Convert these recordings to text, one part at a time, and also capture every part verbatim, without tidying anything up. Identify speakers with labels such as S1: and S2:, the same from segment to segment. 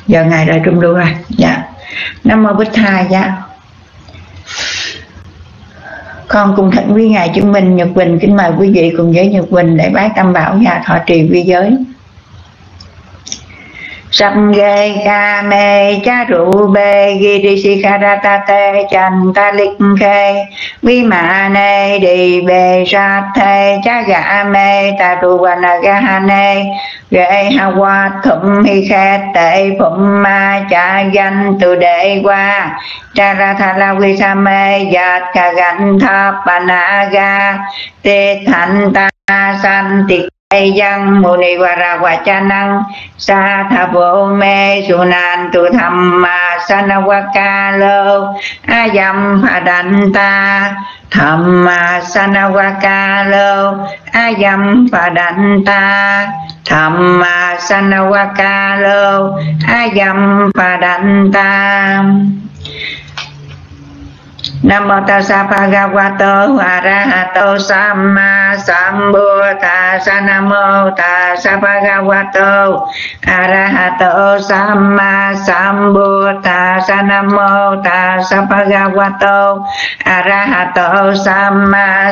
S1: Giờ ngài đợi trung lưu rồi. Dạ. Nam mô Bích Thầy. Dạ. Con cùng thỉnh quý ngài chứng minh Nhật Quỳnh kính mời quý vị cùng với Nhật Quỳnh để bái tam bảo và thọ trì vi giới. Samge kame charu be girishikaratate chantalik khe vimane di be sathe chagame taruvanagahane ge hawa thum hi khe tệ phụng ma cha danh từ đệ qua charathala visame yat kagan tha panaga te thành ta san tịch Yang muni vara vachanang sa tha vô me sunan tu thamma sanawaka lo ayam padanta thamma sanawaka lo ayam padanta thamma sanawaka lo ayam padanta. Nam mô Tassa Bhagavato Arahato Samma Sambuddhassa. Nam mô Tassa Bhagavato Arahato Samma Sambuddhassa. Nam mô Tassa Bhagavato Arahato Samma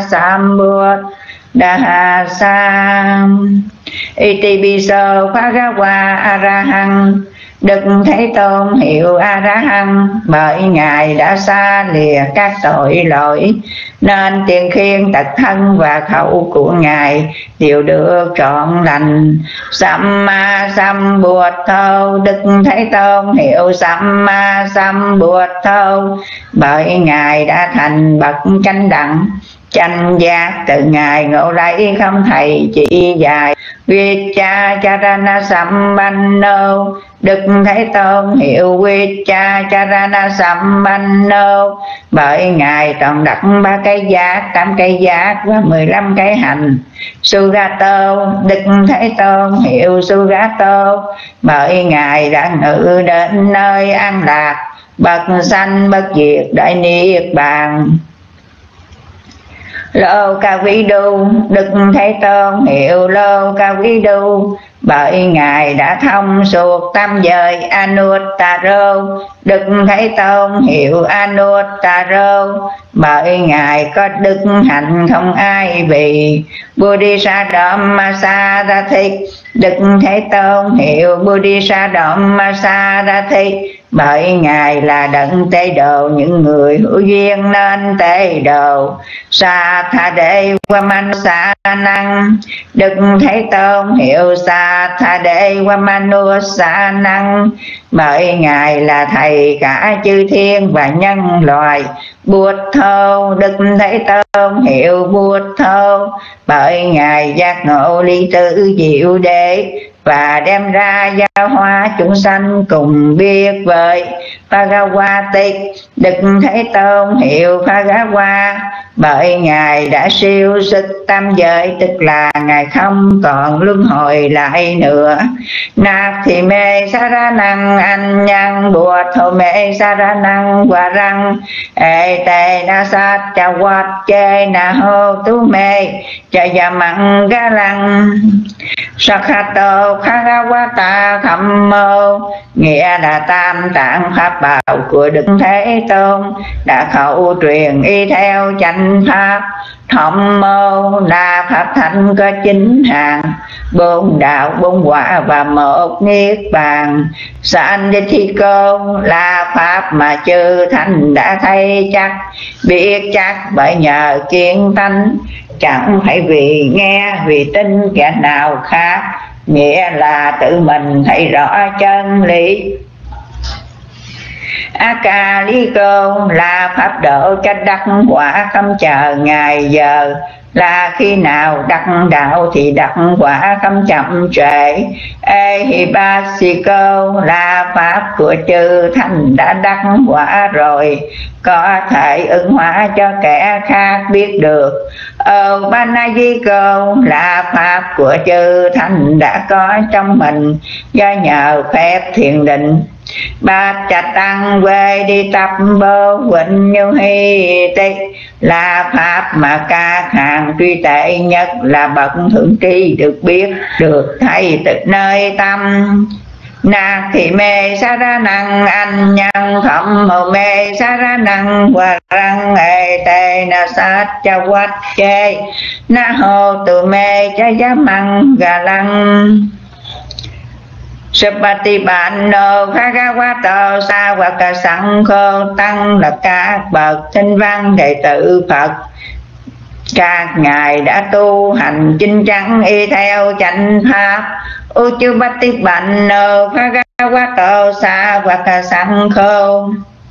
S1: Sambuddhassa. Iti biso Bhagava Arahang. Đức Thế Tôn hiệu A-ra-hăng, bởi Ngài đã xa lìa các tội lỗi, nên tiền khiên tật thân và khẩu của Ngài đều được trọn lành. Samma Sambuddho. Đức Thế Tôn hiệu Samma Sambuddho, bởi Ngài đã thành bậc chánh đẳng, chánh giác, từ Ngài ngộ lấy không thầy chỉ dạy. Vicha Charana Sambanno. Đức Thế Tôn hiệu Vicha Charana Sambanno, bởi Ngài trọn đắc ba cái giác, tám cái giác và mười lăm cái hành. Sugato. Đức Thế Tôn hiệu Sugato, bởi Ngài đã ngự đến nơi an lạc, bậc sanh bất diệt đại niết bàn. Lô Ca Vi Đu. Đức Thế Tôn hiệu Lô Ca Vi Đu, bởi Ngài đã thông suốt tam giới Anuttaro. Đức Thế Tôn hiệu Anuttaro, bởi Ngài có đức hạnh không ai vì. Bodhisattva Sarati. Đức Thế Tôn hiệu Bodhisattva Sarati, bởi Ngài là đấng tế độ những người hữu duyên nên tế độ. Sa tha đê Vamanu Năng. Đức Thế Tôn hiệu Sa tha đê Vamanu Năng, bởi Ngài là thầy cả chư thiên và nhân loại. Buddho. Đức Thế Tôn hiệu Buddho, bởi Ngài giác ngộ lý tử diệu đế và đem ra giáo hóa chúng sanh cùng biết với. Bhagavati. Đức Thế Tôn hiệu Bhagava, bởi Ngài đã siêu sức tam giới, tức là Ngài không còn luân hồi lại nữa. Nạc thì mê saranang anh nhân buộc thô mê saranang và răng ê tê na sát cha quát chê na hô tú mê cha gia mặn ga lăng. Sakhato Bhagavata Thammo, nghĩa là tam tạng pháp bảo của Đức Thế Tôn đã khẩu truyền y theo chánh pháp. Thammo là pháp thánh có chín hàng, bốn đạo, bốn quả và một niết bàn. Sandithiko là pháp mà chư thánh đã thấy chắc, biết chắc bởi nhờ kiến tánh, chẳng phải vì nghe vì tin kẻ nào khác, nghĩa là tự mình thấy rõ chân lý. Akaliko là pháp độ cho đắc quả không chờ ngày giờ, là khi nào đắc đạo thì đắc quả không chậm trễ. Ehipasiko là pháp của chư thánh đã đắc quả rồi, có thể ứng hóa cho kẻ khác biết được. Opanajiko là pháp của chư thánh đã có trong mình do nhờ phép thiền định. Bát chà tăng về đi tập bơ vịnh như hy tị là pháp mà các hàng truy tệ nhất là bậc thượng tri được biết được thấy từ nơi tâm. Na thị mê sa ra năng anh nhân khẩm hồ mê sa ra năng và răng hệ tê na sát cha quát chê na hồ tu mê cha giá măng gà lăng Sapati bản nô khá khá quá tờ sa và cả sẵn khô tăng là các bậc thanh văn đệ tử Phật. Các ngài đã tu hành chinh chắn y theo chánh pháp. Uchupati bản nô khá khá quá tờ sa và cả sẵn khô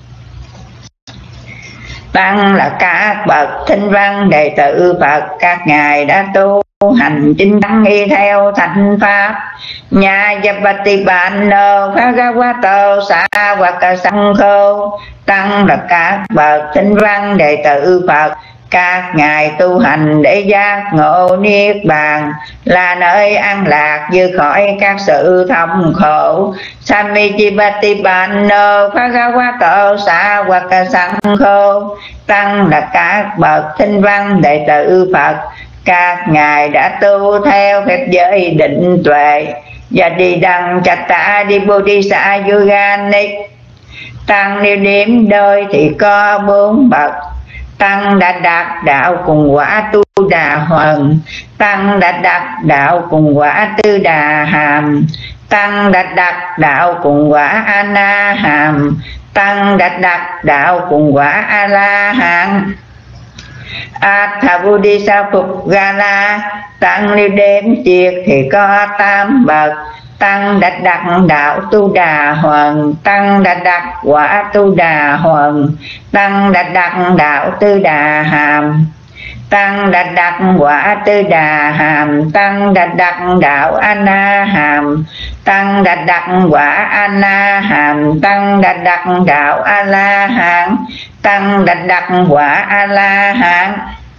S1: tăng là các bậc thanh văn đệ tử Phật. Các ngài đã tu hành chinh chắn y theo thánh pháp. Nhà Japati bản nô khá khá quá tờ sa và cả sẵn khô tăng là các bậc thanh văn đệ tử Phật. Các ngài tu hành để giác ngộ niết bàn, là nơi an lạc vượt khỏi các sự thống khổ. Samijipati bản nô khá khá quá tờ sa và cả sẵn khô tăng là các bậc thanh văn đệ tử Phật. Các ngài đã tu theo phép giới định tuệ và đi đăng chặt tạ đi bodhisa yoganik. Tăng nêu điểm đôi thì có bốn bậc. Tăng đã đạt đạo cùng quả tu đà hoàng. Tăng đã đạt đạo cùng quả tư đà hàm. Tăng đã đạt đạo cùng quả a na hàm. Tăng đã đạt đạo cùng quả a la hán. Athabudisa phục gala. Tăng nêu đếm triệt thì có tam bậc. Tăng đã đạt đạo tu đà hoàng. Tăng đã đạt quả tu đà hoàng. Tăng đã đạt đạo tư đà hàm. Tăng đã đạt quả tư đà hàm. Tăng đã đạt đạo a na hàm. Tăng đã đạt quả a na hàm. Tăng đã đạt đạo a la hán. Tăng đã đạt quả a la hán.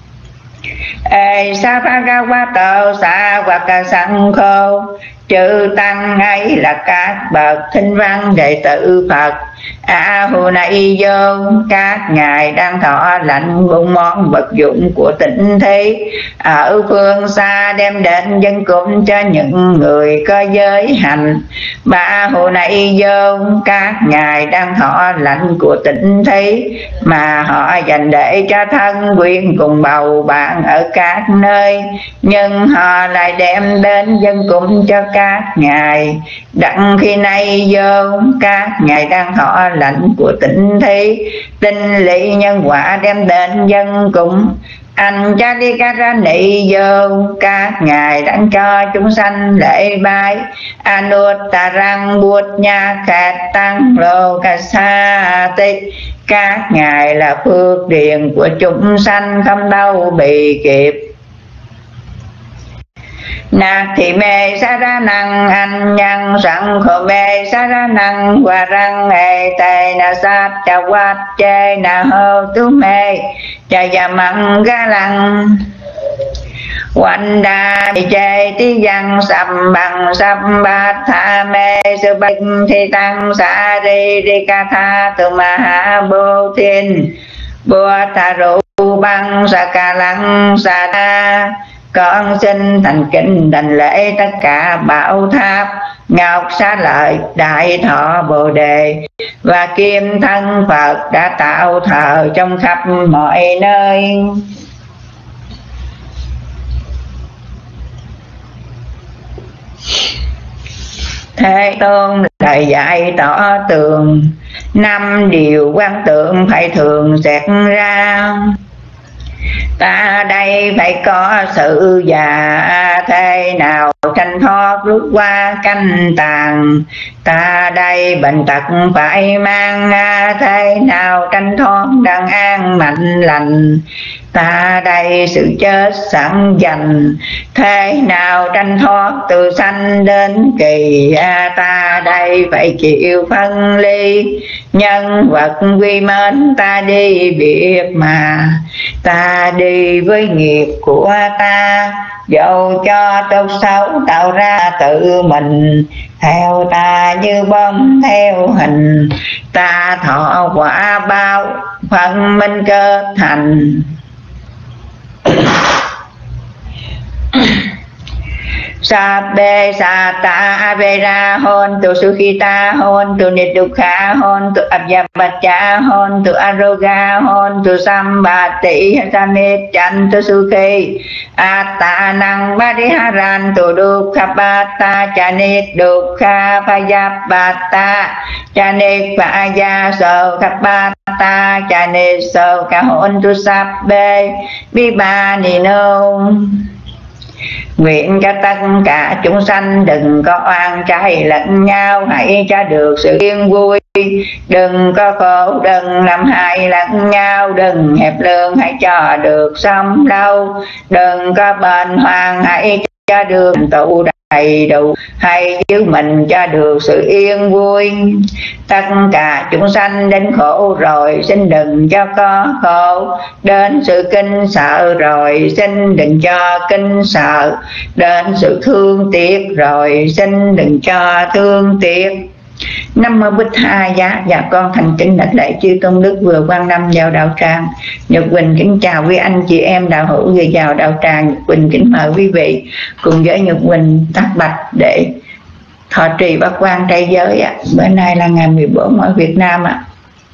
S1: Ê sa pha ga quá tờ sa và ca sẵn khô. Chữ tăng ấy là các bậc thanh văn đệ tử Phật. A hù này vô các ngài đang thọ lãnh bốn món vật dụng của tịnh thí ở phương xa, đem đến dân cúng cho những người có giới hành. Ba hù này vô các ngài đang thọ lãnh của tịnh thí mà họ dành để cho thân quyến cùng bầu bạn ở các nơi, nhưng họ lại đem đến dân cúng cho các ngài. Đặng khi nay vô các ngài đang thọ lãnh của tịnh thí, tinh lý nhân quả đem đến dân cúng. Anh cha đi ca ra nị vô các ngài đang cho chúng sanh lễ bái. Anuttarang buốt nha khát tăng lô ca sa tích. Các ngài là phước điền của chúng sanh không đâu bị kịp. Nạc thị mê sa ra năng anh nhân sẵn khổ mê sa ra năng và răng hề tê na sát cha quát chê na hô tu mê cha già măng ga lăng. Quanh đà đi chê tí dân sập bằng sập bát tha mê sư bạch thi tăng sa đi đi ca tha tu ma ha bồ thiên bùa tha ru băng sa ca lăng sa đa. Con xin thành kính đảnh lễ tất cả bảo tháp ngọc xá lợi đại thọ bồ đề và kim thân Phật đã tạo thờ trong khắp mọi nơi. Thế Tôn lời dạy tỏ tường, năm điều quan tượng phải thường xét ra. Ta đây phải có sự già, thế nào tranh thoát rút qua canh tàn. Ta đây bệnh tật phải mang, thế nào tranh thoát đang an mạnh lành. Ta đây sự chết sẵn dành, thế nào tranh thoát từ sanh đến kỳ. Ta đây phải chịu phân ly, nhân vật quy mến ta đi biệt mà. Ta đi với nghiệp của ta, dẫu cho tốt xấu tạo ra tự mình. Theo ta như bóng theo hình, ta thọ quả bao phần minh cơ thành. Sabbe Sata Avera Hontu Sukhita Hontu Nidukha Hontu Abhyabhacha Hontu Aroga Hontu Sambati Sanichantu Sukhi Atanang Pariharantu Dukkhabhata Chanit Dukkha Phayabhata Chanit Phaya Sokhabhata Chanit Sokha Hontu Sabbe Vibhanino. Nguyện cho tất cả chúng sanh đừng có oan trái lẫn nhau, hãy cho được sự yên vui, đừng có khổ, đừng làm hại lẫn nhau, đừng hẹp lương, hãy cho được sống lâu, đừng có bệnh hoạn, hãy cho được tụ đầy đủ, hãy giữ mình cho được sự yên vui. Tất cả chúng sanh đến khổ rồi, xin đừng cho có khổ, đến sự kinh sợ rồi, xin đừng cho kinh sợ, đến sự thương tiếc rồi, xin đừng cho thương tiếc. Nam mô Bích Tha Giá. Và con thành kính đảnh lễ chư tôn đức vừa quan năm vào đạo tràng. Nhật Quỳnh kính chào quý anh chị em đạo hữu người vào đạo tràng. Nhật Quỳnh kính mời quý vị cùng với Nhật Quỳnh tác bạch để thọ trì bát quan trai giới ạ. Bữa nay là ngày mười bốn ở Việt Nam ạ.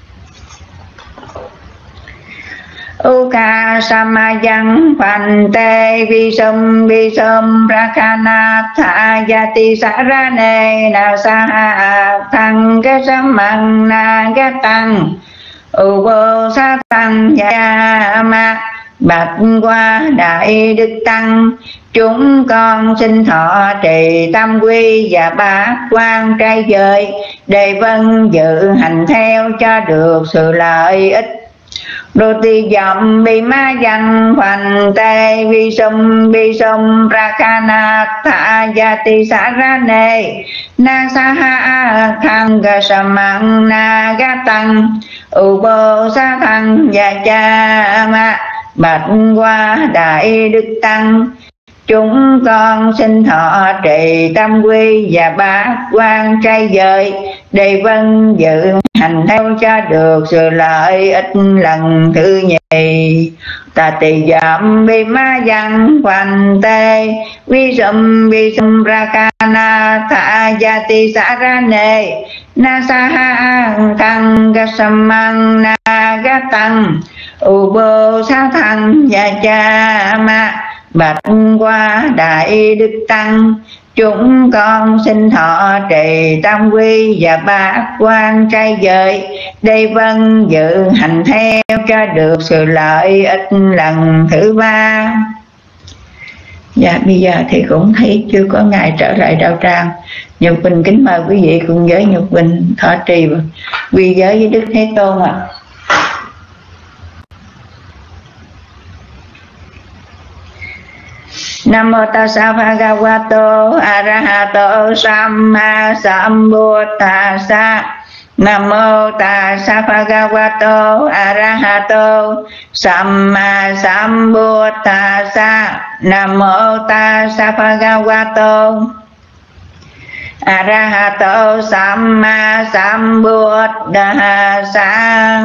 S1: Uka Samayang Phante Visum Visum Rakana Tha Yati Sarane Nasaha Thăng Kasamang Nagatang Ubo Satang Yama. Bạch qua Đại Đức Tăng, chúng con xin thọ trì tam quy và bát quan trai giới để vâng dự hành theo cho được sự lợi ích. Đô ti dòng bi ma văn hoành tê vi sum vi sum rakana tha yati sarane na sa ha thăng ga samang na ga tăng ubo sa thăng ya cha ma. Bạch qua Đại Đức Tăng, chúng con xin thọ trì tam quy và bát quan trai giới để vâng dự hành theo cho được sự lợi ích lần thứ nhì. Ta tỳ giảm bi ma văn hoành tê vi sum vi sum rakana tha yati sarane na sa ha thăng ga samang na ga tăng ubo sa thăng ya cha ma. Bạch qua Đại Đức Tăng, chúng con xin thọ trì tam quy và bát quan trai giới để vâng dự hành theo cho được sự lợi ích lần thứ ba. Dạ bây giờ thì cũng thấy chưa có ngày trở lại đạo tràng. Nhật Quỳnh kính mời quý vị cùng với Nhật Quỳnh thọ trì quy giới với Đức Thế Tôn ạ. À. Nam mô Tassa Bhagavato Arahato Samma Sambuddhassa. Nam mô Tassa Bhagavato Arahato Samma Sambuddhassa. Nam mô Tassa Bhagavato Arahato Samma Sambuddhassa.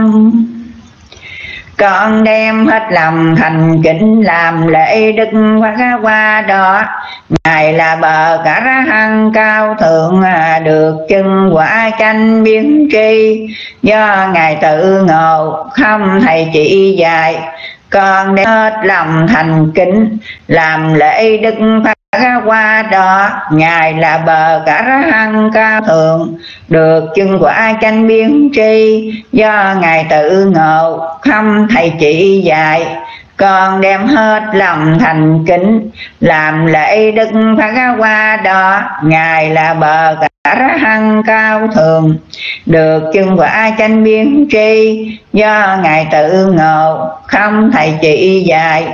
S1: Con đem hết lòng thành kính làm lễ Đức Phật qua đó. Ngài là bờ cả ra hăng cao thượng, được chân quả chánh biến tri, do Ngài tự ngộ không thầy chỉ dạy. Con đem hết lòng thành kính làm lễ Đức Phật qua đó. Ngài là bờ cả ra hăng cao thượng, được chân quả chánh biến tri, do Ngài tự ngộ không thầy chỉ dạy. Con đem hết lòng thành kính làm lễ Đức Phật qua đó. Ngài là bờ cả ra hăng cao thượng, được chân quả chánh biến tri, do Ngài tự ngộ không thầy chỉ dạy.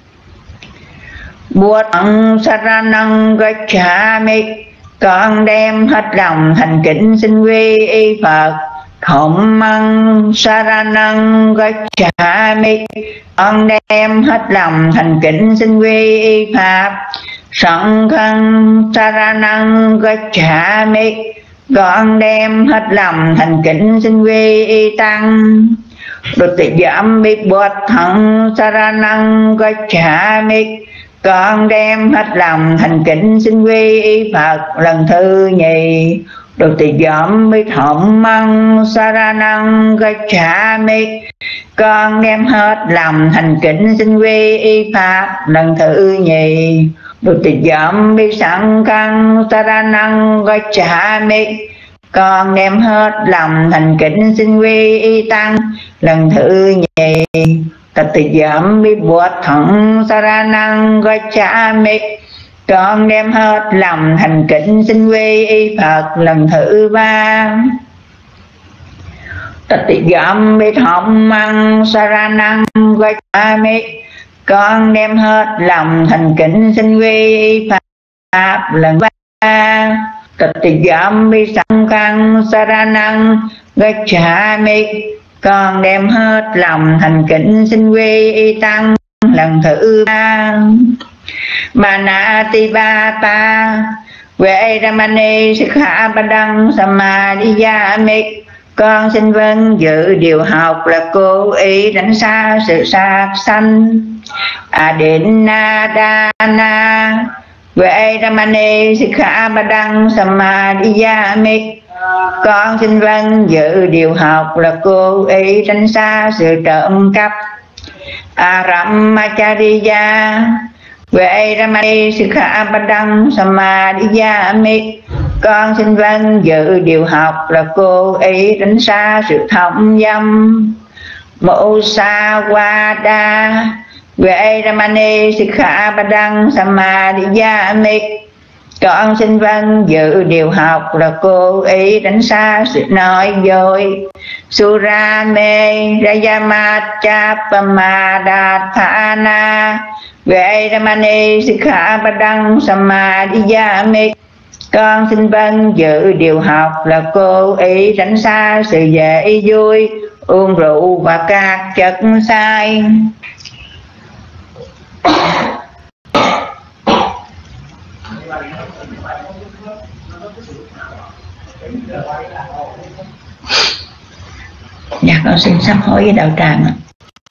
S1: Buddhaṃ saranang gacchāmi. Con đem hết lòng thành kính xin quy y Phật. Dhammang saranang gacchāmi. Con đem hết lòng thành kính xin quy y Pháp. Saṅghang saranang gacchāmi. Con đem hết lòng thành kính xin quy y Tăng. Đô tỳ giảm bi Buddhaṃ saranang gacchāmi. con đem hết lòng thành kính xin quy y Phật lần thứ nhì. Đồ tỳ giảm mi thẩm măng saranang gacchami, con đem hết lòng thành kính xin quy y Pháp lần thứ nhì. Đồ tỳ giảm mi sanghang saranang gacchami, con đem hết lòng thành kính xin quy y Tăng lần thứ nhì. Tật tỳ giảm mi bột thẳng saranang gacchami, con đem hết lòng thành kính xin quy y Phật lần thứ ba. Tật tỳ giảm mi thẩm măng saranang gacchami, con đem hết lòng thành kính xin quy y Pháp lần thứ ba. Tật tỳ giảm mi sanghang saranang gacchami, con đem hết lòng thành kính xin quy y Tăng lần thứ ba. Manati bata Veramani Sikhapadang Samadhiyami, con xin vâng giữ điều học là cố ý tránh xa sự sát sanh. Adinadana Veramani Sikhapadang Samadhiyami, con xin vâng giữ điều học là cố ý tránh xa sự trộm cắp. Aramachariya Veramani Sikhapadang Samadhiyami, con xin vâng giữ điều học là cố ý tránh xa sự thông dâm. Musawada Veramani Sikhapadang Samadhiyami, con xin vâng giữ điều học là cố ý tránh xa sự nói dối. Surame Rayamachapamadatthana Veramani Sikhapadang Samadhiyami, con xin vâng giữ điều học là cố ý tránh xa sự dễ vui, uống rượu và các chất sai. Dạ con xin sám hối với đạo tràng ạ.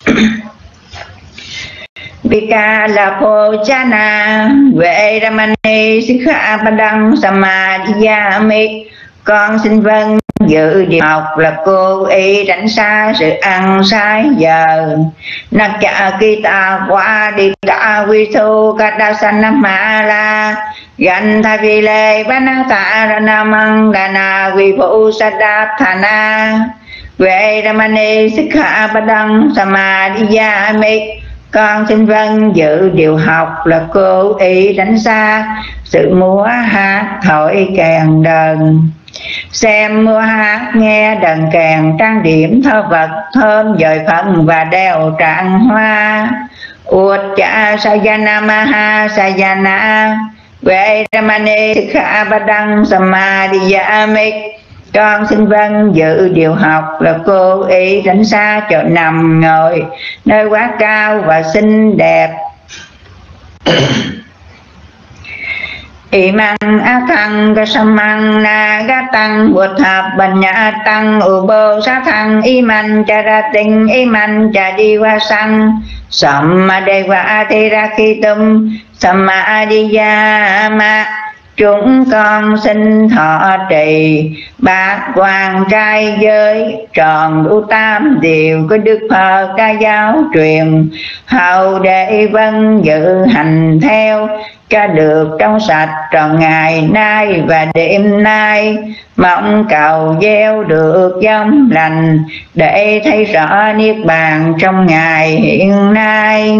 S1: Vikala Phojana Veramani Sikhapadang Samadhiyami, con xin vâng giữ điều học là cố ý tránh xa sự ăn sai giờ. Nakya kita qua đi cả vi thu kadasana mala gantha vi lê vanata ranamang gana vi phụ sadathana Veramani Sikhapadang Samadhiyami, con xin vâng giữ điều học là cố ý tránh xa sự múa hát thổi kèn đờn. Xem múa hát nghe đờn kèn trang điểm thơ vật thơm dời phận và đeo trạng hoa. Ucha sayana maha sayana Veramani Sikhapadang Samadhiyami, con xin vâng giữ điều học là cố ý tránh xa chỗ nằm ngồi nơi quá cao và xinh đẹp. Imang athang kasamang nagatang buddha banyatang ubo sathang iman charating iman chadiwasang sammadeva atirakitum samadhiyama, chúng con xin thọ trì bát quan trai giới tròn đủ tam điều của Đức Phật Ca giáo truyền, hầu để vâng giữ hành theo cho được trong sạch trọn ngày nay và đêm nay. Mong cầu gieo được giống lành để thấy rõ niết bàn trong ngày hiện nay.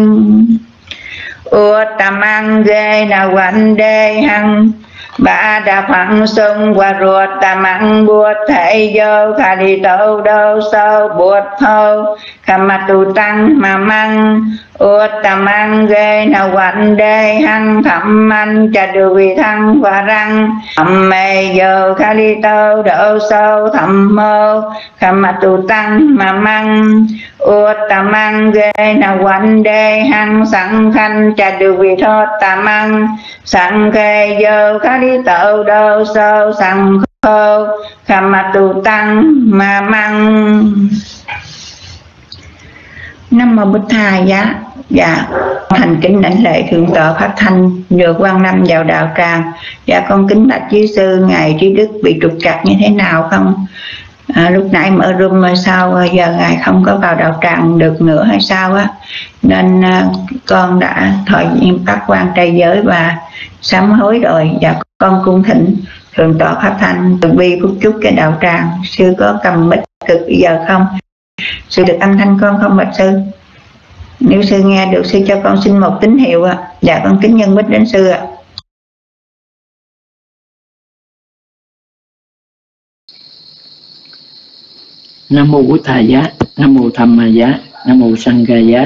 S1: Uttamang ghê na quanh đê hăng ba đà phẳng sung qua ruột ta măng buốt thể vô khả đi tâu đâu sâu buốt thâu khả mặt tù tăng mà măng. Út ta măng ghê na quạnh đê hăng thẩm manh chà đu vi thăng và răng thẩm mê vô khả đi tâu đâu sâu thẩm mô khả mặt tù tăng mà măng. Út ta măng ghê na quạnh đê hăng sẵn khanh chà đu vi thốt ta măng sẵn khê vô khả đi tâu đâu sâu sẵn khô khả mặt tù tăng mà măng. Nam mô Bụt Thầy giá Dạ, thành kính đảnh lễ thượng tọa Pháp Thanh được quan năm vào đạo tràng. Dạ con kính bạch chí sư, ngài Trí Đức bị trục trặc như thế nào không? À, lúc nãy mở room mà sao giờ ngài không có vào đạo tràng được nữa hay sao á? Nên à, con đã thọ nhiệm các quan trai giới và sám hối rồi. Dạ con cung thỉnh thượng tọa Pháp Thanh từ bi phúc chúc cái đạo tràng. Sư có cầm mic cực giờ không? Sư được âm thanh con không bạch sư? Nếu sư nghe được, sư cho con xin một tín hiệu ạ. Dạ con kính nhân mic đến sư ạ.
S2: Nam mô Bụt Thà Giá, Nam mô Tham Ma Giá, Nam mô Sangha Giá.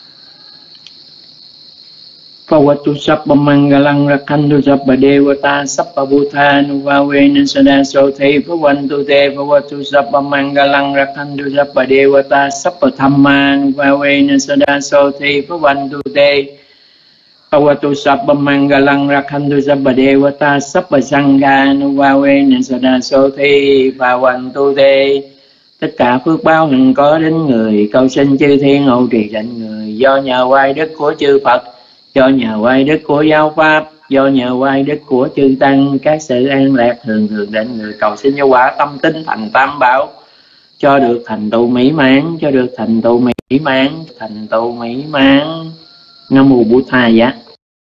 S2: Phawatu Sabba Mangalang Rakhantu Sabba Devata Sabba Bhuta Nuvavena Sada Sothi Phavantu Te Phawatu Sabba Mangalang Rakhantu Sabba Devata Sabba Thamma Nuvavena Sada Sothi Phavantu Te Phawatu Sabba Mangalang Rakhantu Sabba Devata Sabba Sangha Nuvavena Sada Sothi Phavantu Te. Tất cả phước báo hằng có đến người, cầu xin chư thiên hộ trì định người, do nhờ oai đức của chư Phật, do nhờ oai đức của giáo pháp, do nhờ oai đức của chư tăng, các sự an lạc thường thường định người, cầu xin cho quả tâm tinh thành tam bảo, cho được thành tựu mỹ mãn, cho được thành tựu mỹ mãn, thành tựu mỹ mãn. Nam mô Bụt Thà Giá.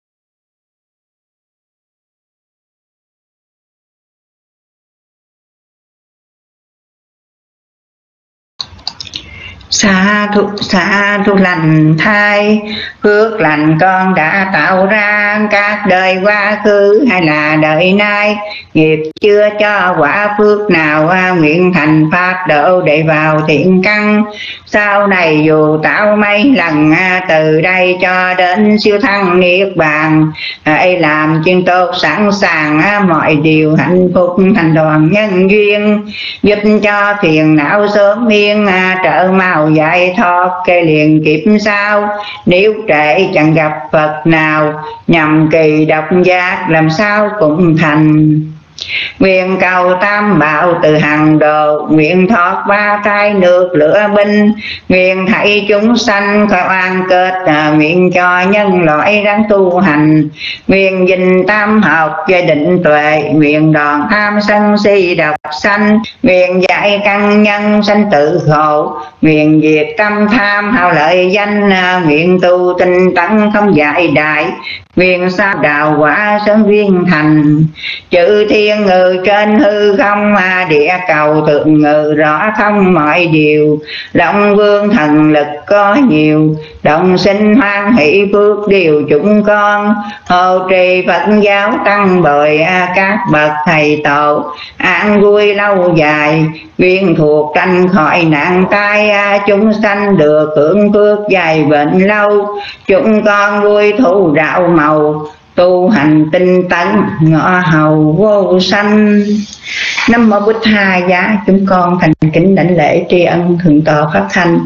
S1: Xa thu, xa thu lành thai, phước lành con đã tạo ra các đời quá khứ hay là đời nay. Nghiệp chưa cho quả phước nào, nguyện thành pháp độ để vào thiện căn. Sau này dù tạo mấy lần, từ đây cho đến siêu thăng niết bàn, hãy làm chuyên tốt sẵn sàng mọi điều hạnh phúc thành đoàn nhân duyên, giúp cho phiền não sớm yên trở mau giải thoát cái liền kiếp sau. Nếu trễ chẳng gặp Phật nào, nhằm kỳ độc giác làm sao cũng thành. Nguyện cầu tam bảo từ hàng độ, nguyện thoát ba tai nước lửa binh, nguyện thảy chúng sanh khỏi oan kết, nguyện cho nhân loại ráng tu hành, nguyện dình tam học về định tuệ, nguyện đoàn tham sân si độc sanh, nguyện dạy căn nhân sanh tự khổ, nguyện diệt tâm tham hao lợi danh, nguyện tu tinh tấn không dạy đại, nguyện sao đạo quả sớm viên thành. Chữ thiên ngự trên hư không, địa cầu thượng ngự rõ thông mọi điều, Long vương thần lực có nhiều, đồng sinh hoan hỷ phước điều chúng con. Hộ trì Phật giáo tăng bồi các bậc thầy tổ, an vui lâu dài, viên thuộc tranh khỏi nạn tai, chúng sanh được hưởng phước dài bệnh lâu. Chúng con vui thu đạo màu, tu hành tinh tấn ngõ hầu vô sanh. Nam mô Bụt Thà Giá. Chúng con thành kính đảnh lễ tri ân thượng tọa Pháp Thanh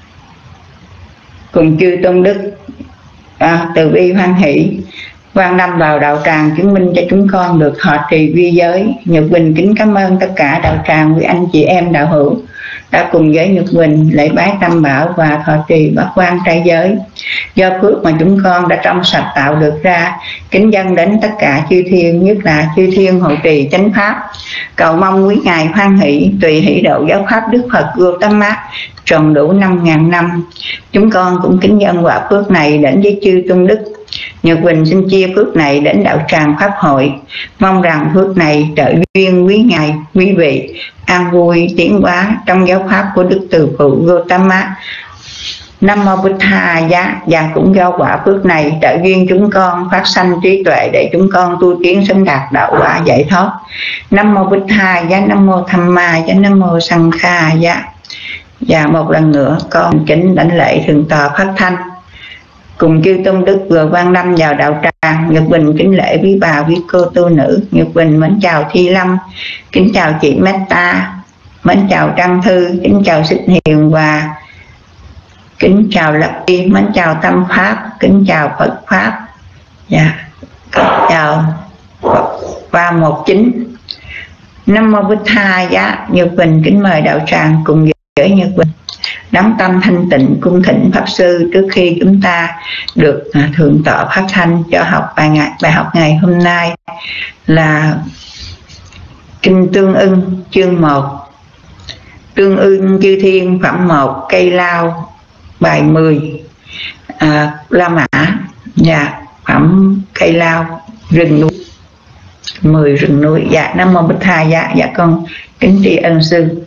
S1: cùng chư tôn đức à, từ bi hoan hỷ quan năm vào đạo tràng, chứng minh cho chúng con được thọ trì vi giới. Nhật Quỳnh kính cảm ơn tất cả đạo tràng quý anh chị em đạo hữu đã cùng với Nhật Quỳnh lễ bái tam bảo và thọ trì bát quan trai giới. Do phước mà chúng con đã trong sạch tạo được ra, kính dâng đến tất cả chư thiên, nhất là chư thiên hộ trì chánh pháp, cầu mong quý ngài hoan hỷ tùy hỷ độ giáo pháp Đức Phật Gautama tròn đủ năm ngàn năm. Chúng con cũng kính dâng quả phước này đến với chư tôn đức. Nhật Quỳnh xin chia phước này đến đạo tràng pháp hội, mong rằng phước này trợ duyên quý ngài quý vị an vui tiến hóa trong giáo pháp của Đức Từ Phụ Gautama. Nam mô Bụt Thà Giá. Và cũng do quả phước này trợ duyên chúng con phát sanh trí tuệ để chúng con tu tiến sớm đạt đạo quả giải thoát. Nam mô Bụt Thà Giá, Nam mô Tham Ma Giá, Nam mô Sangha Giá. Và một lần nữa con kính đảnh lễ thượng tọa Pháp Thanh cùng chư tôn đức vừa quan lâm vào đạo tràng. Nhật Bình kính lễ quý bà quý cô tu nữ. Nhật Bình mến chào Thi Lâm, kính chào chị Meta, mến chào Trăng Thư, kính chào Xích Hiền Hòa, kính chào Lập Đi, mến chào Tâm Pháp, kính chào Phật Pháp. Dạ, chào ba một chín. Nam mô Bụt Thà Giá. Nhật Bình kính mời đạo tràng cùng với Nhật Bình đắm tâm thanh tịnh cung thỉnh Pháp Sư trước khi chúng ta được à, thượng tọa phát thanh cho học bài, ngày, bài học ngày hôm nay là Kinh Tương Ưng chương một. Tương Ưng chư thiên phẩm một, cây lao bài mười, à, La Mã dạ phẩm cây lao rừng núi mười rừng núi. Dạ Nam Mô Bích Tha. Dạ dạ con kính tri ân sư.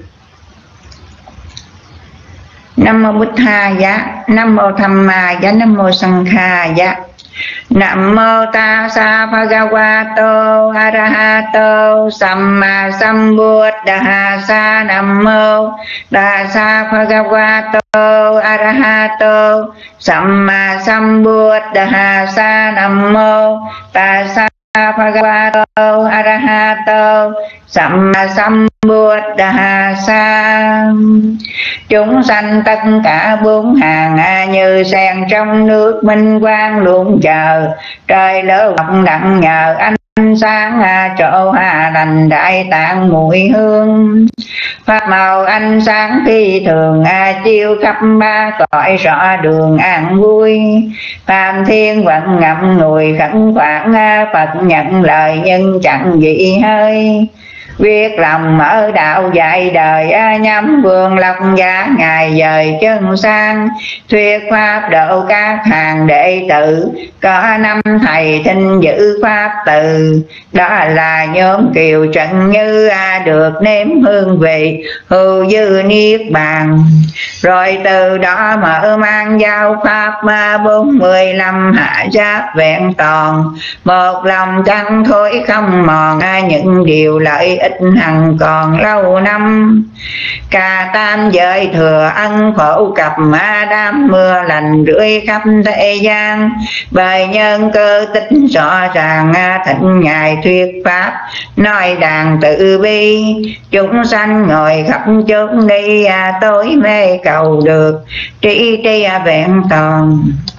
S1: Nam Mô Bích Tha. Dạ Nam Mô Tham Ma. Dạ Nam Mô Sang Kha. Dạ Nam Mô Tassa Bhagavato Arahato Samma Sambuddhassa. Nam Mô Tassa Bhagavato Arahato Samma Sambuddhassa. Nam Mô Tassa Bhagavato Arahato Samma Sambuddhassa. Chúng sanh tất cả bốn hàng như sen trong nước minh quang luôn chờ. Trời lỡ vọng đặng nhờ ánh sáng chỗ hà lành đại tạng mùi hương. Pháp màu ánh sáng phi thường chiếu khắp ba cõi rõ đường an vui. Phạm thiên vận ngậm ngùi khẩn khoản Phật nhận lời nhưng chẳng dị hơi. Viết lòng mở đạo dạy đời nhắm vương lộc giá ngài dời chân sang. Thuyết pháp độ các hàng đệ tử có năm thầy thinh giữ pháp từ. Đó là nhóm Kiều Trần Như được nếm hương vị hưu dư niết bàn. Rồi từ đó mở mang giao pháp bốn mươi lăm hạ giác vẹn toàn. Một lòng chẳng thối không mòn những điều lợi ích hằng còn lâu năm. Cả tam giới thừa ân phổ cập đám mưa lành rưỡi khắp thế gian. Bởi nhân cơ tích rõ ràng thịnh ngài thuyết pháp nói đàn tự bi. Chúng sanh ngồi khắp chốn đi tối mê cầu được trí tri vẹn toàn.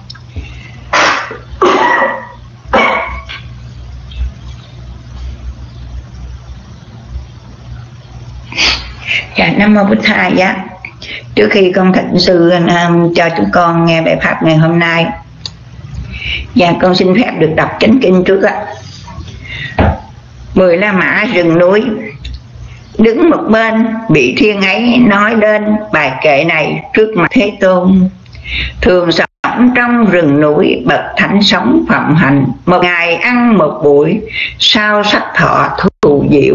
S1: Dạ Nam Mô Bích Tha. Dạ trước khi con thỉnh sư um, cho chúng con nghe bài pháp ngày hôm nay, dạ con xin phép được đọc chánh kinh trước ạ. Mười La Mã rừng núi. Đứng một bên bị thiên ấy nói lên bài kệ này trước mặt Thế Tôn. Thường sống trong rừng núi bậc thánh sống phạm hành. Một ngày ăn một buổi sao sắc thọ thù diệu.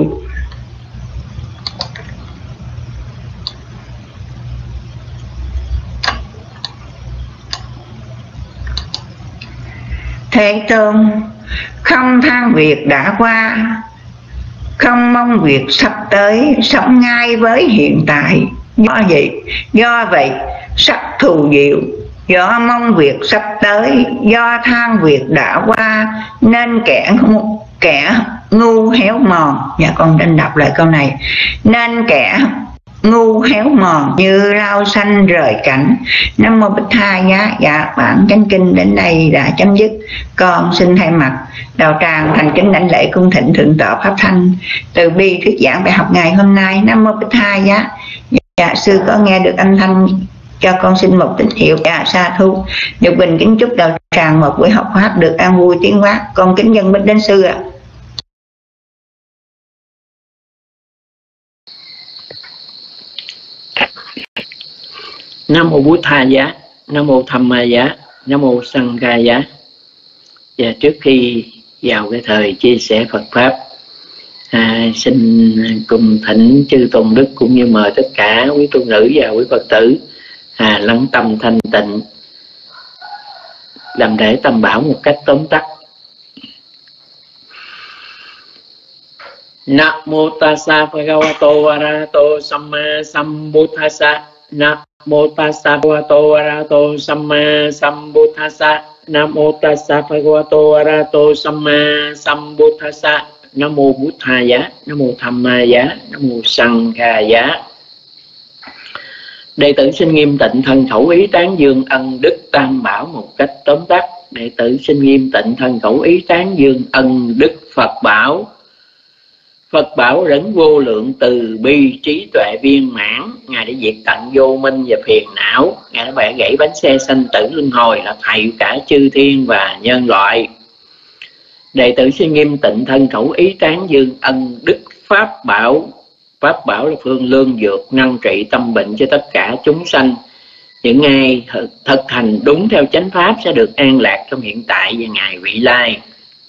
S1: Thế Tôn không than việc đã qua, không mong việc sắp tới, sống ngay với hiện tại. Do vậy, do vậy sắc thù diệu. Do mong việc sắp tới, do than việc đã qua, nên kẻ kẻ ngu héo mòn. Dạ con nên đọc lại câu này. Nên kẻ ngu héo mòn như rau xanh rời cảnh. Nam Mô Bích Tha. Giá dạ bản chánh kinh đến đây đã chấm dứt. Con xin thay mặt đạo tràng thành kính đảnh lễ cung thỉnh thượng tọa pháp thanh từ bi thuyết giảng bài học ngày hôm nay. Nam Mô Bích Tha. Giá dạ sư có nghe được âm thanh cho con xin một tín hiệu. Dạ sa thu. Được bình kính chúc đạo tràng một buổi học pháp được an vui tiến hóa. Con kính dân bích đến sư ạ.
S2: Nam Mô Bút Tha Giá, Nam Mô Tham Ma Giá, Nam Mô Sang Ca Giá. Và trước khi vào cái thời chia sẻ Phật Pháp, à, xin cùng thỉnh chư Tôn Đức cũng như mời tất cả quý tu nữ và quý Phật tử à, lắng tâm thanh tịnh, làm lễ tam bảo một cách tóm tắt. Nam Mô Tassa Bhagavato Arahato Samma Sambuddhassa. Nam Mô Tassa Bhagavato Arahato Samma Sambuddhassa. Nam Mô Tassa Bhagavato Arahato Samma Sambuddhassa. Nam Mô Bút Tha Giá, Nam Mô Tham Ma Giá, Nam Mô Sang Kha Giá. Đệ tử xin nghiêm tịnh thân khẩu ý tán dương ân đức tam bảo một cách tóm tắt. Đệ tử xin nghiêm tịnh thân khẩu ý tán dương ân đức Phật bảo Phật bảo đấng vô lượng từ bi trí tuệ viên mãn, Ngài đã diệt tận vô minh và phiền não, Ngài đã bẻ gãy bánh xe sanh tử luân hồi, là thầy cả chư thiên và nhân loại. Đệ tử xin nghiêm tịnh thân khẩu ý tán dương ân đức pháp bảo. Pháp bảo là phương lương dược năng trị tâm bệnh cho tất cả chúng sanh. Những ai thực hành đúng theo chánh pháp sẽ được an lạc trong hiện tại và ngày vị lai.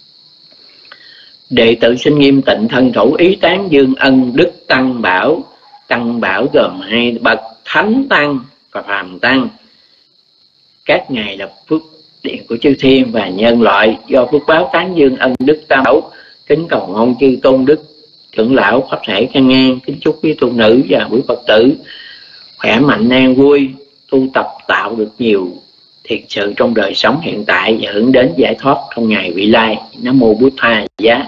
S2: Đệ tử xin nghiêm tịnh thân khẩu ý tán dương ân đức tăng bảo. Tăng bảo gồm hai bậc thánh tăng và phàm tăng. Các ngài là phước điện của chư thiên và nhân loại. Do phước báo tán dương ân đức tăng bảo, kính cầu ngôn chư tôn đức trưởng lão pháp thể căn ngang, kính chúc quý tu nữ và quý Phật tử khỏe mạnh an vui, tu tập tạo được nhiều thiệt sự trong đời sống hiện tại và hướng đến giải thoát trong ngày vị lai. Nam mô Bụt Tha Giá.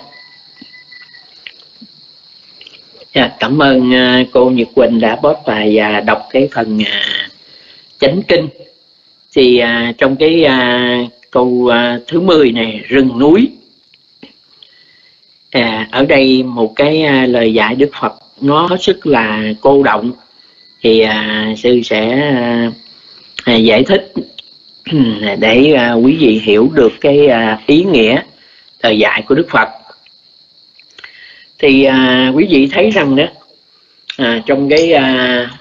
S2: Cảm ơn cô Nhật Quỳnh đã post bài và đọc cái phần chánh kinh. Thì trong cái câu thứ mười này, rừng núi, à, ở đây một cái lời dạy Đức Phật nó hết sức là cô động. Thì à, sư sẽ à, giải thích để à, quý vị hiểu được cái à, ý nghĩa lời dạy của Đức Phật. Thì à, quý vị thấy rằng đó, à, trong cái à,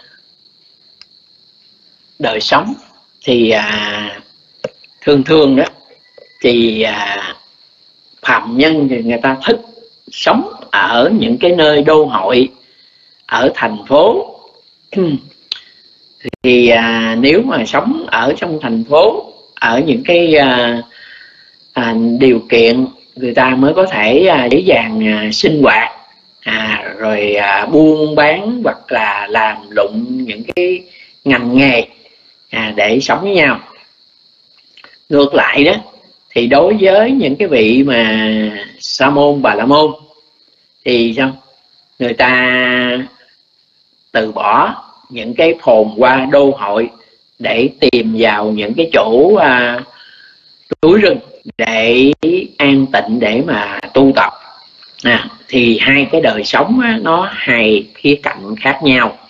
S2: đời sống thì à, thường thường đó thì à, phạm nhân thì người ta thích sống ở những cái nơi đô hội, ở thành phố. Thì à, nếu mà sống ở trong thành phố, ở những cái à, à, điều kiện người ta mới có thể à, dễ dàng à, sinh hoạt, à, rồi à, buôn bán hoặc là làm lụng những cái ngành nghề à, để sống với nhau. Ngược lại đó thì đối với những cái vị mà sa môn bà la môn thì sao? Người ta từ bỏ những cái phồn hoa đô hội để tìm vào những cái chỗ à, núi rừng để an tịnh, để mà tu tập. À, thì hai cái đời sống á, nó hai khía cạnh khác nhau.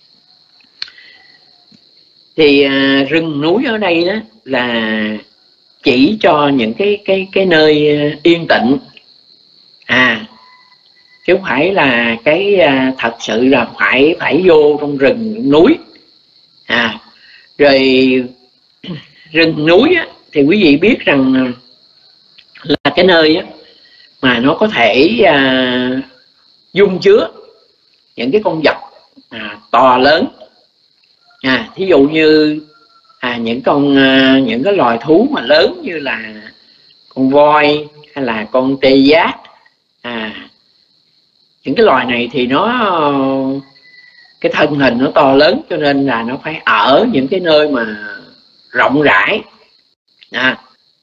S2: Thì à, rừng núi ở đây đó là chỉ cho những cái cái cái nơi yên tĩnh, à chứ không phải là cái à, thật sự là phải phải vô trong rừng núi. À rồi rừng núi á, thì quý vị biết rằng là cái nơi á, mà nó có thể à, dung chứa những cái con vật à, to lớn. À thí dụ như à, những con à, những cái loài thú mà lớn như là con voi hay là con tê giác, à những cái loài này thì nó cái thân hình nó to lớn, cho nên là nó phải ở những cái nơi mà rộng rãi. À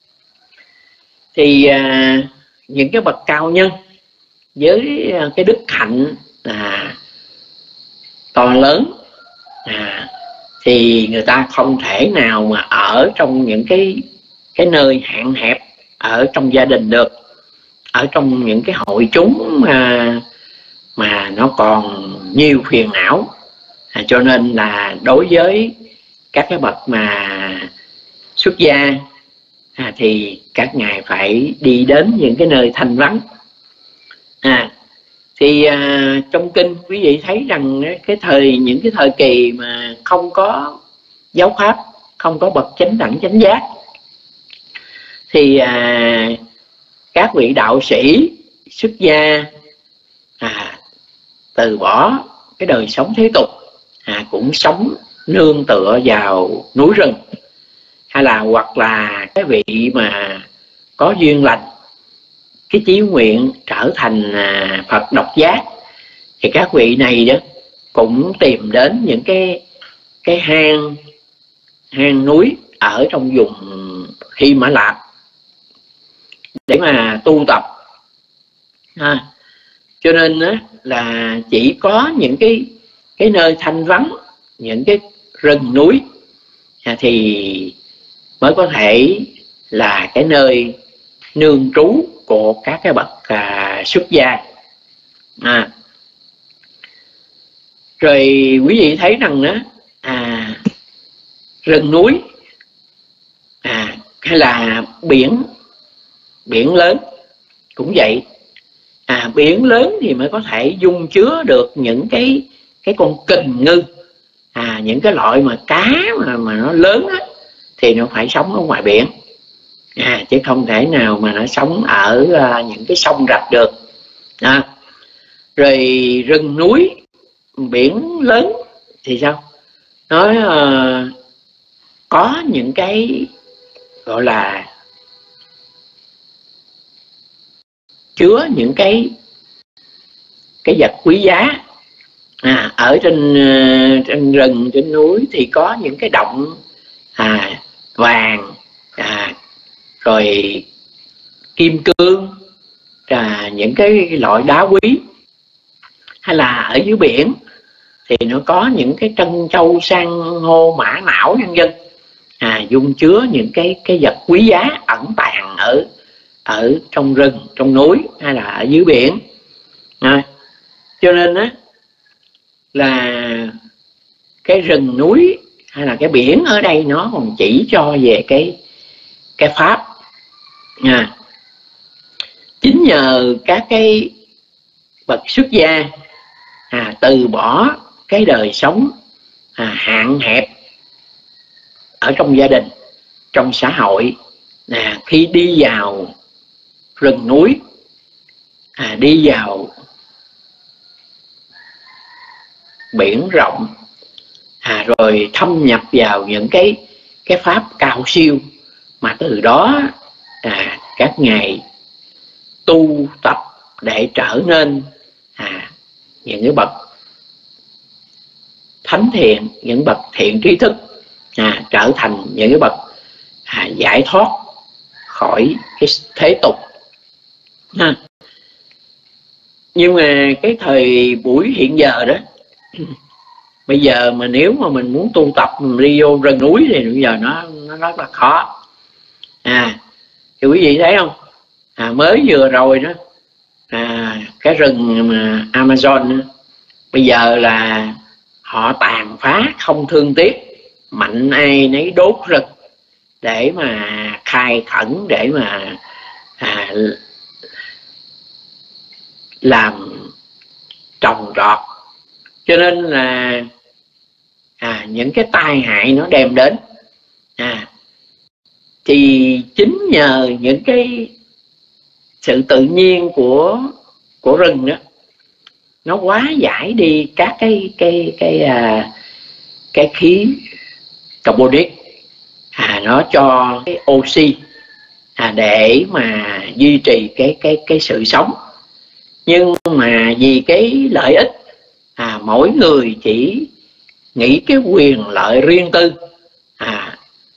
S2: thì à, những cái bậc cao nhân với cái đức hạnh à, to lớn, à thì người ta không thể nào mà ở trong những cái cái nơi hạn hẹp ở trong gia đình được, ở trong những cái hội chúng mà mà nó còn nhiều phiền não. À, cho nên là đối với các cái bậc mà xuất gia à, thì các ngài phải đi đến những cái nơi thanh vắng. À thì à, trong kinh quý vị thấy rằng cái thời những cái thời kỳ mà không có giáo pháp, không có bậc chánh đẳng chánh giác, thì à, các vị đạo sĩ xuất gia à, từ bỏ cái đời sống thế tục, à, cũng sống nương tựa vào núi rừng, hay là hoặc là cái vị mà có duyên lành, cái chí nguyện trở thành à, Phật độc giác, thì các vị này đó cũng tìm đến những cái cái hang hang núi ở trong vùng Hy Mã Lạp để mà tu tập. À, cho nên đó, là chỉ có những cái cái nơi thanh vắng, những cái rừng núi à, thì mới có thể là cái nơi nương trú của các cái bậc à, xuất gia. À, rồi quý vị thấy rằng đó, à, rừng núi, à, hay là biển, biển lớn cũng vậy. À, biển lớn thì mới có thể dung chứa được những cái cái con kình ngư, à, những cái loại mà cá mà, mà nó lớn á, thì nó phải sống ở ngoài biển, à, chứ không thể nào mà nó sống ở à, những cái sông rạch được. À, rồi rừng núi, biển lớn thì sao? Nó à, có những cái gọi là chứa những cái cái vật quý giá. À, ở trên trên rừng, trên núi thì có những cái động à, vàng, à, rồi kim cương, à, những cái loại đá quý. Hay là ở dưới biển thì nó có những cái trân châu, san hô, mã não nhân dân, à, dung chứa những cái cái vật quý giá ẩn tàng ở ở trong rừng, trong núi hay là ở dưới biển. À, cho nên á là cái rừng núi hay là cái biển ở đây nó còn chỉ cho về cái cái pháp. À, chính nhờ các cái bậc xuất gia à, từ bỏ cái đời sống à, hạn hẹp ở trong gia đình, trong xã hội, à, khi đi vào rừng núi, à, đi vào biển rộng, à, rồi thâm nhập vào những cái cái pháp cao siêu, mà từ đó à, các ngài tu tập để trở nên à, những cái bậc thánh thiện, những bậc thiện trí thức, à, trở thành những cái bậc à, giải thoát khỏi cái thế tục. À, nhưng mà cái thời buổi hiện giờ đó, bây giờ mà nếu mà mình muốn tu tập mình đi vô rừng núi thì bây giờ nó nó rất là khó. À, thì quý vị thấy không? À, mới vừa rồi đó, à, cái rừng mà Amazon đó, bây giờ là họ tàn phá không thương tiếc, mạnh ai nấy đốt rừng để mà khai khẩn, để mà à, làm trồng trọt. Cho nên là à, những cái tai hại nó đem đến, à, thì chính nhờ những cái sự tự nhiên của của rừng đó, nó hóa giải đi các cái cái cái à, cái khí carbonic, à, nó cho cái oxy à, để mà duy trì cái cái cái sự sống. Nhưng mà vì cái lợi ích, à, mỗi người chỉ nghĩ cái quyền lợi riêng tư, à,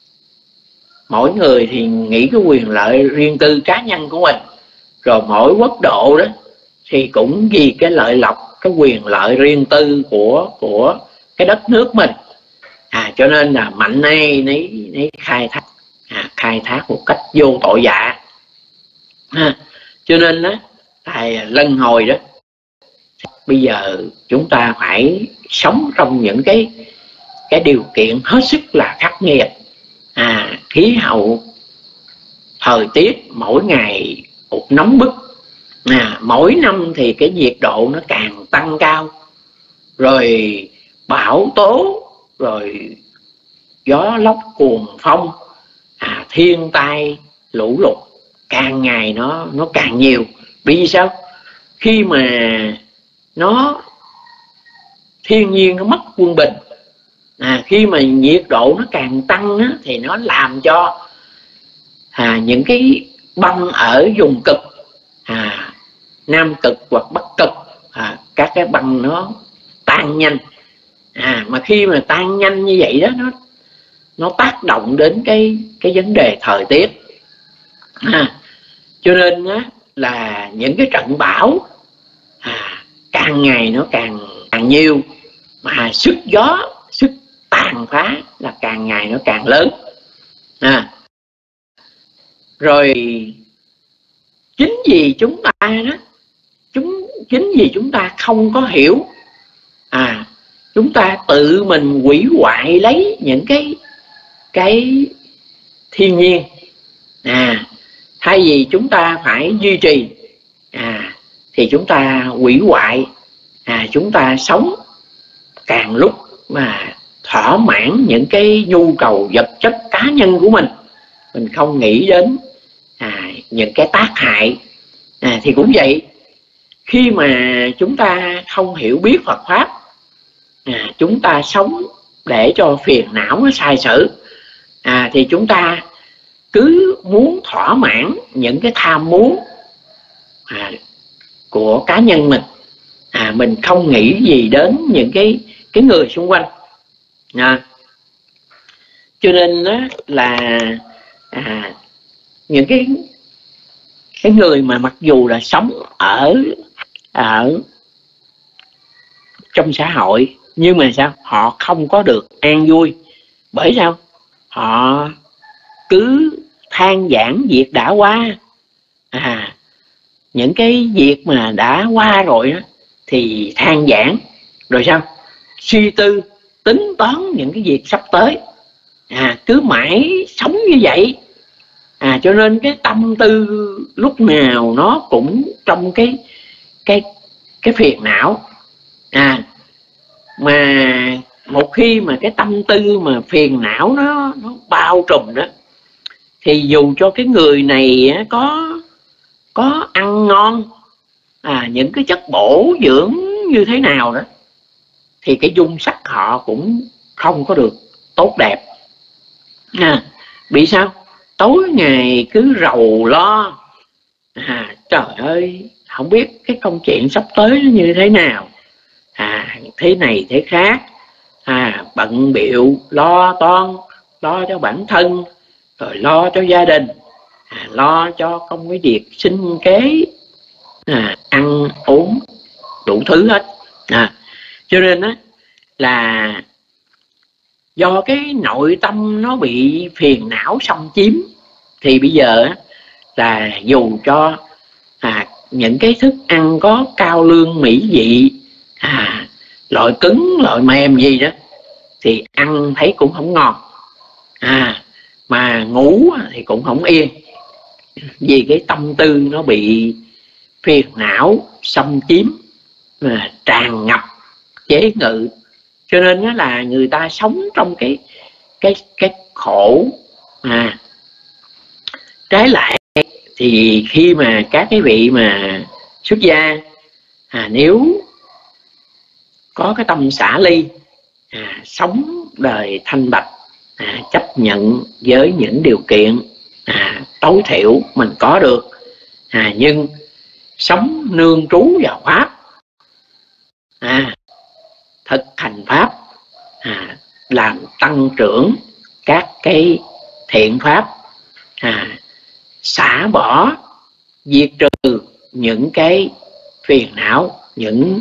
S2: mỗi người thì nghĩ cái quyền lợi riêng tư cá nhân của mình, rồi mỗi quốc độ đó thì cũng vì cái lợi lộc, cái quyền lợi riêng tư của của cái đất nước mình, à, cho nên là mạnh ai nấy nấy khai thác, à, khai thác một cách vô tội vạ. À, cho nên đó, thầy lần hồi đó, bây giờ chúng ta phải sống trong những cái cái điều kiện hết sức là khắc nghiệt, à, khí hậu, thời tiết mỗi ngày một nóng bức, à, mỗi năm thì cái nhiệt độ nó càng tăng cao, rồi bão tố, rồi gió lốc cuồng phong, à, thiên tai lũ lụt càng ngày nó nó càng nhiều. Vì sao? Khi mà nó thiên nhiên nó mất quân bình, à, khi mà nhiệt độ nó càng tăng á, thì nó làm cho à, những cái băng ở vùng cực, à, nam cực hoặc bắc cực, à, các cái băng nó tan nhanh, à, mà khi mà tan nhanh như vậy đó, nó nó tác động đến cái cái vấn đề thời tiết, à, cho nên á, là những cái trận bão à, càng ngày nó càng càng nhiều, mà sức gió, sức tàn phá là càng ngày nó càng lớn. À, rồi chính vì chúng ta đó, chúng chính vì chúng ta không có hiểu, à chúng ta tự mình hủy hoại lấy những cái cái thiên nhiên. À thay vì chúng ta phải duy trì, à thì chúng ta hủy hoại. À chúng ta sống càng lúc mà thỏa mãn những cái nhu cầu vật chất cá nhân của mình, mình không nghĩ đến à, những cái tác hại. À, thì cũng vậy, khi mà chúng ta không hiểu biết Phật Pháp, à, chúng ta sống để cho phiền não nó sai sử, à, thì chúng ta cứ muốn thỏa mãn những cái tham muốn à, của cá nhân mình. À, mình không nghĩ gì đến những cái cái người xung quanh. À, cho nên đó là à, những cái cái người mà mặc dù là sống ở ở trong xã hội, nhưng mà sao họ không có được an vui. Bởi sao? Họ cứ than vãn việc đã qua. À, những cái việc mà đã qua rồi đó, thì than vãn, rồi sao suy tư tính toán những cái việc sắp tới. À, cứ mãi sống như vậy. À, cho nên cái tâm tư lúc nào nó cũng trong cái cái cái phiền não. À, mà một khi mà cái tâm tư mà phiền não nó nó bao trùm đó, thì dù cho cái người này có có ăn ngon, à, những cái chất bổ dưỡng như thế nào đó, thì cái dung sắc họ cũng không có được tốt đẹp. À, bị sao? Tối ngày cứ rầu lo. À, trời ơi, không biết cái công chuyện sắp tới nó như thế nào. À, thế này thế khác. À, bận bịu lo toan, lo cho bản thân, rồi lo cho gia đình, à, lo cho công cái việc sinh kế, à, ăn uống đủ thứ hết. À, cho nên á là do cái nội tâm nó bị phiền não xâm chiếm, thì bây giờ á là dù cho à, những cái thức ăn có cao lương mỹ vị, à, loại cứng loại mềm gì đó, thì ăn thấy cũng không ngon. À, mà ngủ thì cũng không yên, vì cái tâm tư nó bị phiền não xâm chiếm, à, tràn ngập chế ngự. Cho nên đó là người ta sống trong cái cái cái khổ. À, trái lại thì khi mà các cái vị mà xuất gia, à, nếu có cái tâm xả ly, à, sống đời thanh bạch, à, chấp nhận với những điều kiện à, tối thiểu mình có được, à, nhưng sống nương trú vào Pháp, à, thực hành Pháp, à, làm tăng trưởng các cái thiện pháp, à, xả bỏ, diệt trừ những cái phiền não, những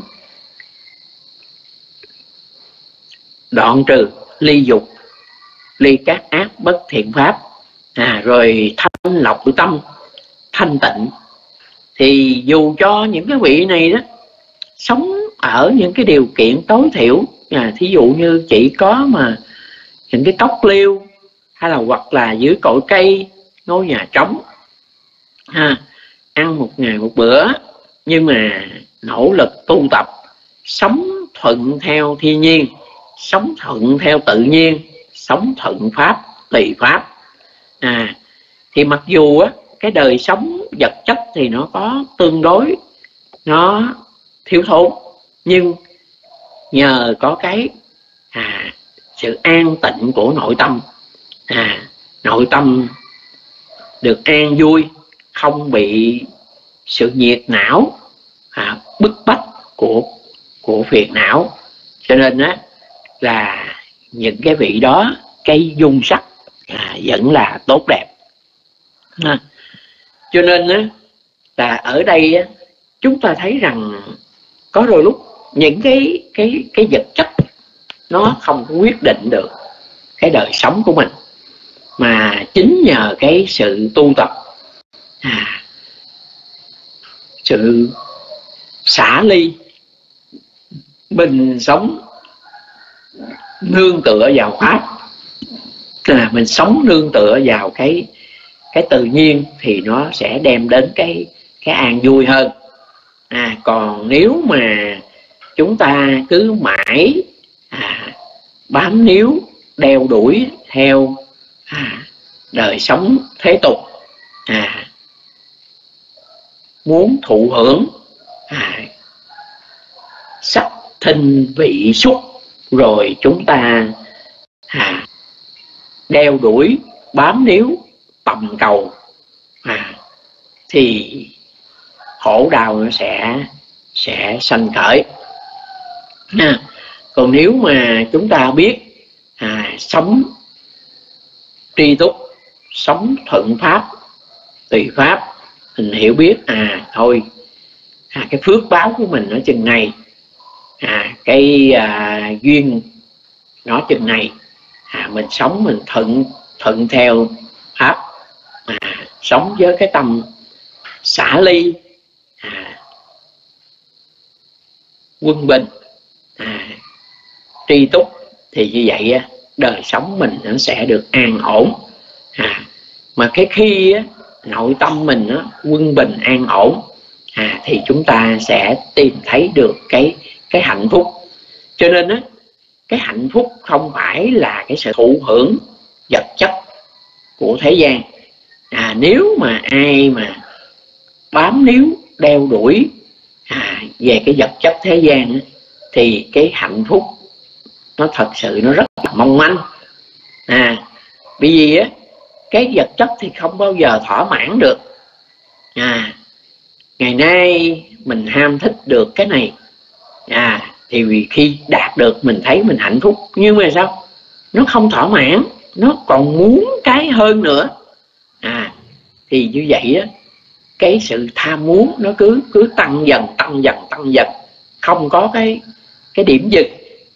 S2: đoạn trừ ly dục, ly các ác bất thiện pháp, à, rồi thanh lọc tâm, thanh tịnh. Thì dù cho những cái vị này đó sống ở những cái điều kiện tối thiểu, à, thí dụ như chỉ có mà những cái cốc liêu, hay là hoặc là dưới cội cây, ngôi nhà trống, à, ăn một ngày một bữa, nhưng mà nỗ lực tu tập, sống thuận theo thiên nhiên, sống thuận theo tự nhiên, sống thuận pháp tùy pháp, à, thì mặc dù á, cái đời sống vật chất thì nó có tương đối nó thiếu thốn, nhưng nhờ có cái à, sự an tịnh của nội tâm, à, nội tâm được an vui, không bị sự nhiệt não, à, bức bách của của phiền não. Cho nên á là những cái vị đó, cái dung sắc à, vẫn là tốt đẹp. À, cho nên á là ở đây á, chúng ta thấy rằng có đôi lúc những cái cái cái vật chất nó không quyết định được cái đời sống của mình, mà chính nhờ cái sự tu tập, à, sự xả ly, mình sống nương tựa vào pháp, à, mình sống nương tựa vào cái cái tự nhiên thì nó sẽ đem đến cái cái an vui hơn. À, còn nếu mà chúng ta cứ mãi à, bám níu đeo đuổi theo à, đời sống thế tục, à, muốn thụ hưởng à, sắc thinh vị xúc, rồi chúng ta à, đeo đuổi bám níu tầm cầu, à, thì khổ đau nó sẽ sẽ sanh khởi. À, còn nếu mà chúng ta biết à, sống tri túc, sống thuận pháp, tùy pháp, mình hiểu biết à thôi à, cái phước báo của mình ở chừng này, à, cái à, duyên nó chừng này, à, mình sống mình thuận thuận theo pháp, à, sống với cái tâm xả ly, à, quân bình, à, tri túc, thì như vậy á, đời sống mình nó sẽ được an ổn. À, mà cái khi á, nội tâm mình á, quân bình an ổn, à, thì chúng ta sẽ tìm thấy được cái cái hạnh phúc. Cho nên á, cái hạnh phúc không phải là cái sự thụ hưởng vật chất của thế gian. À, nếu mà ai mà bám níu đeo đuổi à, về cái vật chất thế gian á, thì cái hạnh phúc nó thật sự nó rất là mong manh. À, bởi vì á, cái vật chất thì không bao giờ thỏa mãn được. À, ngày nay mình ham thích được cái này, à, thì vì khi đạt được mình thấy mình hạnh phúc, nhưng mà sao nó không thỏa mãn, nó còn muốn cái hơn nữa. À, thì như vậy á, cái sự tham muốn nó cứ cứ tăng dần tăng dần tăng dần, không có cái cái điểm dừng.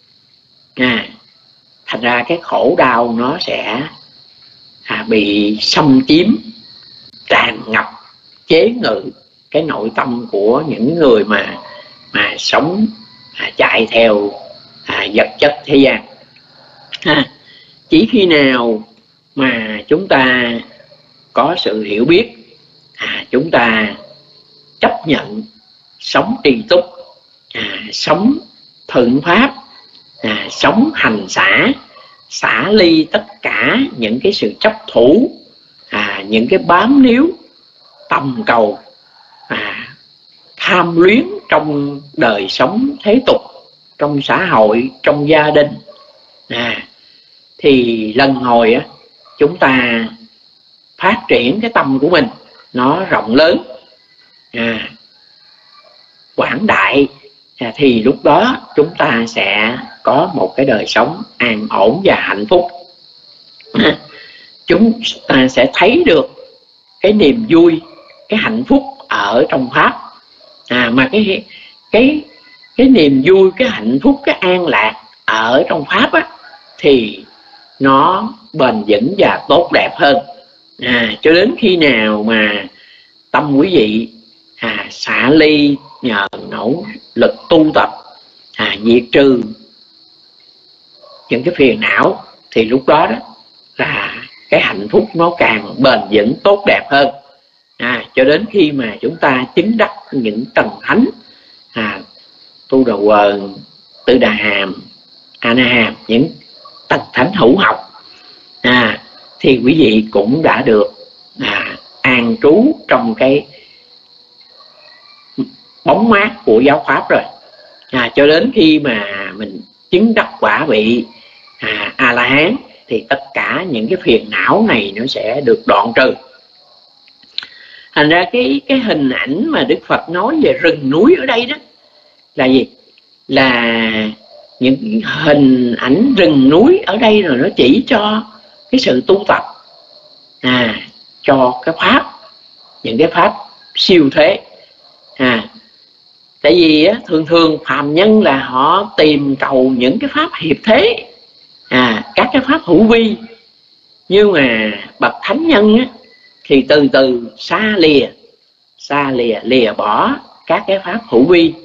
S2: À, thành ra cái khổ đau nó sẽ à, bị xâm chiếm, tràn ngập, chế ngự cái nội tâm của những người mà mà sống à, chạy theo à, vật chất thế gian. À, chỉ khi nào mà chúng ta có sự hiểu biết, à, chúng ta chấp nhận sống tri túc, à, sống thuận pháp, à, sống hành xả, xả ly tất cả những cái sự chấp thủ, à, những cái bám níu tầm cầu, à, tham luyến trong đời sống thế tục, trong xã hội, trong gia đình, à, thì lần hồi á, chúng ta phát triển cái tâm của mình nó rộng lớn, à, quảng đại, à, thì lúc đó chúng ta sẽ có một cái đời sống an ổn và hạnh phúc. À, chúng ta sẽ thấy được cái niềm vui, cái hạnh phúc ở trong pháp. À, mà cái cái cái niềm vui, cái hạnh phúc, cái an lạc ở trong pháp á, thì nó bền vững và tốt đẹp hơn. À, cho đến khi nào mà tâm quý vị à, xả ly nhờ nỗ lực tu tập, à, diệt trừ những cái phiền não, thì lúc đó đó là cái hạnh phúc nó càng bền vững tốt đẹp hơn. À, cho đến khi mà chúng ta chứng đắc những tầng thánh, à, Tu Đà Quần, Tư Đà Hàm, A Na Hàm, những tầng thánh hữu học, à, thì quý vị cũng đã được à, an trú trong cái bóng mát của giáo pháp rồi. À, cho đến khi mà mình chứng đắc quả vị à, A La Hán, thì tất cả những cái phiền não này nó sẽ được đoạn trừ. Thành ra cái cái hình ảnh mà Đức Phật nói về rừng núi ở đây đó là gì? Là những hình ảnh rừng núi ở đây rồi nó chỉ cho cái sự tu tập, à, cho cái pháp, những cái pháp siêu thế. À, tại vì á, thường thường phàm nhân là họ tìm cầu những cái pháp hiệp thế, à, các cái pháp hữu vi. Nhưng mà bậc thánh nhân á, thì từ từ xa lìa xa lìa lìa bỏ các cái pháp hữu vi,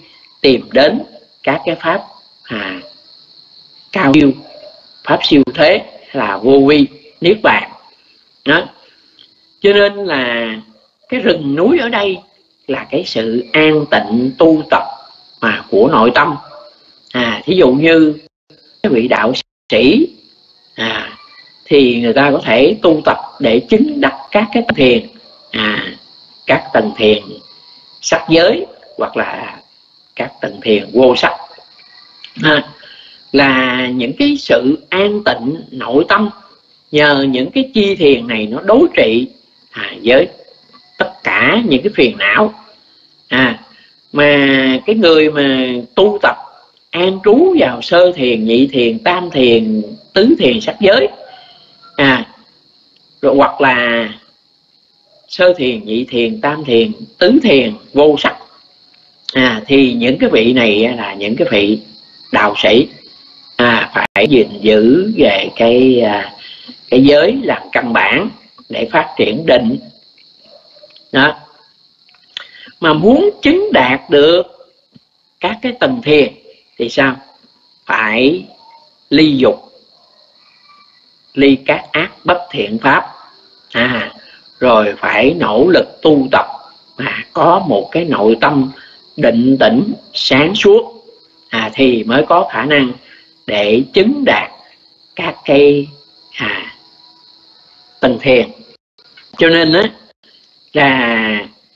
S2: tìm đến các cái pháp à, cao siêu, pháp siêu thế là vô vi niết bàn đó. Cho nên là cái rừng núi ở đây là cái sự an tịnh tu tập mà của nội tâm. À, thí dụ như cái vị đạo sĩ à, thì người ta có thể tu tập để chứng đắc các cái tầng thiền, à, các tầng thiền sắc giới hoặc là các tầng thiền vô sắc, à, là những cái sự an tịnh nội tâm. Nhờ những cái chi thiền này nó đối trị à, với tất cả những cái phiền não. À, mà cái người mà tu tập an trú vào sơ thiền, nhị thiền, tam thiền, tứ thiền sắc giới, à, rồi hoặc là sơ thiền, nhị thiền, tam thiền, tứ thiền vô sắc, à, thì những cái vị này là những cái vị đạo sĩ, à, phải gìn giữ về cái cái giới làm căn bản để phát triển định đó. Mà muốn chứng đạt được các cái tầng thiền thì sao? Phải ly dục, ly các ác bất thiện pháp, à, rồi phải nỗ lực tu tập mà có một cái nội tâm định tĩnh sáng suốt, à, thì mới có khả năng để chứng đạt các cái à, tầng thiền. Cho nên á là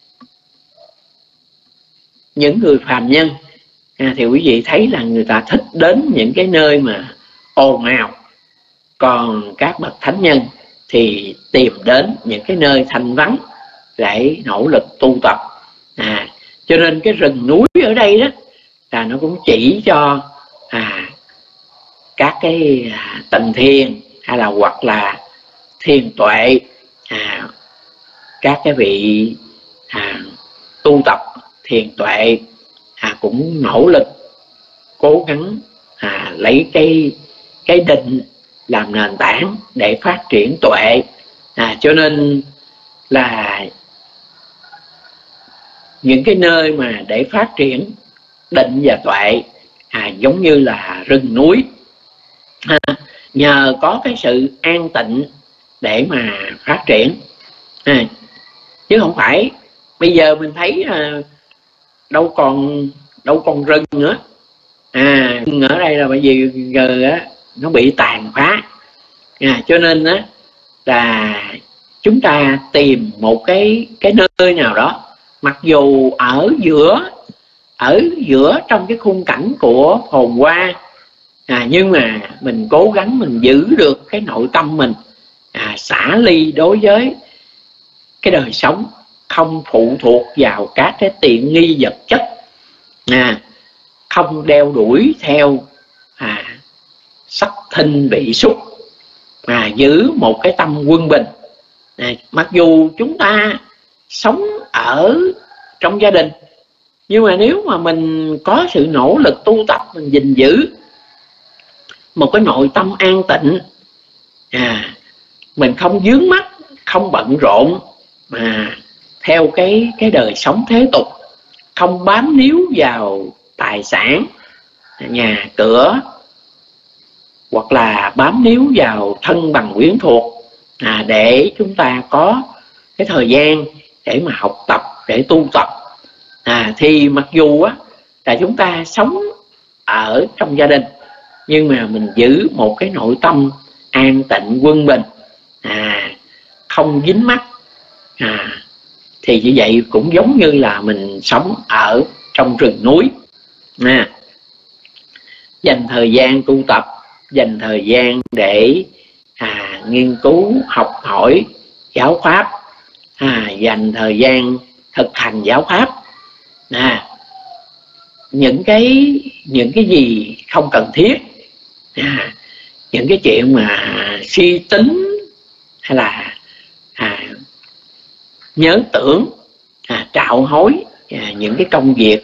S2: những người phàm nhân à, thì quý vị thấy là người ta thích đến những cái nơi mà ồn ào, còn các bậc thánh nhân thì tìm đến những cái nơi thanh vắng để nỗ lực tu tập. À, cho nên cái rừng núi ở đây đó là nó cũng chỉ cho à, các cái à, tầng thiền hay là hoặc là thiền tuệ, à, các cái vị à, tu tập thiền tuệ à, cũng nỗ lực cố gắng à, lấy cái cái định làm nền tảng để phát triển tuệ. À, cho nên là những cái nơi mà để phát triển định và tuệ à, giống như là rừng núi, à, nhờ có cái sự an tịnh để mà phát triển, à, chứ không phải bây giờ mình thấy à, đâu còn đâu còn rừng nữa. À, ở đây là bởi vì giờ á, nó bị tàn phá, à, cho nên á, là chúng ta tìm một cái cái nơi nào đó, mặc dù ở giữa ở giữa trong cái khung cảnh của phồn hoa, à, nhưng mà mình cố gắng mình giữ được cái nội tâm mình à, xả ly đối với cái đời sống, không phụ thuộc vào các cái tiện nghi vật chất, à, không đeo đuổi theo à, sắc thinh vị xúc, à, giữ một cái tâm quân bình. À, mặc dù chúng ta sống ở trong gia đình, nhưng mà nếu mà mình có sự nỗ lực tu tập, mình gìn giữ một cái nội tâm an tịnh, à, mình không vướng mắc, không bận rộn mà theo cái cái đời sống thế tục, không bám níu vào tài sản, nhà cửa, hoặc là bám níu vào thân bằng quyến thuộc, à, để chúng ta có cái thời gian để mà học tập, để tu tập, à, thì mặc dù á, là chúng ta sống ở trong gia đình, nhưng mà mình giữ một cái nội tâm an tịnh quân bình, à, không dính mắc, à, thì như vậy cũng giống như là mình sống ở trong rừng núi. À, dành thời gian tu tập, dành thời gian để à, nghiên cứu học hỏi giáo pháp, à, dành thời gian thực hành giáo pháp, à, những cái những cái gì không cần thiết, à, những cái chuyện mà suy tính hay là à, nhớ tưởng, à, trạo hối, à, những cái công việc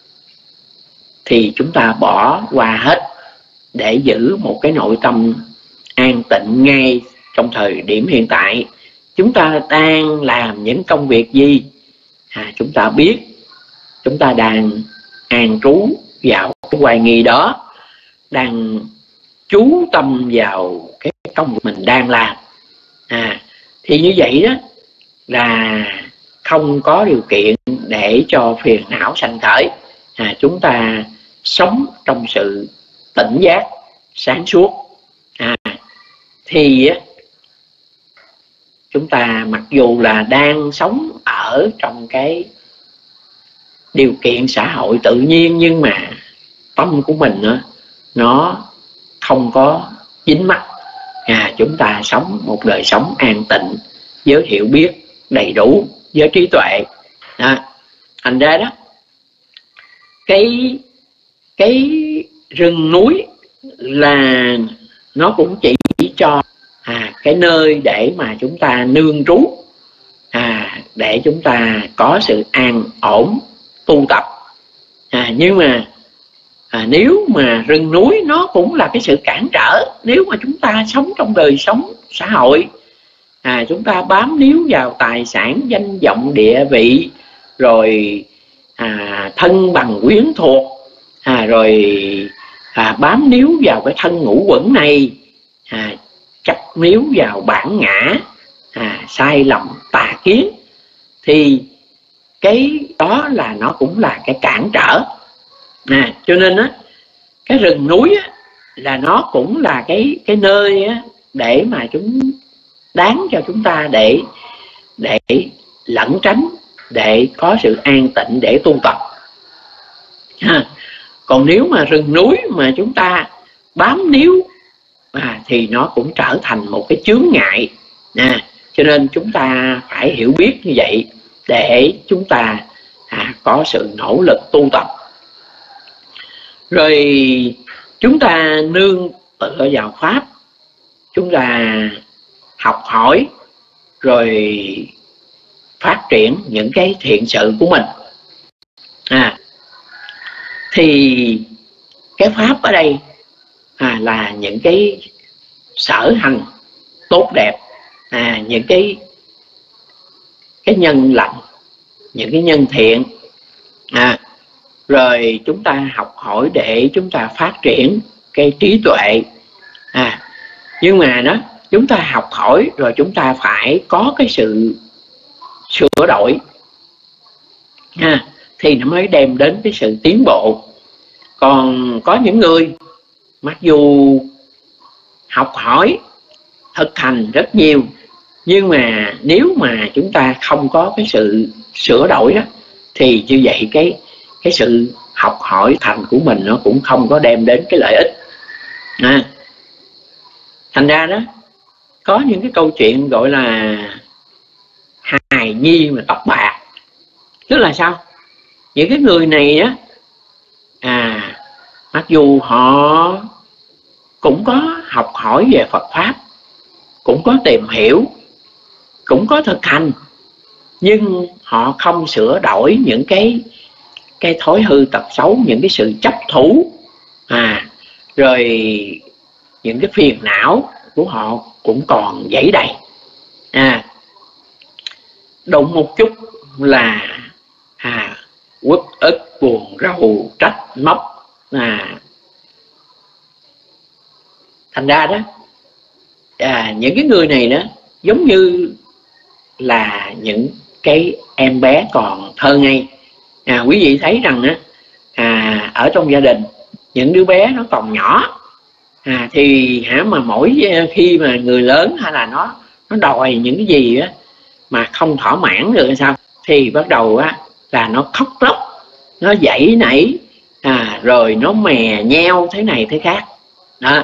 S2: thì chúng ta bỏ qua hết để giữ một cái nội tâm an tịnh ngay trong thời điểm hiện tại. Chúng ta đang làm những công việc gì, à, chúng ta biết chúng ta đang an trú vào cái oai nghi đó, đang chú tâm vào cái công việc mình đang làm. À, thì như vậy đó là không có điều kiện để cho phiền não sanh khởi. À, chúng ta sống trong sự tỉnh giác, sáng suốt. À, thì chúng ta mặc dù là đang sống ở trong cái điều kiện xã hội tự nhiên, nhưng mà tâm của mình đó, nó không có dính mắc. À, chúng ta sống một đời sống an tịnh với hiểu biết đầy đủ, với trí tuệ. À, thành ra đó, cái cái rừng núi là nó cũng chỉ cho à, cái nơi để mà chúng ta nương trú, à, để chúng ta có sự an ổn tu tập. À, nhưng mà à, nếu mà rừng núi nó cũng là cái sự cản trở. Nếu mà chúng ta sống trong đời sống xã hội, à, chúng ta bám níu vào tài sản, danh vọng, địa vị, rồi à, thân bằng quyến thuộc, à, rồi à, bám níu vào cái thân ngũ quẩn này, à, chấp níu vào bản ngã, à, sai lầm tà kiến, thì cái đó là nó cũng là cái cản trở. À, cho nên á, cái rừng núi á, là nó cũng là cái cái nơi á, để mà chúng đáng cho chúng ta để để lẩn tránh, để có sự an tịnh để tu tập. À, còn nếu mà rừng núi mà chúng ta bám níu, à, thì nó cũng trở thành một cái chướng ngại. À, cho nên chúng ta phải hiểu biết như vậy để chúng ta à, có sự nỗ lực tu tập. Rồi chúng ta nương tựa vào Pháp, chúng ta học hỏi, rồi phát triển những cái thiện sự của mình. À, thì cái Pháp ở đây à, là những cái sở hành tốt đẹp, à, những cái cái nhân lành, những cái nhân thiện. À, rồi chúng ta học hỏi để chúng ta phát triển cái trí tuệ. À, nhưng mà đó, chúng ta học hỏi rồi chúng ta phải có cái sự sửa đổi, à, thì nó mới đem đến cái sự tiến bộ. Còn có những người mặc dù học hỏi, thực hành rất nhiều, nhưng mà nếu mà chúng ta không có cái sự sửa đổi đó, thì như vậy cái cái sự học hỏi thành của mình nó cũng không có đem đến cái lợi ích. À, thành ra đó, có những cái câu chuyện gọi là hài nhi mà tóc bạc. Tức là sao? Những cái người này á, à, mặc dù họ cũng có học hỏi về Phật Pháp, cũng có tìm hiểu, cũng có thực hành, nhưng họ không sửa đổi những cái cái thói hư tật xấu, những cái sự chấp thủ, à, rồi những cái phiền não của họ cũng còn dẫy đầy. À, đụng một chút là à, uất ức, buồn rầu, trách móc. À, thành ra đó, à, những cái người này đó giống như là những cái em bé còn thơ ngây. À, quý vị thấy rằng á, à, ở trong gia đình những đứa bé nó còn nhỏ, à, thì hả mà mỗi khi mà người lớn hay là nó nó đòi những cái gì á mà không thỏa mãn được hay sao, thì bắt đầu á là nó khóc lóc, nó giãy nảy, à, rồi nó mè nheo thế này thế khác đó.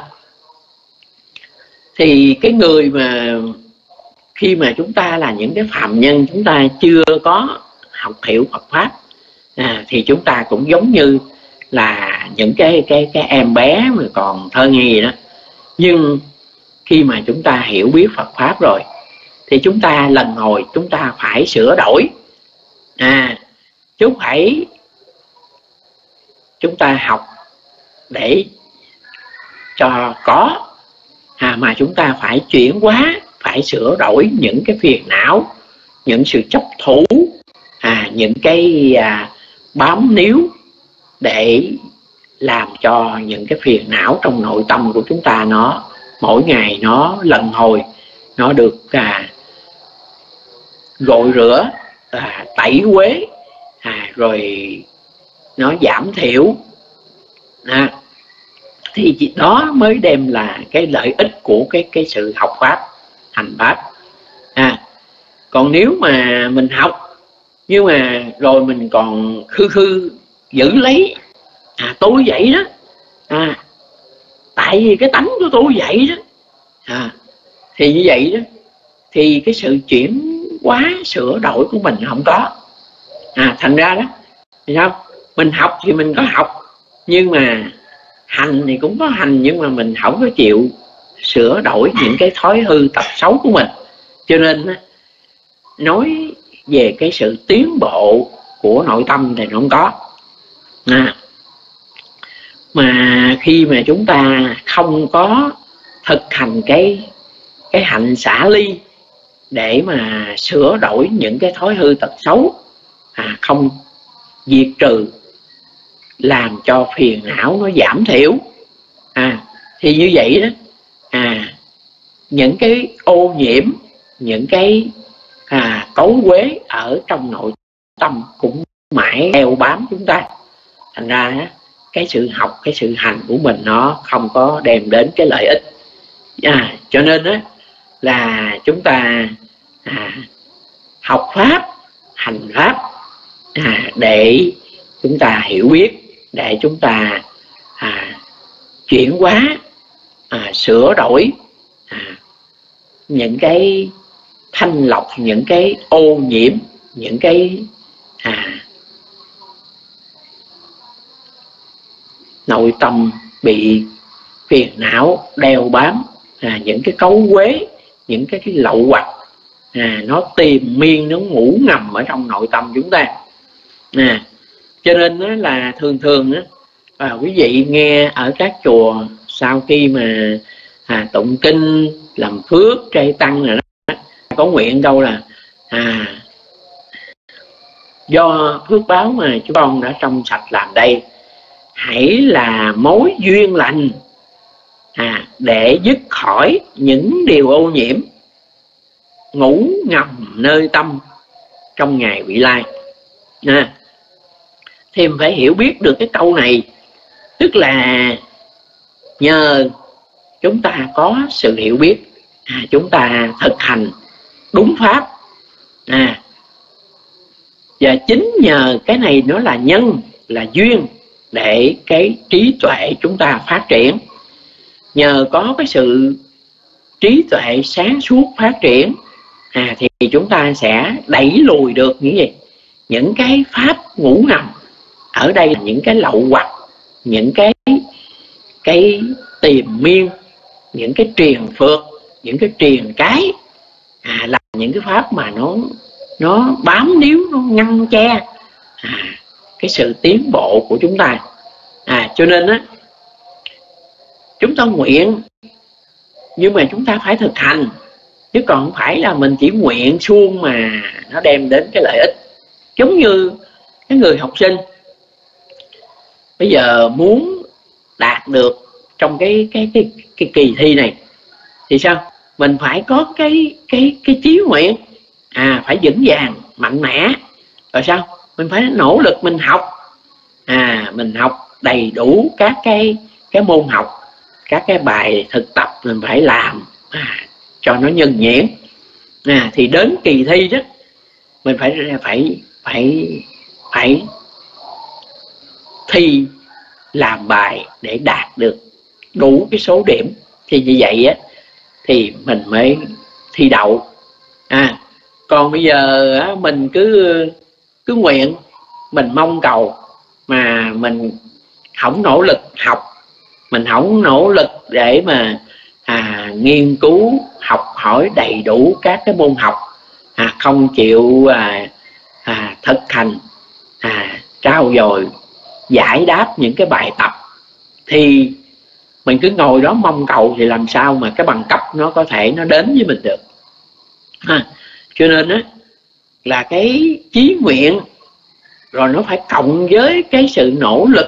S2: Thì cái người mà khi mà chúng ta là những cái phạm nhân, chúng ta chưa có học hiểu Phật Pháp, à, thì chúng ta cũng giống như là những cái cái cái em bé mà còn thơ ngây đó. Nhưng khi mà chúng ta hiểu biết Phật Pháp rồi thì chúng ta lần hồi chúng ta phải sửa đổi. À, chứ phải chúng ta học để cho có, à, mà chúng ta phải chuyển hóa, phải sửa đổi những cái phiền não, những sự chấp thủ, à, những cái à, bám níu để làm cho những cái phiền não trong nội tâm của chúng ta nó mỗi ngày nó lần hồi, nó được à, gội rửa, à, tẩy uế, à, rồi nó giảm thiểu, à, thì đó mới đem là cái lợi ích của cái cái sự học pháp, hành pháp. À, còn nếu mà mình học nhưng mà rồi mình còn khư khư giữ lấy, à, tôi vậy đó, à, tại vì cái tánh của tôi vậy đó, à, thì như vậy đó thì cái sự chuyển hóa sửa đổi của mình không có. À, thành ra đó thì sao, mình học thì mình có học, nhưng mà hành thì cũng có hành, nhưng mà mình không có chịu sửa đổi những cái thói hư tật xấu của mình. Cho nên nói về cái sự tiến bộ của nội tâm thì nó không có. À, mà khi mà chúng ta không có thực hành cái cái hạnh xả ly để mà sửa đổi những cái thói hư tật xấu, à, không diệt trừ, làm cho phiền não nó giảm thiểu, à, thì như vậy đó, à, những cái ô nhiễm, những cái à, cấu uế ở trong nội tâm cũng mãi theo bám chúng ta. Thành ra cái sự học, cái sự hành của mình nó không có đem đến cái lợi ích. À, cho nên đó là chúng ta à, học pháp, hành pháp, à, để chúng ta hiểu biết, để chúng ta à, chuyển hóa, à, sửa đổi à, những cái thanh lọc, những cái ô nhiễm, những cái à, nội tâm bị phiền não đeo bám, à, những cái cấu uế, những cái, cái lậu hoặc, à, nó tìm miên, nó ngủ ngầm ở trong nội tâm chúng ta. À, cho nên đó là thường thường đó, à, quý vị nghe ở các chùa sau khi mà à, tụng kinh, làm phước, trai tăng rồi đó, có nguyện đâu là à, do phước báo mà chúng con đã trong sạch làm đây, hãy là mối duyên lành, à, để dứt khỏi những điều ô nhiễm ngủ ngầm nơi tâm trong ngày vị lai. À, thì mình phải hiểu biết được cái câu này, tức là nhờ chúng ta có sự hiểu biết, à, chúng ta thực hành đúng pháp, à, và chính nhờ cái này nó là nhân, là duyên để cái trí tuệ chúng ta phát triển. Nhờ có cái sự trí tuệ sáng suốt phát triển, à, thì chúng ta sẽ đẩy lùi được những gì, những cái pháp ngủ nằm. Ở đây là những cái lậu hoặc, những cái cái tìm miên, những cái triền phược, những cái triền cái, à, là những cái pháp mà nó nó bám níu, nó ngăn che à, cái sự tiến bộ của chúng ta. À, cho nên á, chúng ta nguyện nhưng mà chúng ta phải thực hành, chứ còn không phải là mình chỉ nguyện suông mà nó đem đến cái lợi ích. Giống như cái người học sinh bây giờ muốn đạt được trong cái cái cái cái kỳ thi này thì sao? Mình phải có cái cái cái chí nguyện, à, phải vững vàng, mạnh mẽ. Rồi sao? Mình phải nỗ lực mình học, à, mình học đầy đủ các cái cái môn học, các cái bài thực tập mình phải làm, à, cho nó nhuần nhuyễn. À, thì đến kỳ thi đó mình phải phải phải phải thi làm bài để đạt được đủ cái số điểm, thì như vậy á thì mình mới thi đậu. À, còn bây giờ á, mình cứ cứ nguyện, mình mong cầu mà mình không nỗ lực học, mình không nỗ lực để mà à, nghiên cứu học hỏi đầy đủ các cái môn học, à, không chịu à, à, thực hành, à, trau dồi giải đáp những cái bài tập, thì mình cứ ngồi đó mong cầu thì làm sao mà cái bằng cấp nó có thể nó đến với mình được. À, cho nên á là cái chí nguyện rồi nó phải cộng với cái sự nỗ lực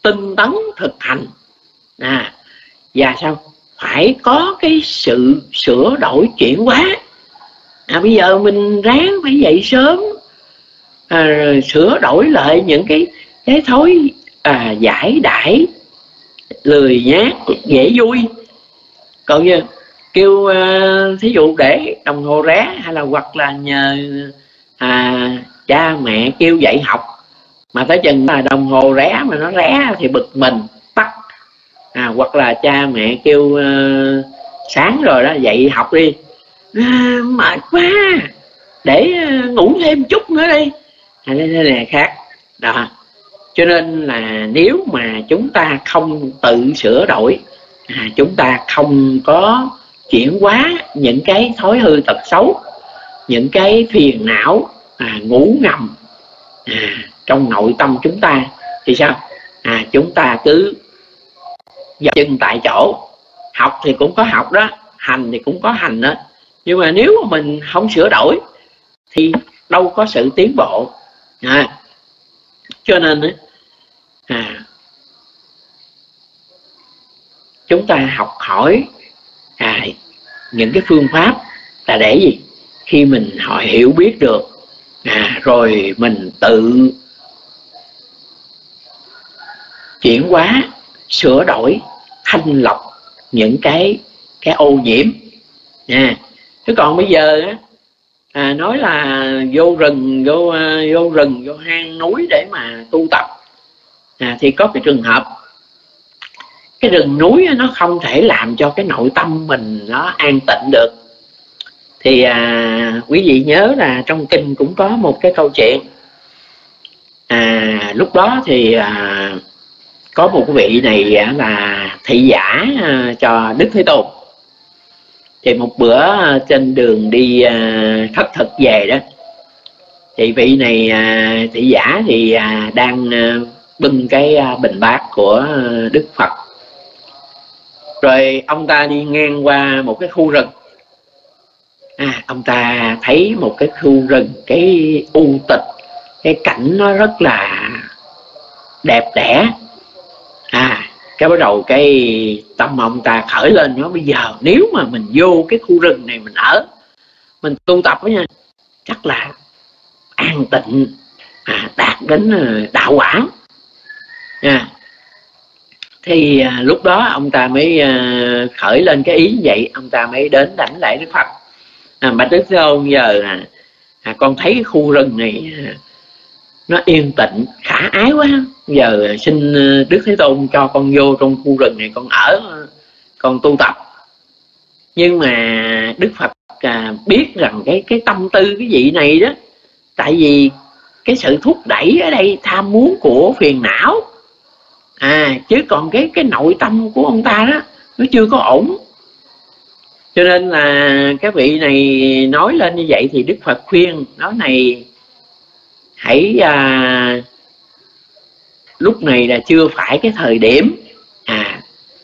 S2: tinh tấn thực hành. À, và sao phải có cái sự sửa đổi chuyển hóa. À, bây giờ mình ráng phải dậy sớm, à, sửa đổi lại những cái cái thói à, giải đãi, lười nhác, dễ vui. Còn như kêu uh, thí dụ để đồng hồ ré, hay là hoặc là nhờ à, cha mẹ kêu dạy học, mà tới chừng là đồng hồ ré mà nó ré thì bực mình tắt. À, hoặc là cha mẹ kêu uh, sáng rồi đó dạy học đi, à, mệt quá, để uh, ngủ thêm chút nữa đi, à, thế này khác đó. Cho nên là nếu mà chúng ta không tự sửa đổi, à, chúng ta không có chuyển hóa những cái thói hư tật xấu, những cái phiền não à, ngủ ngầm à, trong nội tâm chúng ta, thì sao? À, chúng ta cứ dậm chân tại chỗ. Học thì cũng có học đó, hành thì cũng có hành đó, nhưng mà nếu mà mình không sửa đổi thì đâu có sự tiến bộ. À, cho nên à, chúng ta học hỏi à, những cái phương pháp là để gì? Khi mình họ hiểu biết được, à, rồi mình tự chuyển hóa, sửa đổi, thanh lọc những cái cái ô nhiễm. À, chứ còn bây giờ à, nói là vô rừng, vô vô rừng, vô hang núi để mà tu tập, à, thì có cái trường hợp cái rừng núi nó không thể làm cho cái nội tâm mình nó an tịnh được. Thì à, quý vị nhớ là trong kinh cũng có một cái câu chuyện. À, lúc đó thì à, có một cái vị này là thị giả à, cho Đức Thế Tôn. Thì một bữa trên đường đi à, khất thực về đó, thì vị này à, thị giả thì à, đang à, bưng cái à, bình bát của à, Đức Phật. Rồi ông ta đi ngang qua một cái khu rừng. À, ông ta thấy một cái khu rừng, cái u tịch, cái cảnh nó rất là đẹp đẽ. À, cái bắt đầu cái tâm ông ta khởi lên, nó bây giờ nếu mà mình vô cái khu rừng này mình ở, mình tu tập đó nha, chắc là an tịnh, à, đạt đến đạo quả. À, thì à, lúc đó ông ta mới à, khởi lên cái ý như vậy, ông ta mới đến đảnh lễ Đức Phật. À, bạch Đức Thế Tôn, giờ à, à, con thấy cái khu rừng này à, nó yên tịnh, khả ái quá, giờ xin Đức Thế Tôn cho con vô trong khu rừng này, con ở, con tu tập. Nhưng mà Đức Phật à, biết rằng cái cái tâm tư cái vị này đó, tại vì cái sự thúc đẩy ở đây tham muốn của phiền não. À, chứ còn cái cái nội tâm của ông ta đó nó chưa có ổn. Cho nên là cái vị này nói lên như vậy thì Đức Phật khuyên nói này, hãy à, lúc này là chưa phải cái thời điểm, à,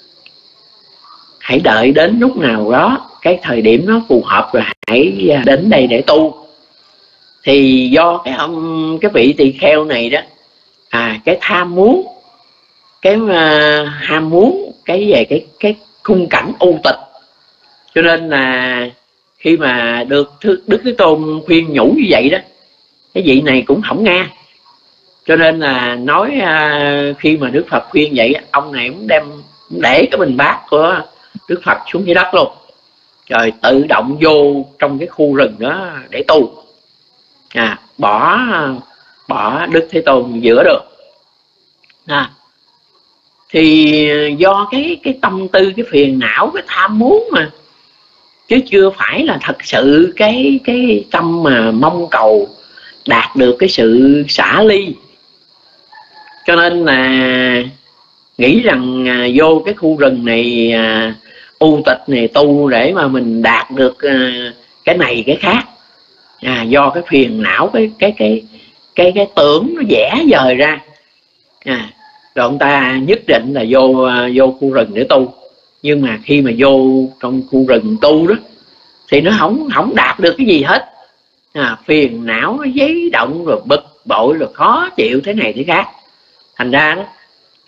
S2: hãy đợi đến lúc nào đó cái thời điểm nó phù hợp rồi hãy đến đây để tu. Thì do cái ông cái vị tỳ kheo này đó, à, cái tham muốn, cái uh, ham muốn cái về cái cái khung cảnh u tịch, cho nên là khi mà được Đức Thế Tôn khuyên nhủ như vậy đó, cái vị này cũng không nghe. Cho nên là nói uh, khi mà Đức Phật khuyên vậy, ông này cũng đem để cái bình bát của Đức Phật xuống dưới đất luôn, rồi tự động vô trong cái khu rừng đó để tu. À, bỏ bỏ Đức Thế Tôn giữa được. À, thì do cái cái tâm tư, cái phiền não, cái tham muốn mà, chứ chưa phải là thật sự cái cái tâm mà mong cầu đạt được cái sự xả ly. Cho nên là nghĩ rằng à, vô cái khu rừng này à, u tịch này tu để mà mình đạt được à, cái này cái khác. À, do cái phiền não, cái cái cái cái cái tưởng nó vẽ vời ra. À, rồi ông ta nhất định là vô vô khu rừng để tu. Nhưng mà khi mà vô trong khu rừng tu đó thì nó không không đạt được cái gì hết. À, phiền não nó giấy động, rồi bực bội, rồi khó chịu thế này thế khác. Thành ra đó,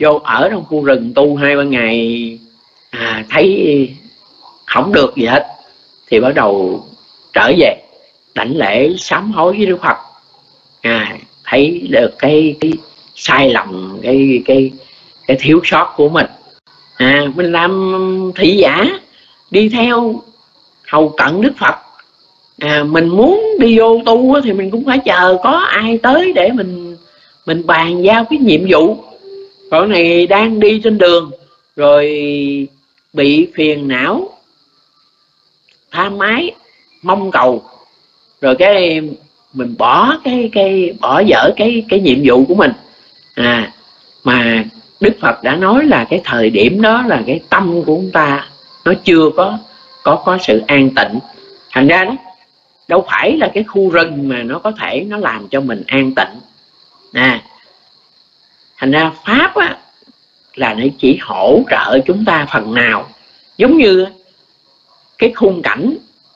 S2: vô ở trong khu rừng tu hai ba ngày, à, thấy không được gì hết thì bắt đầu trở về đảnh lễ sám hối với Đức Phật, à, thấy được cái, cái sai lầm, cái cái cái thiếu sót của mình. À, mình làm thị giả đi theo hầu cận Đức Phật, à, mình muốn đi vô tu thì mình cũng phải chờ có ai tới để mình mình bàn giao cái nhiệm vụ. Còn này đang đi trên đường rồi bị phiền não, tham ái, mong cầu, rồi cái mình bỏ cái cái bỏ dở cái cái nhiệm vụ của mình. À, mà Đức Phật đã nói là cái thời điểm đó là cái tâm của chúng ta nó chưa có có có sự an tịnh. Thành ra đó, đâu phải là cái khu rừng mà nó có thể nó làm cho mình an tịnh. À, thành ra pháp á, là nó chỉ hỗ trợ chúng ta phần nào, giống như cái khung cảnh,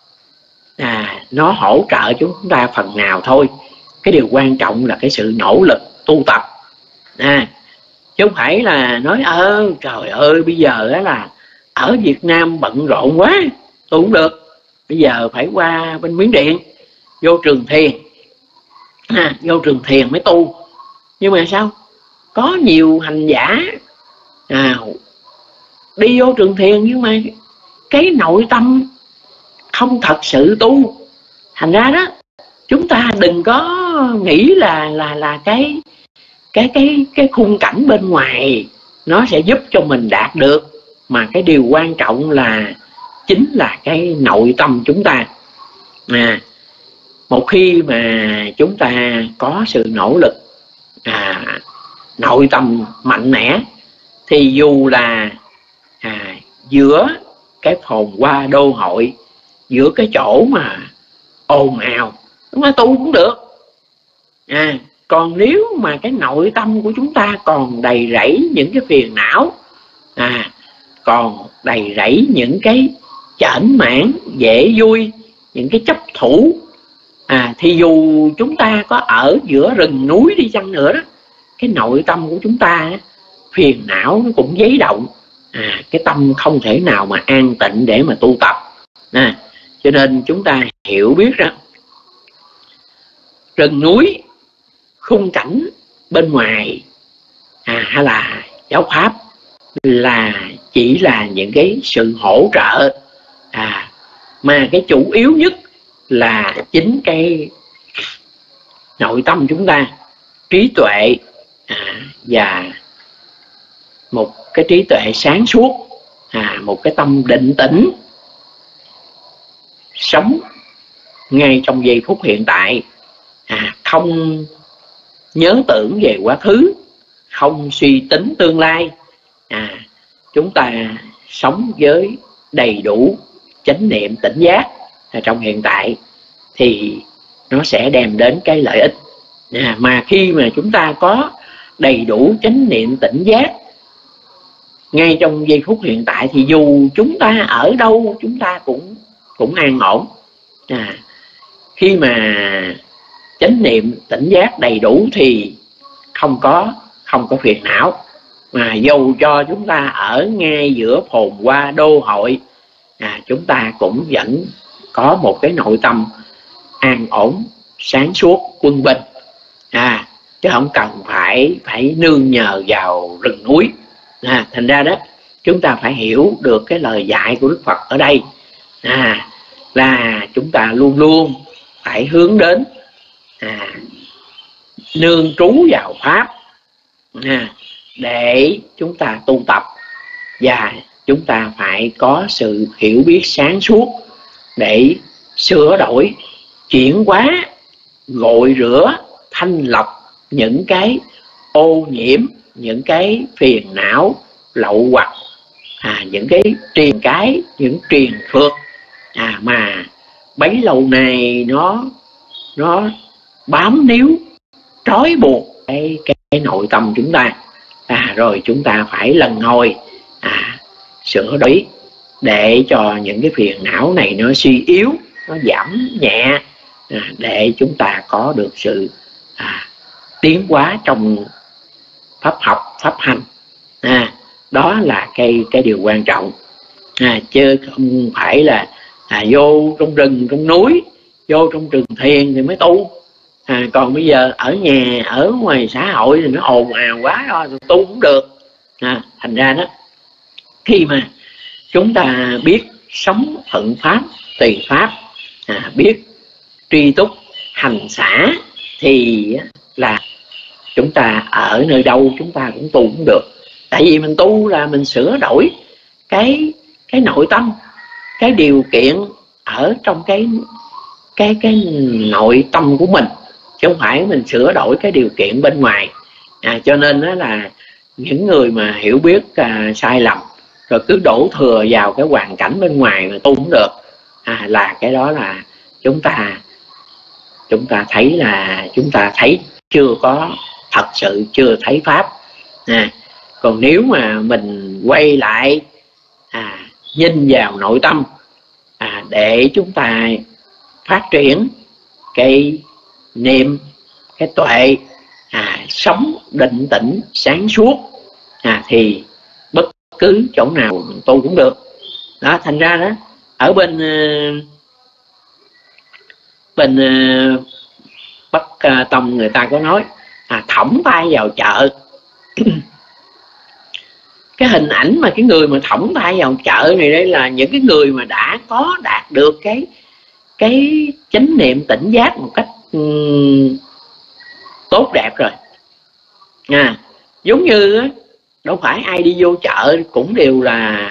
S2: à, nó hỗ trợ chúng ta phần nào thôi. Cái điều quan trọng là cái sự nỗ lực tu tập, à, chứ không phải là nói ơ trời ơi bây giờ á là ở Việt Nam bận rộn quá tu không được, bây giờ phải qua bên Miến Điện vô trường thiền, à, vô trường thiền mới tu. Nhưng mà sao có nhiều hành giả, à, đi vô trường thiền nhưng mà cái nội tâm không thật sự tu. Thành ra đó, chúng ta đừng có nghĩ là là là cái cái cái cái khung cảnh bên ngoài nó sẽ giúp cho mình đạt được, mà cái điều quan trọng là chính là cái nội tâm chúng ta. À, một khi mà chúng ta có sự nỗ lực, à, nội tâm mạnh mẽ, thì dù là à, giữa cái phồn hoa đô hội, giữa cái chỗ mà ồn ào, chúng ta tu cũng được. À, còn nếu mà cái nội tâm của chúng ta còn đầy rẫy những cái phiền não, à, còn đầy rẫy những cái chểnh mãn dễ vui, những cái chấp thủ, à, thì dù chúng ta có ở giữa rừng núi đi chăng nữa đó, cái nội tâm của chúng ta phiền não nó cũng dấy động. À, cái tâm không thể nào mà an tịnh để mà tu tập. À, cho nên chúng ta hiểu biết rằng rừng núi, khung cảnh bên ngoài, à, hay là giáo pháp là chỉ là những cái sự hỗ trợ, à, mà cái chủ yếu nhất là chính cái nội tâm chúng ta, trí tuệ, à, và một cái trí tuệ sáng suốt, à, một cái tâm định tĩnh, sống ngay trong giây phút hiện tại, à, không nhớ tưởng về quá khứ, không suy tính tương lai. À, chúng ta sống với đầy đủ chánh niệm tỉnh giác ở trong hiện tại thì nó sẽ đem đến cái lợi ích. À, mà khi mà chúng ta có đầy đủ chánh niệm tỉnh giác ngay trong giây phút hiện tại thì dù chúng ta ở đâu chúng ta cũng cũng an ổn. À, khi mà chánh niệm tỉnh giác đầy đủ thì không có không có phiền não, mà dù cho chúng ta ở ngay giữa phồn hoa đô hội, à, chúng ta cũng vẫn có một cái nội tâm an ổn, sáng suốt, quân bình, à, chứ không cần phải phải nương nhờ vào rừng núi. À, thành ra đó chúng ta phải hiểu được cái lời dạy của Đức Phật ở đây, à, là chúng ta luôn luôn phải hướng đến, à, nương trú vào pháp, à, để chúng ta tu tập, và chúng ta phải có sự hiểu biết sáng suốt để sửa đổi, chuyển hóa, gội rửa, thanh lọc những cái ô nhiễm, những cái phiền não lậu hoặc, à, những cái triền cái, những triền phược, à, mà bấy lâu nay nó nó bám níu, trói buộc cái, cái, cái nội tâm chúng ta. À, rồi chúng ta phải lần hồi, à, sửa đổi để cho những cái phiền não này nó suy yếu, nó giảm nhẹ, à, để chúng ta có được sự, à, tiến hóa trong pháp học, pháp hành. Đó là cái cái điều quan trọng, à, chứ không phải là à, vô trong rừng trong núi, vô trong rừng thiền thì mới tu. À, còn bây giờ ở nhà, ở ngoài xã hội thì nó ồn ào quá rồi, tu cũng được. À, thành ra đó, khi mà chúng ta biết sống thuận pháp tùy pháp, à, biết tri túc hành xả, thì là chúng ta ở nơi đâu chúng ta cũng tu cũng được. Tại vì mình tu là mình sửa đổi cái cái nội tâm, cái điều kiện ở trong cái cái cái nội tâm của mình, chứ không phải mình sửa đổi cái điều kiện bên ngoài. À, cho nên đó là những người mà hiểu biết à, sai lầm rồi cứ đổ thừa vào cái hoàn cảnh bên ngoài mà tu không được, à, là cái đó là chúng ta chúng ta thấy là chúng ta thấy chưa có thật sự chưa thấy pháp. À, còn nếu mà mình quay lại à, nhìn vào nội tâm, à, để chúng ta phát triển cái niệm, cái tuệ, à, sống định tĩnh sáng suốt, à, thì bất cứ chỗ nào mình tu cũng được. Đó, thành ra đó, ở bên bên Bắc Tông người ta có nói à, thõng tay vào chợ. Cái hình ảnh mà cái người mà thõng tay vào chợ này, đây là những cái người mà đã có đạt được cái cái chánh niệm tỉnh giác một cách um, tốt đẹp rồi. À, giống như đâu phải ai đi vô chợ cũng đều là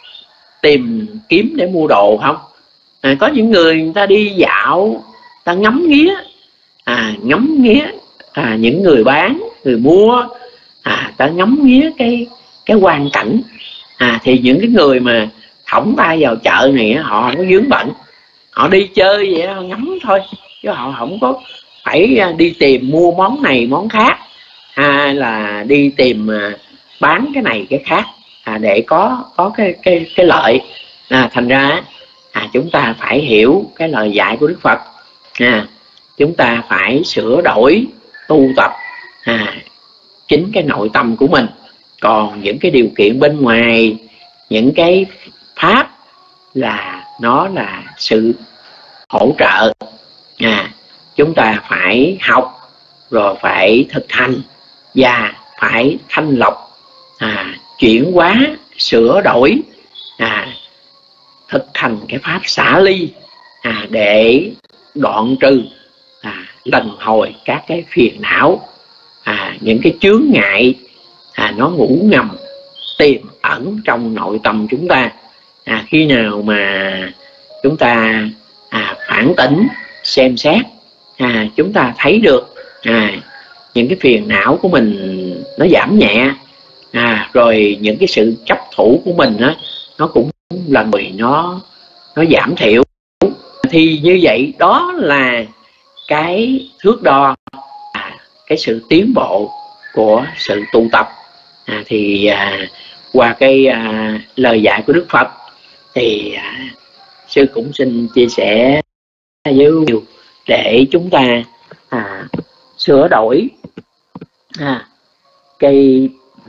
S2: tìm kiếm để mua đồ không. À, có những người người ta đi dạo, ta ngắm nghía, à, ngắm nghía à, những người bán, người mua, à, ta ngắm nghía cái cái hoàn cảnh. À, thì những cái người mà thõng tay vào chợ này họ không có vướng bận, họ đi chơi vậy họ ngắm thôi, chứ họ không có phải đi tìm mua món này món khác, hay là đi tìm bán cái này cái khác, à, để có có cái cái cái lợi. À, thành ra à, chúng ta phải hiểu cái lời dạy của Đức Phật. À, chúng ta phải sửa đổi tu tập à, chính cái nội tâm của mình. Còn những cái điều kiện bên ngoài, những cái pháp là nó là sự hỗ trợ. À, chúng ta phải học rồi phải thực hành và phải thanh lọc, à, chuyển hóa, sửa đổi, à, thực hành cái pháp xả ly, à, để đoạn trừ à, lần hồi các cái phiền não, à, những cái chướng ngại à, nó ngủ ngầm tiềm ẩn trong nội tâm chúng ta. À, khi nào mà chúng ta à, phản tỉnh xem xét, à, chúng ta thấy được à, những cái phiền não của mình nó giảm nhẹ, à, rồi những cái sự chấp thủ của mình á, nó cũng lần bị nó nó giảm thiểu. Thì như vậy đó là cái thước đo à, cái sự tiến bộ của sự tu tập. À, thì à, qua cái à, lời dạy của Đức Phật thì à, sư cũng xin chia sẻ với điều để chúng ta à, sửa đổi à, cái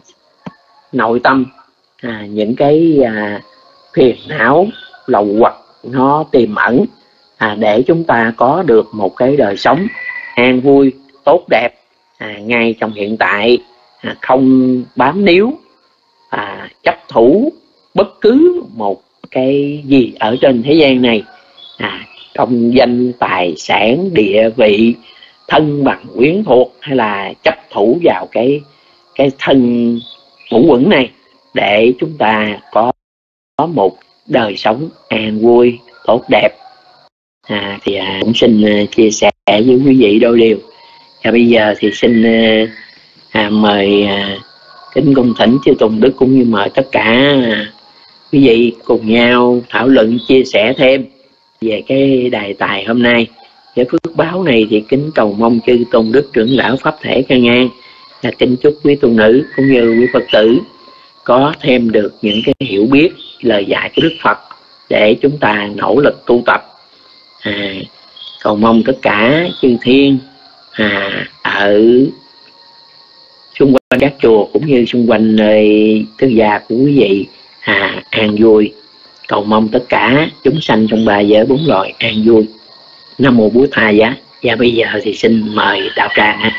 S2: nội tâm, à, những cái à, phiền não lậu hoặc nó tiềm ẩn, à, để chúng ta có được một cái đời sống an vui tốt đẹp à, ngay trong hiện tại, à, không bám níu à, chấp thủ bất cứ một cái gì ở trên thế gian này, à, công danh tài sản địa vị thân bằng quyến thuộc, hay là chấp thủ vào cái cái thân ngũ uẩn này, để chúng ta có, có một đời sống an vui tốt đẹp. À, thì à, cũng xin uh, chia sẻ với quý vị đôi điều. Và bây giờ thì xin uh, à, mời uh, kính cung thỉnh chư Tùng Đức cũng như mời tất cả uh, quý vị cùng nhau thảo luận chia sẻ thêm về cái đề tài hôm nay. Với phước báo này thì kính cầu mong chư Tùng Đức trưởng lão pháp thể căn ngang, và kính chúc quý tu nữ cũng như quý Phật tử có thêm được những cái hiểu biết lời dạy của Đức Phật để chúng ta nỗ lực tu tập. À, cầu mong tất cả chư thiên à, ở xung quanh các chùa cũng như xung quanh nơi tư gia của quý vị à, an vui. Cầu mong tất cả chúng sanh trong ba giới bốn loài an vui. Nam mô Bụt Thầy Giá. Và bây giờ thì xin mời đạo tràng ha.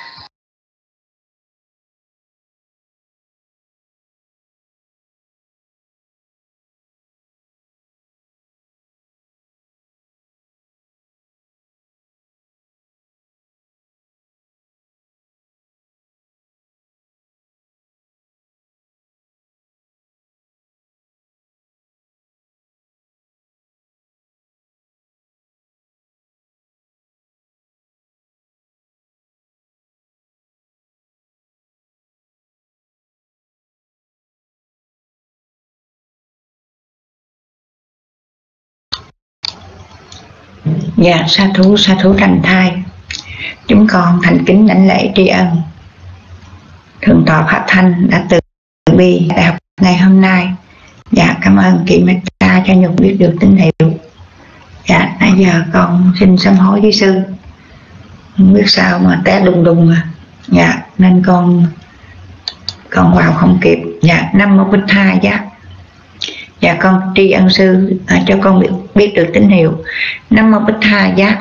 S1: Dạ, sa thú, sa thú thành thai. Chúng con thành kính đảnh lễ tri ân Thượng tọa Pháp Thanh đã từ bi đại học ngày hôm nay. Dạ, cảm ơn kỳ metta cho Nhục biết được tín hiệu. Dạ, nãy giờ con xin sám hối với sư, không biết sao mà té đùng đùng à. Dạ, nên con con vào không kịp. Dạ, Nam mô Bích Tha Giá. Dạ, con tri ân sư à, cho con biết, biết được tín hiệu. Nam mô Bích Tha Giá.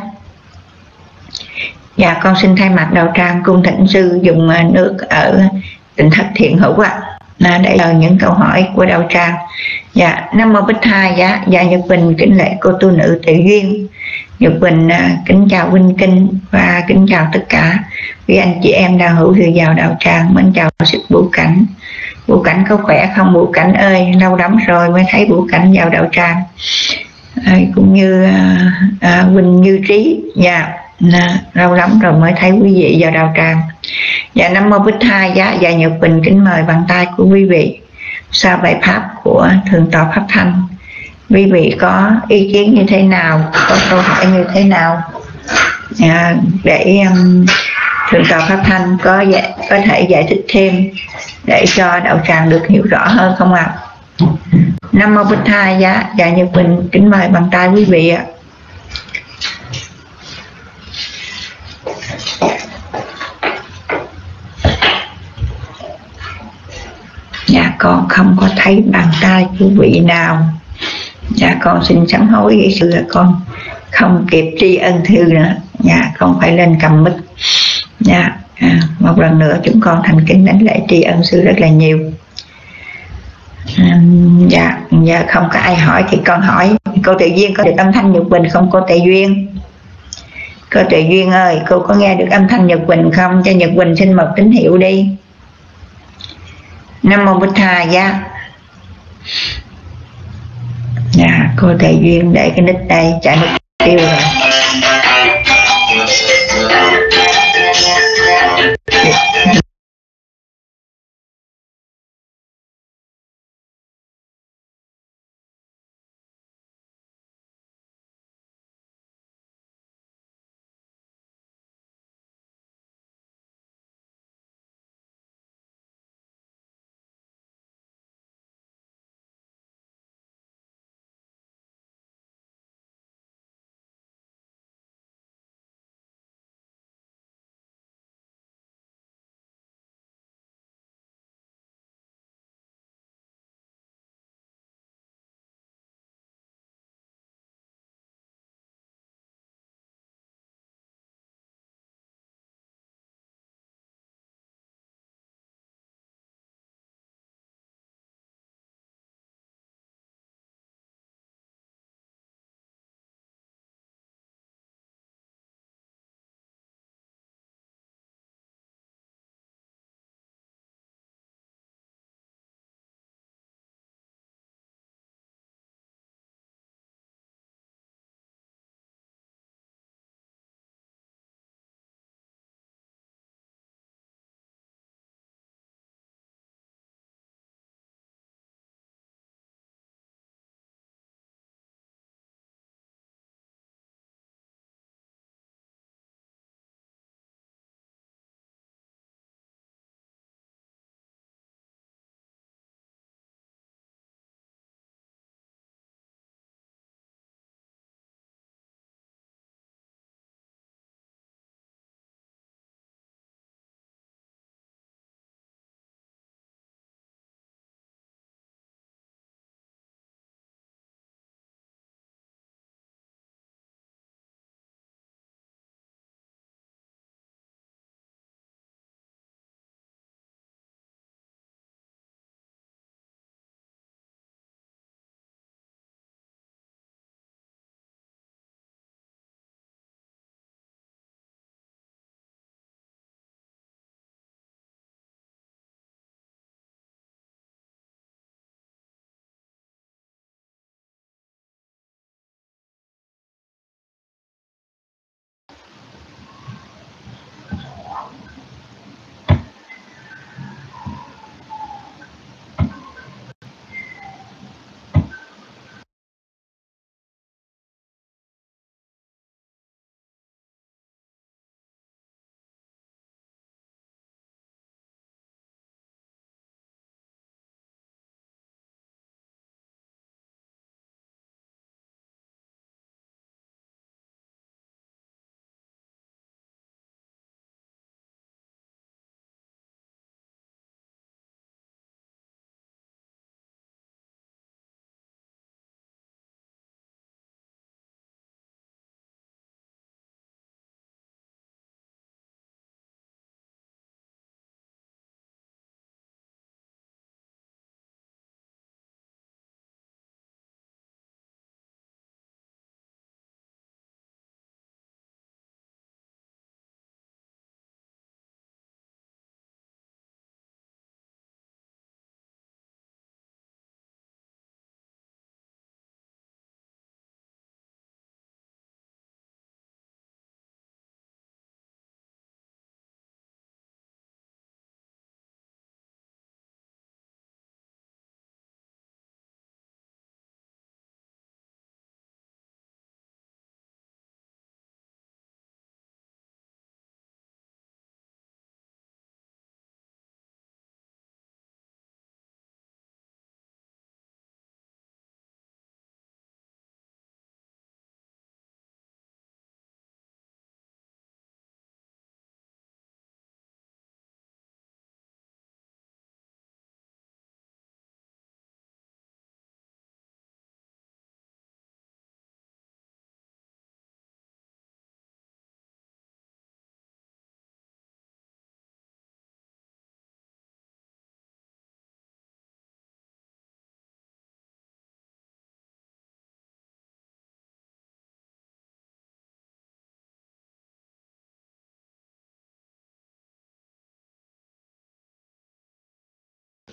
S1: Dạ, con xin thay mặt đạo tràng cung thỉnh sư dùng nước ở tỉnh thất Thiện Hữu ạ à, để chờ những câu hỏi của đạo tràng. Dạ, Nam mô Bích Tha Giá. Dạ, Nhật Bình kính lễ cô tu nữ Tuệ Duyên. Nhật Bình à, kính chào huynh kinh và kính chào tất cả quý anh chị em đạo hữu thừa vào đạo tràng. Mến chào sự Bửu Cảnh. Bửu Cảnh có khỏe không Bửu Cảnh ơi? Lâu lắm rồi mới thấy Bửu Cảnh vào đạo tràng. À, cũng như à, à, Quỳnh Như Trí. Dạ, à, lâu lắm rồi mới thấy quý vị vào đạo tràng. Dạ, Nam mô Bích Tha Giá. Dạ, Nhật Bình kính mời bàn tay của quý vị sau bài pháp của Thượng tọa Pháp Thanh. Quý vị có ý kiến như thế nào, có câu hỏi như thế nào à, để um, Thượng tọa Pháp Thanh có giải, có thể giải thích thêm để cho đạo tràng được hiểu rõ hơn không ạ? À? Nam mô Bích Tha Giá. Dạ, Nhật Bình kính mời bàn tay quý vị ạ. Dạ, con không có thấy bàn tay quý vị nào. Dạ, con xin sám hối với sự là con không kịp tri ân thư nữa. Dạ, con phải lên cầm mic. Dạ, à, một lần nữa chúng con thành kính đảnh lễ tri ân sư rất là nhiều. À, dạ, dạ, không có ai hỏi thì con hỏi. Cô Tuệ Duyên có được âm thanh Nhật Bình không cô Tuệ Duyên? Cô Tuệ Duyên ơi, cô có nghe được âm thanh Nhật Bình không? Cho Nhật Bình xin một tín hiệu đi. Nam mô Bích Tha Giá. Dạ, cô Thầy Duyên để cái nick đây, chạy mất tiêu rồi.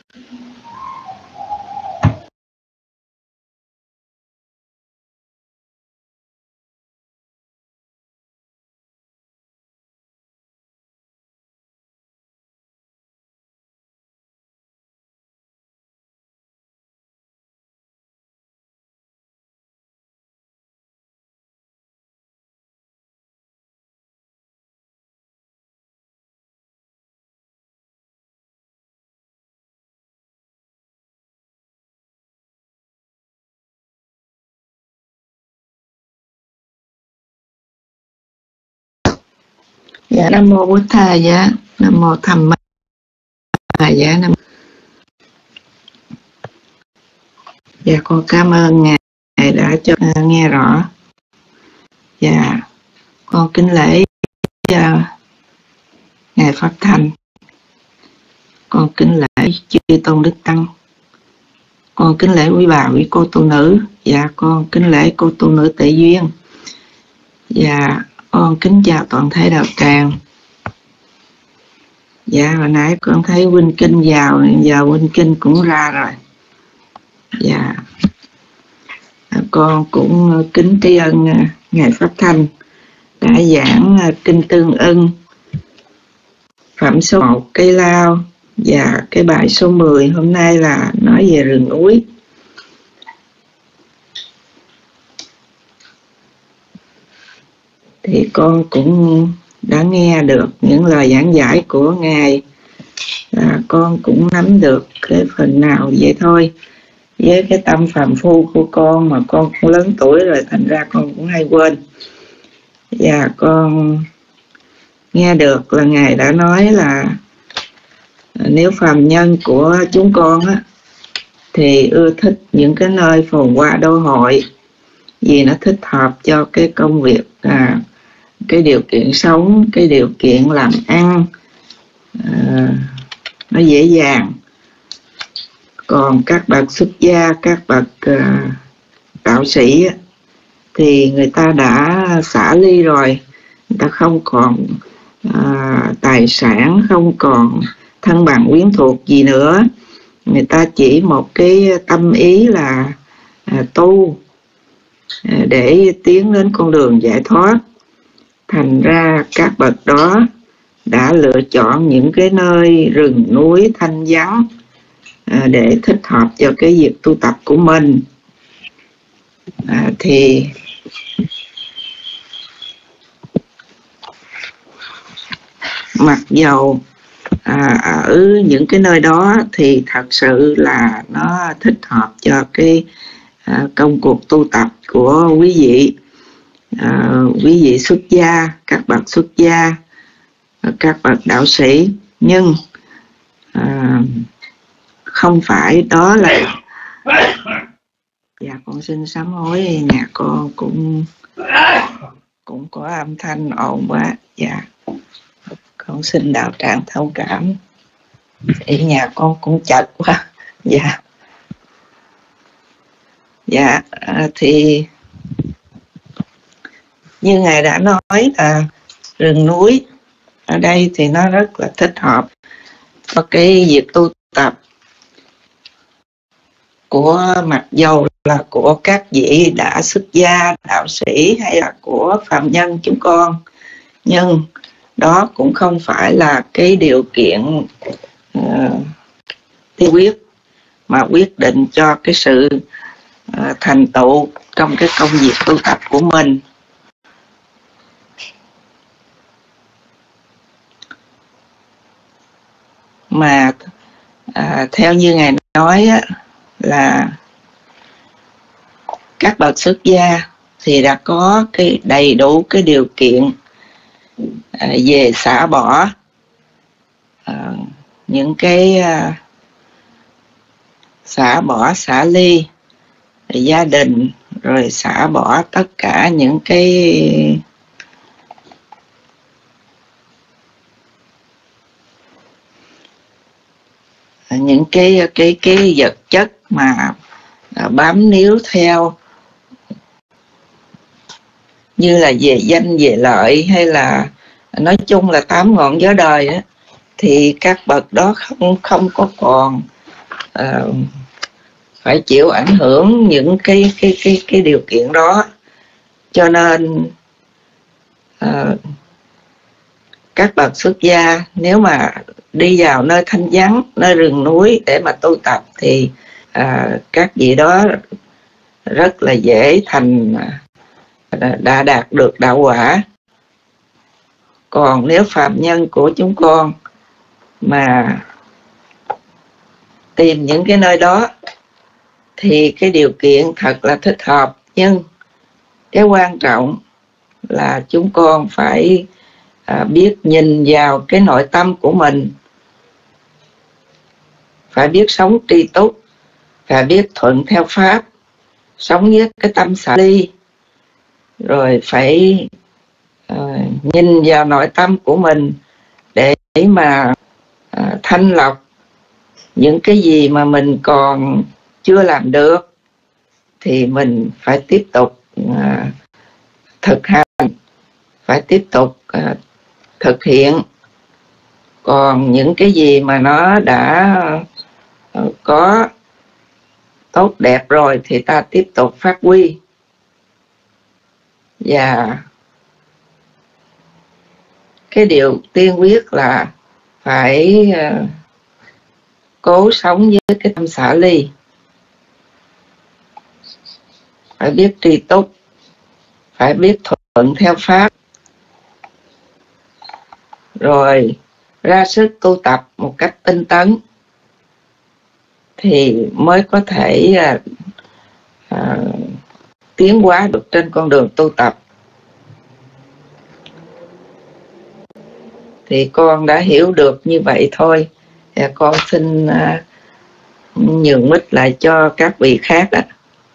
S3: Dạ Nam mô Bổn Thà dạ, Nam mô Tham Ma dạ Nam. Dạ con cảm ơn ngài, ngài đã cho uh, nghe rõ. Dạ con kính lễ uh, ngài Pháp Thanh, con kính lễ chư tôn đức tăng, con kính lễ quý bà quý cô tu nữ. Dạ con kính lễ cô tu nữ Tệ Duyên. Dạ con kính chào toàn thể đạo tràng. Dạ hồi nãy con thấy huynh kinh vào, giờ huynh kinh cũng ra rồi. Dạ con cũng kính tri ân ngài Pháp Thanh đã giảng kinh Tương Ưng, phẩm số một cây lao, và cái bài số mười hôm nay là nói về rừng núi. Thì con cũng đã nghe được những lời giảng giải của ngài, à, con cũng nắm được cái phần nào vậy thôi. Với cái tâm phàm phu của con mà con cũng lớn tuổi rồi, thành ra con cũng hay quên. Và con nghe được là ngài đã nói là nếu phàm nhân của chúng con á, thì ưa thích những cái nơi phồn hoa đô hội, vì nó thích hợp cho cái công việc, à, cái điều kiện sống, cái điều kiện làm ăn, à, nó dễ dàng. Còn các bậc xuất gia, các bậc uh, đạo sĩ á, thì người ta đã xả ly rồi, người ta không còn uh, tài sản, không còn thân bằng quyến thuộc gì nữa. Người ta chỉ một cái tâm ý là uh, tu uh, để tiến đến con đường giải thoát. Thành ra các bậc đó đã lựa chọn những cái nơi rừng núi thanh vắng à, để thích hợp cho cái việc tu tập của mình. À, thì mặc dầu à, ở những cái nơi đó thì thật sự là nó thích hợp cho cái à, công cuộc tu tập của quý vị. À, quý vị xuất gia, các bậc xuất gia, các bậc đạo sĩ, nhưng à, không phải đó là. Dạ con xin sám hối, nhà con cũng cũng có âm thanh ồn quá. Dạ con xin đạo tràng thông cảm, thì nhà con cũng chật quá. Dạ dạ à, thì như ngài đã nói là rừng núi ở đây thì nó rất là thích hợp cho cái việc tu tập của, mặc dầu là của các vị đã xuất gia, đạo sĩ hay là của phàm nhân chúng con, nhưng đó cũng không phải là cái điều kiện uh, tiên quyết mà quyết định cho cái sự uh, thành tựu trong cái công việc tu tập của mình. Mà à, theo như ngài nói á, là các bậc xuất gia thì đã có cái đầy đủ cái điều kiện à, về xả bỏ à, những cái à, xả bỏ xả ly gia đình, rồi xả bỏ tất cả những cái những cái cái cái vật chất mà bám níu theo, như là về danh về lợi, hay là nói chung là tám ngọn gió đời đó, thì các bậc đó không không có còn à, phải chịu ảnh hưởng những cái cái cái cái điều kiện đó, cho nên à, các bậc xuất gia nếu mà đi vào nơi thanh vắng, nơi rừng núi để mà tu tập thì à, các vị đó rất là dễ thành đã đạt được đạo quả. Còn nếu phạm nhân của chúng con mà tìm những cái nơi đó thì cái điều kiện thật là thích hợp, nhưng cái quan trọng là chúng con phải à, biết nhìn vào cái nội tâm của mình, phải biết sống tri túc, phải biết thuận theo pháp, sống với cái tâm xả ly, rồi phải uh, nhìn vào nội tâm của mình để mà uh, thanh lọc những cái gì mà mình còn chưa làm được thì mình phải tiếp tục uh, thực hành, phải tiếp tục uh, thực hiện. Còn những cái gì mà nó đã uh, có tốt đẹp rồi thì ta tiếp tục phát huy. Và cái điều tiên quyết là phải uh, cố sống với cái tâm xả ly, phải biết tri túc, phải biết thuận theo pháp, rồi ra sức tu tập một cách tinh tấn thì mới có thể uh, uh, tiến hóa được trên con đường tu tập. Thì con đã hiểu được như vậy thôi. Và con xin uh, nhường mic lại cho các vị khác ạ.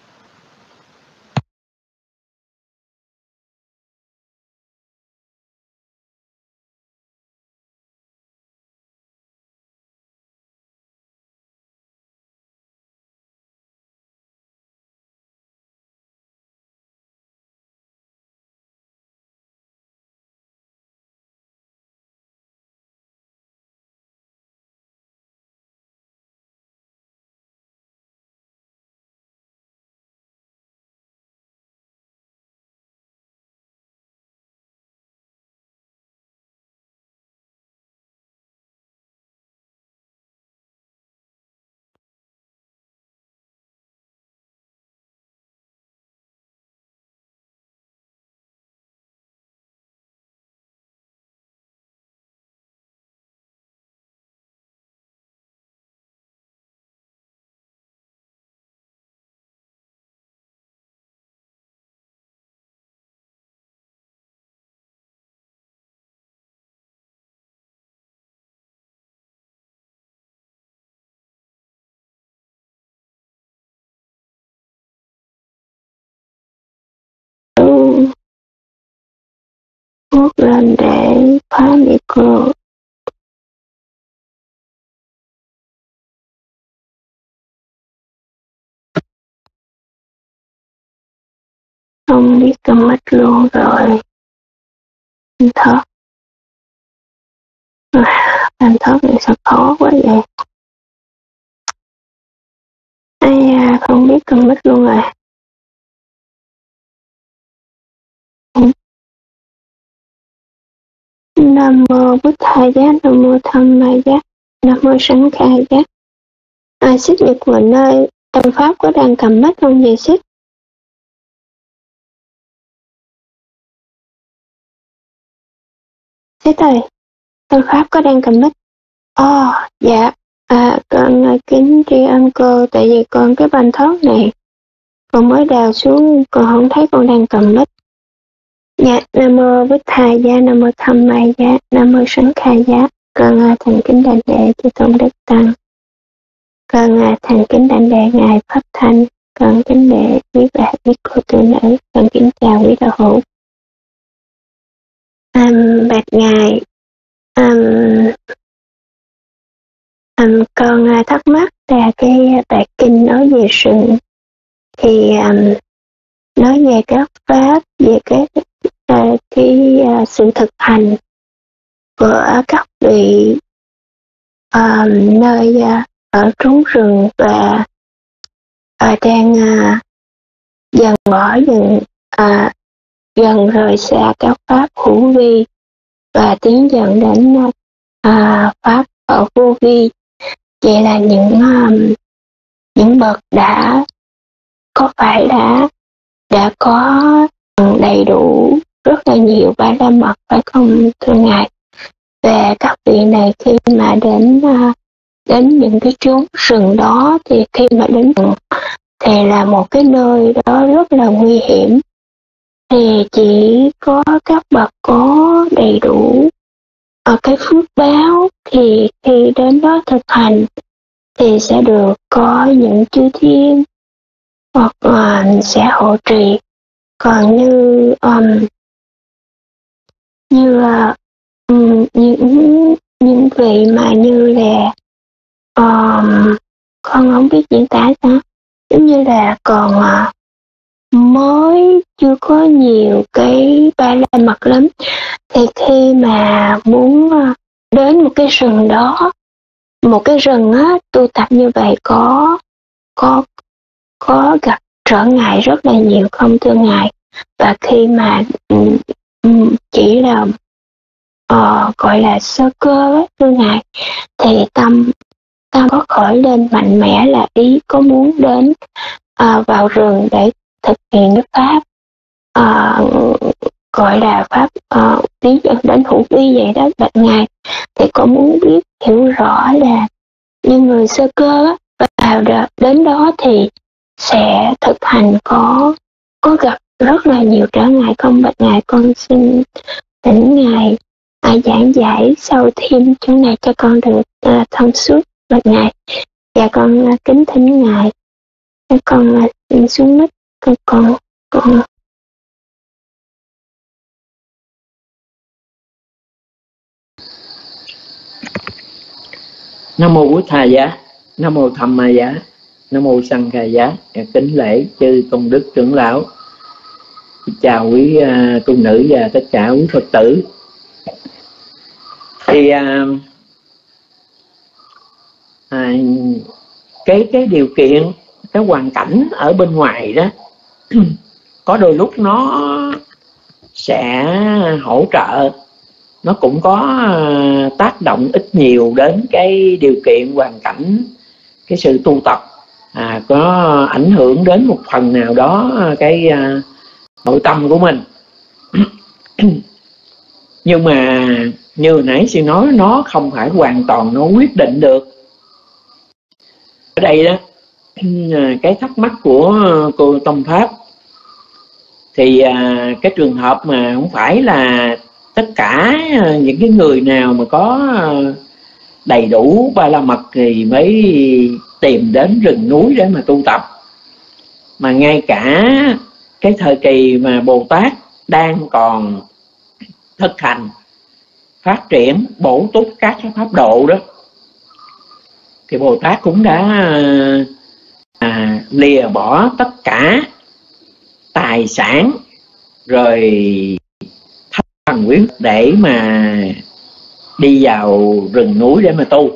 S4: Bước lên để phá micro. Không biết cầm mic luôn rồi. Anh Thớt. Anh Thớt này sao khó quá vậy? Ai à, không biết cầm mic luôn rồi. Nam mô Bụt Thầy Giá, Nam mô Tham Ma Giá, Nam mô Sanh Khai Giá. À, Xích Nhật Quỳnh ơi, Tâm Pháp có đang cầm mic không vậy Xích? Xích ơi, Tâm Pháp có đang cầm mic? Ồ, oh, dạ, à, con kính tri ân cô, tại vì con cái banh thoát này, con mới đào xuống, con không thấy con đang cầm mic. Dạ, Nam mô Bụt Thầy Giá, Nam mô Tham Ma Giá, Nam mô Sanh Khai Giá. Con thành kính đảnh lễ chư tôn đức tăng. Con thành kính đảnh lễ ngài Pháp Thanh. Con kính lễ quý bà quý cô tu nữ. Con kính chào quý đạo hữu. Um, bạch ngài, um, um, con uh, thắc mắc là cái bài kinh nói về sự, thì um, nói về các pháp, về cái uh, cái uh, sự thực hành của các vị uh, nơi uh, ở trốn rừng và à, đang à, dần bỏ dần à, dần rời xa các pháp hữu vi và tiến dần đến à, pháp ở vô vi. Vậy là những um, những bậc đã có phải đã đã có đầy đủ rất là nhiều ba la mật, phải không thưa ngài? Về các vị này khi mà đến uh, đến những cái chốn rừng đó, thì khi mà đến rừng thì là một cái nơi đó rất là nguy hiểm, thì chỉ có các bậc có đầy đủ ở cái phước báo thì khi đến đó thực hành thì sẽ được có những chư thiên hoặc uh, sẽ hộ trì. Còn như um, như uh, um, những những vị mà như là um, con không biết diễn tả sao, giống như là còn uh, mới chưa có nhiều cái ba la mật lắm, thì khi mà muốn uh, đến một cái rừng đó, một cái rừng á, tu tập như vậy có có có gặp trở ngại rất là nhiều không thưa ngài? Và khi mà um, chỉ là uh, gọi là sơ cơ ấy, thưa ngài, thì tâm tâm có khởi lên mạnh mẽ là ý có muốn đến uh, vào rừng để thực hiện cái pháp uh, gọi là pháp uh, tiến dẫn đến hữu vi vậy đó bạch ngài. Thì có muốn biết hiểu rõ là như người sơ cơ á, vào đó, đến đó thì sẽ thực hành có có gặp rất là nhiều trở ngại không bạch ngài? Con xin thỉnh ngài à, giảng giải sâu thêm chỗ này cho con được à, thông suốt bạch ngài. Và con à, kính thỉnh ngài, con à, xin xuống mic, con con con
S2: Nam mô Bụt Thầy Giá, Nam mô Tham Ma Giá, Nam mô Sanh Khai Giá. Kính lễ chư tôn đức trưởng lão, chào quý uh, tu nữ và tất cả quý Phật tử. Thì uh, à, cái cái điều kiện, cái hoàn cảnh ở bên ngoài đó có đôi lúc nó sẽ hỗ trợ, nó cũng có tác động ít nhiều đến cái điều kiện hoàn cảnh, cái sự tu tập, à, có ảnh hưởng đến một phần nào đó cái uh, nội tâm của mình. Nhưng mà như hồi nãy sư nói, nó không phải hoàn toàn nó quyết định được. Ở đây đó, cái thắc mắc của cô Tông Pháp thì uh, cái trường hợp mà không phải là tất cả những cái người nào mà có đầy đủ ba la mật thì mới tìm đến rừng núi để mà tu tập, mà ngay cả cái thời kỳ mà Bồ Tát đang còn thực hành phát triển bổ túc các cái pháp độ đó, thì Bồ Tát cũng đã à, lìa bỏ tất cả tài sản rồi thần quyết để mà đi vào rừng núi để mà tu.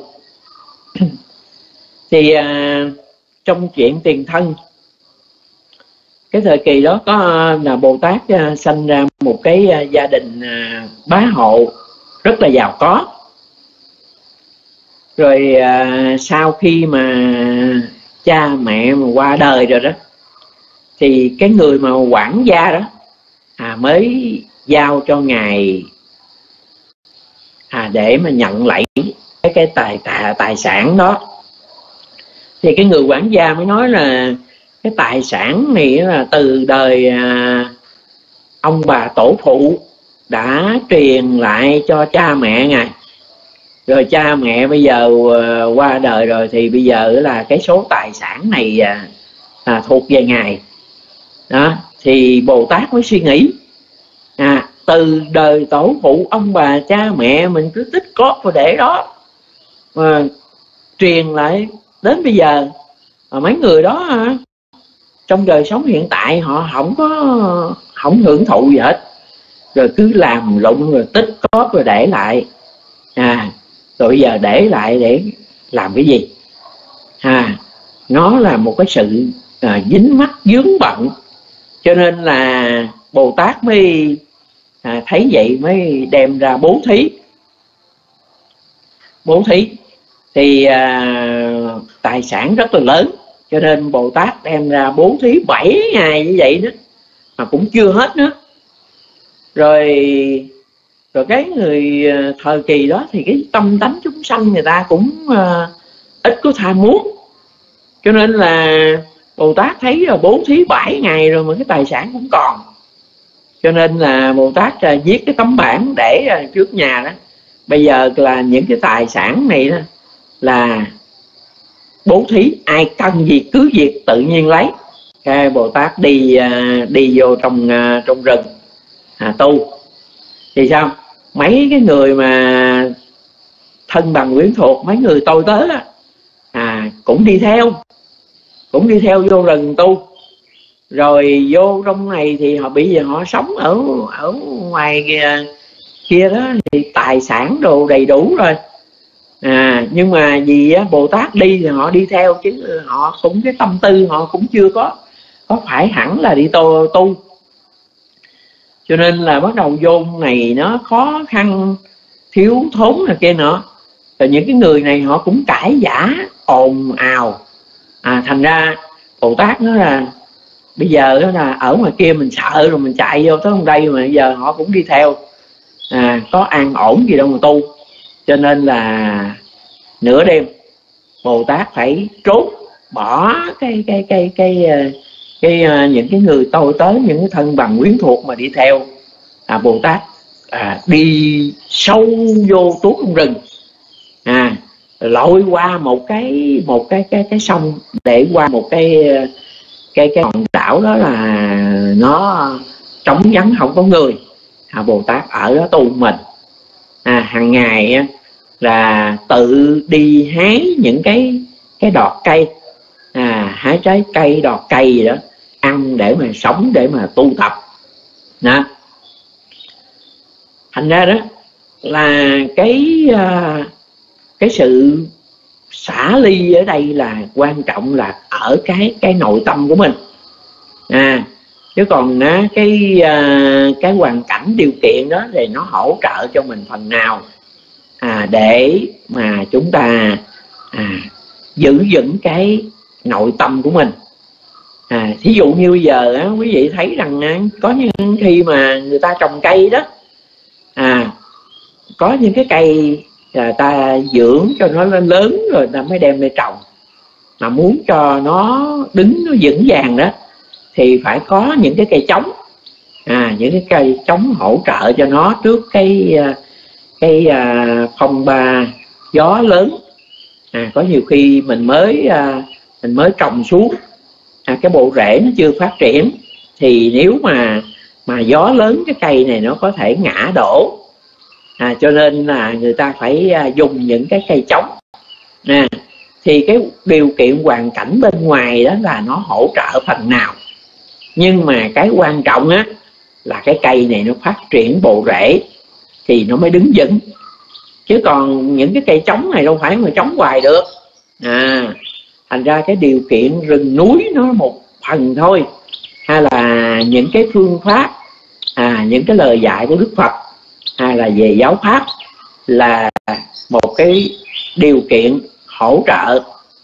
S2: Thì à, trong chuyện tiền thân, cái thời kỳ đó có là Bồ Tát à, sanh ra một cái à, gia đình à, bá hộ rất là giàu có. Rồi à, sau khi mà cha mẹ mà qua đời rồi đó, thì cái người mà quản gia đó à, mới giao cho ngài à, để mà nhận lấy cái, cái tài, tài tài sản đó. Thì cái người quản gia mới nói là cái tài sản này là từ đời à, ông bà tổ phụ đã truyền lại cho cha mẹ ngài, rồi cha mẹ bây giờ à, qua đời rồi, thì bây giờ là cái số tài sản này à, à, thuộc về ngài đó. Thì Bồ Tát mới suy nghĩ à, từ đời tổ phụ ông bà cha mẹ mình cứ tích cóp và để đó mà truyền lại đến bây giờ, mà mấy người đó à, trong đời sống hiện tại họ không có không hưởng thụ gì hết, rồi cứ làm lụng rồi tích cóp rồi để lại à, rồi bây giờ để lại để làm cái gì? à, nó là một cái sự à, dính mắc vướng bận, cho nên là Bồ Tát mới à, thấy vậy mới đem ra bố thí. Bố thí thì à, tài sản rất là lớn, cho nên Bồ Tát đem ra bố thí bảy ngày như vậy đó mà cũng chưa hết nữa. Rồi rồi cái người thời kỳ đó thì cái tâm tánh chúng sanh người ta cũng uh, ít có tham muốn, cho nên là Bồ Tát thấy là bố thí bảy ngày rồi mà cái tài sản cũng còn, cho nên là Bồ Tát uh, viết cái tấm bảng để uh, trước nhà đó. Bây giờ là những cái tài sản này đó là bố thí, ai cần gì cứ việc tự nhiên lấy. Cái Bồ Tát đi uh, đi vô trong uh, trong rừng à, tu thì sao, mấy cái người mà thân bằng quyến thuộc, mấy người tôi tới á, à, cũng đi theo cũng đi theo vô rừng tu. Rồi vô trong này thì họ bây giờ họ sống ở ở ngoài kia, kia đó thì tài sản đồ đầy đủ rồi, à, nhưng mà vì á, Bồ Tát đi thì họ đi theo, chứ họ cũng cái tâm tư họ cũng chưa có có phải hẳn là đi tu, tu. Cho nên là bắt đầu vô này nó khó khăn, thiếu thốn này kia nữa. Rồi những cái người này họ cũng cãi giả ồn ào, à, thành ra Bồ Tát nói là bây giờ đó là ở ngoài kia mình sợ rồi mình chạy vô tới trong đây, mà bây giờ họ cũng đi theo, à, có an ổn gì đâu mà tu. Cho nên là nửa đêm Bồ Tát phải trốn, bỏ cái cái cái cái cái, cái, cái những cái người tôi tới, những cái thân bằng quyến thuộc mà đi theo. À, Bồ Tát à, đi sâu vô tuốt trong rừng, à, lội qua một cái một cái cái cái sông để qua một cái cái cái hòn đảo đó là nó trống vắng không có người. À, Bồ Tát ở đó tu mình, à, hàng ngày là tự đi hái những cái cái đọt cây, à, hái trái cây đọt cây gì đó ăn để mà sống, để mà tu tập đó. Thành ra đó là cái cái sự xả ly ở đây là quan trọng là ở cái cái nội tâm của mình, à, chứ còn á, cái cái hoàn cảnh điều kiện đó thì nó hỗ trợ cho mình phần nào, à, để mà chúng ta à, giữ vững cái nội tâm của mình. À, thí dụ như bây giờ á, quý vị thấy rằng á, có những khi mà người ta trồng cây đó, à, có những cái cây là ta dưỡng cho nó lên lớn rồi ta mới đem lên trồng, mà muốn cho nó đứng nó vững vàng đó thì phải có những cái cây chống, à, những cái cây chống hỗ trợ cho nó trước cái cái phong ba gió lớn. À, có nhiều khi mình mới mình mới trồng xuống, à, cái bộ rễ nó chưa phát triển, thì nếu mà mà gió lớn cái cây này nó có thể ngã đổ, à, cho nên là người ta phải dùng những cái cây chống. À, thì cái điều kiện hoàn cảnh bên ngoài đó là nó hỗ trợ phần nào, nhưng mà cái quan trọng á là cái cây này nó phát triển bộ rễ thì nó mới đứng vững, chứ còn những cái cây chống này đâu phải mà chống hoài được. À, thành ra cái điều kiện rừng núi nó một phần thôi, hay là những cái phương pháp, à, những cái lời dạy của Đức Phật, hay là về giáo pháp là một cái điều kiện hỗ trợ.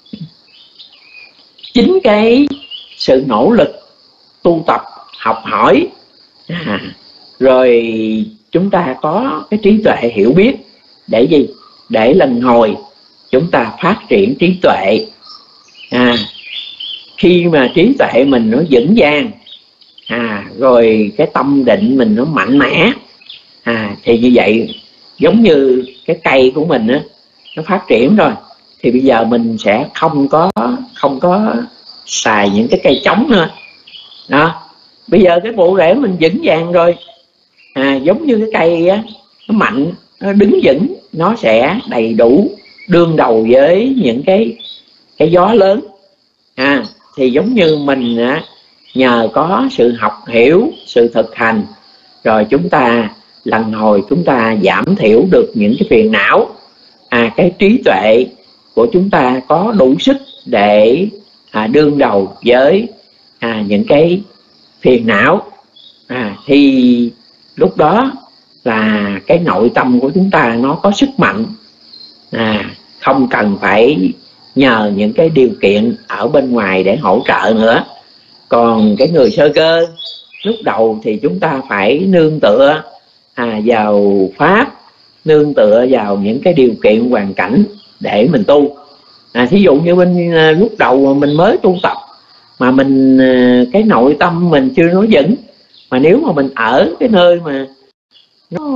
S2: Chính cái sự nỗ lực tu tập học hỏi, à, rồi chúng ta có cái trí tuệ hiểu biết để gì, để lần hồi chúng ta phát triển trí tuệ. À, khi mà trí tuệ mình nó vững vàng, à, rồi cái tâm định mình nó mạnh mẽ, à, thì như vậy giống như cái cây của mình á, nó phát triển rồi thì bây giờ mình sẽ không có không có xài những cái cây chống nữa đó. Bây giờ cái bộ rễ mình vững vàng rồi, à, giống như cái cây á, nó mạnh, nó đứng vững, nó sẽ đầy đủ đương đầu với những cái cái gió lớn. À, thì giống như mình á, nhờ có sự học hiểu, sự thực hành, rồi chúng ta lần hồi chúng ta giảm thiểu được những cái phiền não. À, cái trí tuệ của chúng ta có đủ sức để à, đương đầu với à, những cái phiền não, à, thì lúc đó là cái nội tâm của chúng ta nó có sức mạnh, à, không cần phải nhờ những cái điều kiện ở bên ngoài để hỗ trợ nữa. Còn cái người sơ cơ lúc đầu thì chúng ta phải nương tựa à, vào pháp, nương tựa vào những cái điều kiện hoàn cảnh để mình tu. À, thí dụ như bên à, lúc đầu mà mình mới tu tập mà mình à, cái nội tâm mình chưa nói vững, mà nếu mà mình ở cái nơi mà nó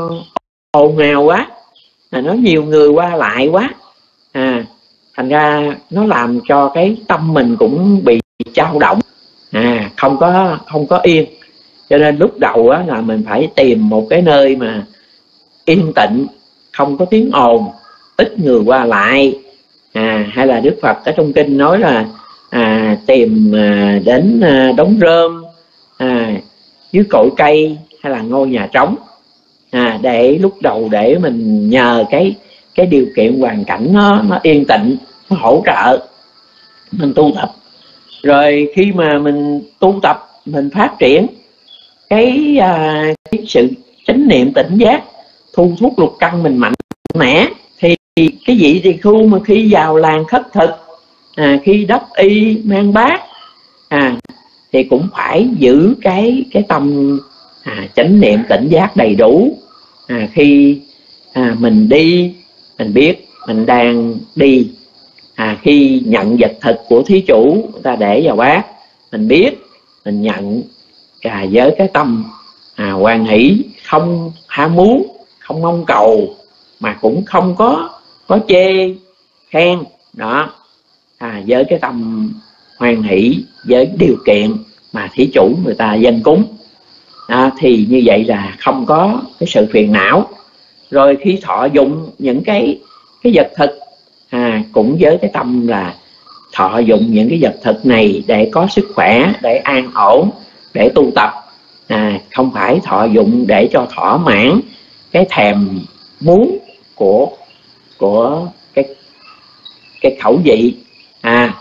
S2: ồn ào quá, à, nó nhiều người qua lại quá, à, thành ra nó làm cho cái tâm mình cũng bị dao động, à, không có không có yên. Cho nên lúc đầu á, là mình phải tìm một cái nơi mà yên tĩnh, không có tiếng ồn, ít người qua lại, à, hay là Đức Phật ở trong kinh nói là à, tìm à, đến à, đống rơm, à, dưới cội cây hay là ngôi nhà trống, à, để lúc đầu để mình nhờ cái cái điều kiện hoàn cảnh nó nó yên tĩnh, nó hỗ trợ mình tu tập. Rồi khi mà mình tu tập, mình phát triển cái, à, cái sự chánh niệm tỉnh giác, thu thúc lục căn mình mạnh mẽ, thì cái vị tỳ khưu mà khi vào làng khất thực, à, khi đắp y mang bát, à, thì cũng phải giữ cái cái tâm à, chánh niệm tỉnh giác đầy đủ. À, khi à, mình đi, mình biết mình đang đi. À, khi nhận vật thực của thí chủ ta để vào bát, mình biết mình nhận à, với cái tâm à, hoan hỷ, không ham muốn, không mong cầu, mà cũng không có có chê khen đó, à, với cái tâm hoan hỷ với điều kiện mà thí chủ người ta dâng cúng, à, thì như vậy là không có cái sự phiền não. Rồi khi thọ dụng những cái cái vật thực, à, cũng với cái tâm là thọ dụng những cái vật thực này để có sức khỏe, để an ổn, để tu tập, à, không phải thọ dụng để cho thỏa mãn cái thèm muốn của của cái cái khẩu vị. À,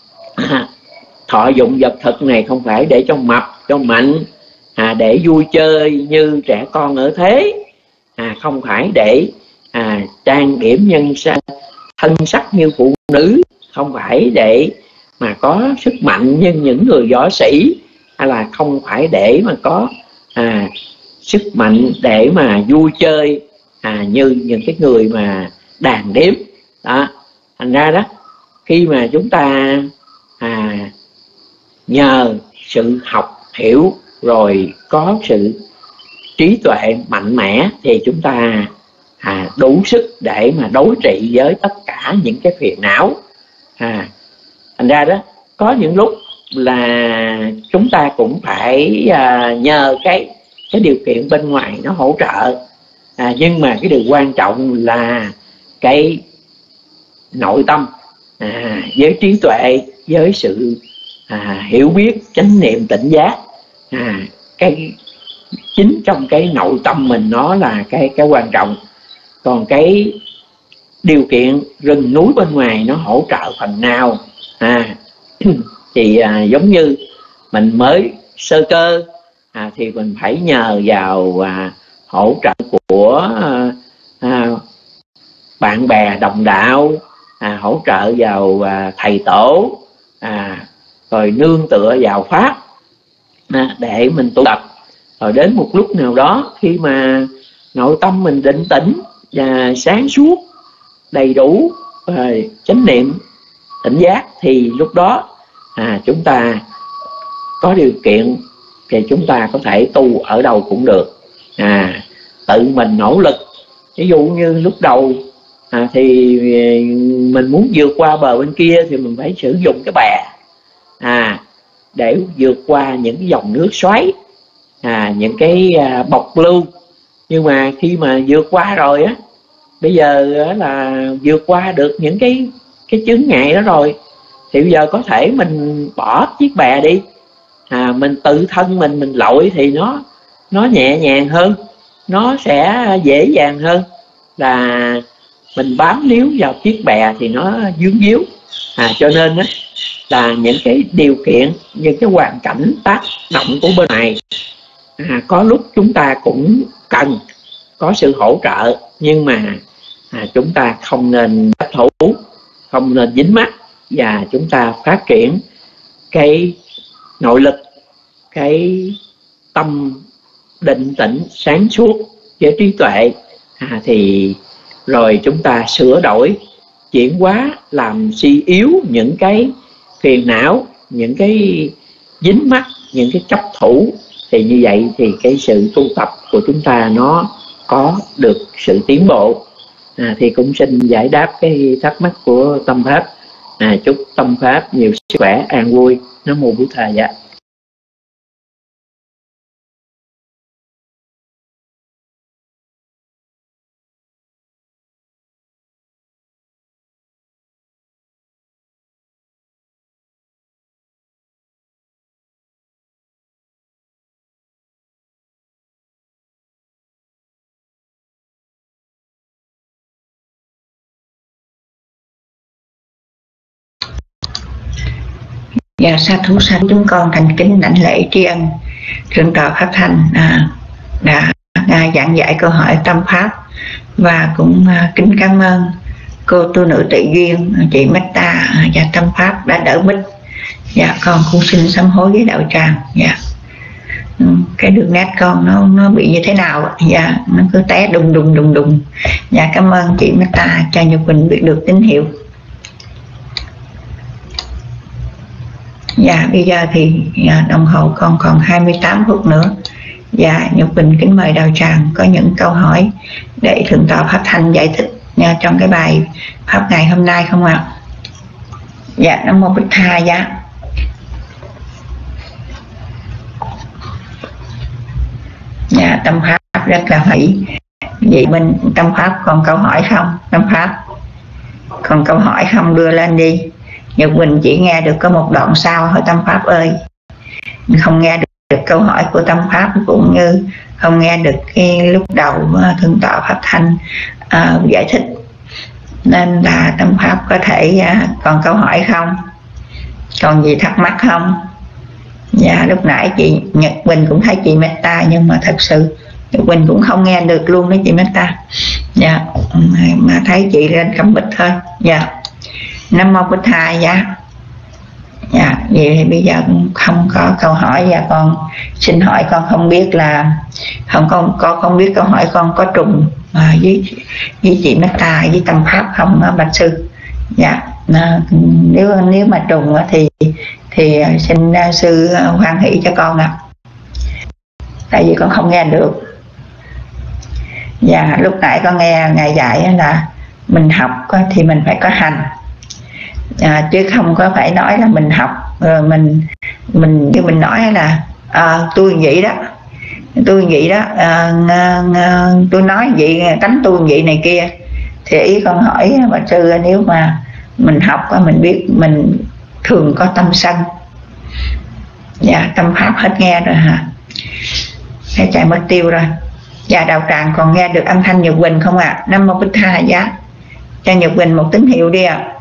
S2: thọ dụng vật thực này không phải để cho mập, cho mạnh, à, để vui chơi như trẻ con ở thế, à, không phải để à, trang điểm nhân thân sắc như phụ nữ, không phải để mà có sức mạnh như những người võ sĩ, hay là không phải để mà có à, sức mạnh để mà vui chơi à, như những cái người mà đàn đếm đó. Thành ra đó, khi mà chúng ta à, nhờ sự học hiểu rồi có sự trí tuệ mạnh mẽ, thì chúng ta à, đủ sức để mà đối trị với tất cả những cái phiền não. À, thành ra đó, có những lúc là chúng ta cũng phải à, nhờ cái cái điều kiện bên ngoài nó hỗ trợ, à, nhưng mà cái điều quan trọng là cái nội tâm, à, với trí tuệ, với sự à, hiểu biết, chánh niệm tỉnh giác, à, cái chính trong cái nội tâm mình nó là cái cái quan trọng. Còn cái điều kiện rừng núi bên ngoài nó hỗ trợ phần nào, à, thì à, giống như mình mới sơ cơ, à, thì mình phải nhờ vào à, hỗ trợ của à, à, bạn bè đồng đạo, à, hỗ trợ vào à, thầy tổ, à, rồi nương tựa vào pháp, à, để mình tu tập. Rồi đến một lúc nào đó, khi mà nội tâm mình định tĩnh và sáng suốt, đầy đủ à, chánh niệm tỉnh giác, thì lúc đó à, chúng ta có điều kiện thì chúng ta có thể tu ở đâu cũng được, à, tự mình nỗ lực. Ví dụ như lúc đầu à, thì mình muốn vượt qua bờ bên kia thì mình phải sử dụng cái bè, à, để vượt qua những cái dòng nước xoáy, à, những cái à, bọc lưu. Nhưng mà khi mà vượt qua rồi á, bây giờ là vượt qua được những cái cái chướng ngại đó rồi, thì bây giờ có thể mình bỏ chiếc bè đi, à, mình tự thân mình mình lội thì nó nó nhẹ nhàng hơn, nó sẽ dễ dàng hơn là mình bám níu vào chiếc bè thì nó vướng víu. À, cho nên á, là những cái điều kiện, những cái hoàn cảnh tác động của bên này, à, có lúc chúng ta cũng cần có sự hỗ trợ, nhưng mà à, chúng ta không nên đắc thủ, không nên dính mắc, và chúng ta phát triển cái nội lực, cái tâm định tĩnh sáng suốt với trí tuệ, à, thì rồi chúng ta sửa đổi, chuyển hóa, làm suy yếu những cái phiền não, những cái dính mắc, những cái chấp thủ. Thì như vậy thì cái sự tu tập của chúng ta nó có được sự tiến bộ. À, thì cũng xin giải đáp cái thắc mắc của Tâm Pháp. À, chúc Tâm Pháp nhiều sức khỏe, an vui. Nam mô Bổn Thầy. Dạ.
S1: Dạ, sa thú sa thú chúng con thành kính đảnh lễ tri ân Thượng tọa Pháp Thanh à, đã à, giảng giải câu hỏi tâm pháp, và cũng à, kính cảm ơn cô tu nữ Tự Duyên, chị Metta và tâm pháp đã đỡ bích. Dạ, con cũng xin sám hối với đạo tràng. Dạ, cái đường nét con nó nó bị như thế nào? Dạ, nó cứ té đùng đùng đùng đùng. Dạ, cảm ơn chị Metta cho Nhật Quỳnh biết được tín hiệu. Dạ, bây giờ thì à, đồng hồ con còn hai mươi tám phút nữa. Dạ, Nhật Quỳnh kính mời đạo tràng có những câu hỏi để Thượng tọa Pháp Thanh giải thích nha, trong cái bài pháp ngày hôm nay không ạ? Dạ, Nam mô Bích Tha. Dạ. Dạ, tâm pháp rất là hỷ. Vậy mình tâm pháp còn câu hỏi không? Tâm pháp còn câu hỏi không, đưa lên đi. Nhật Quỳnh chỉ nghe được có một đoạn sau thôi tâm pháp ơi, không nghe được, được câu hỏi của tâm pháp, cũng như không nghe được cái lúc đầu Thượng tọa Pháp Thanh uh, giải thích, nên là tâm pháp có thể uh, còn câu hỏi không, còn gì thắc mắc không? Dạ, lúc nãy chị Nhật Quỳnh cũng thấy chị Metta, nhưng mà thật sự Nhật Quỳnh cũng không nghe được luôn đó chị Metta. Dạ, mà thấy chị lên cắm bịch thôi. Dạ, Nam mô Bích Tha. Dạ. Dạ, vậy thì bây giờ cũng không có câu hỏi. Và con xin hỏi, con không biết là không con con không biết câu hỏi con có trùng à, với với chị Metta với tâm pháp không đó, bạch sư? Dạ, à, nếu nếu mà trùng thì thì xin sư hoan hỷ cho con ạ. À. Tại vì con không nghe được. Dạ, lúc nãy con nghe ngài dạy là mình học thì mình phải có hành, à, chứ không có phải nói là mình học rồi mình mình như mình nói là à, tôi vậy đó, tôi vậy đó, à, à, tôi nói vậy, tánh tôi vậy này kia. Thì ý con hỏi bạch sư, nếu mà mình học mình biết mình thường có tâm sân. Dạ, tâm pháp hết nghe rồi hả? Cái chạy mất tiêu rồi. Dạ, đạo tràng còn nghe được âm thanh Nhật Quỳnh không ạ? À? Nam mô Bích Tha. Dạ, cho Nhật Quỳnh một tín hiệu đi ạ. À.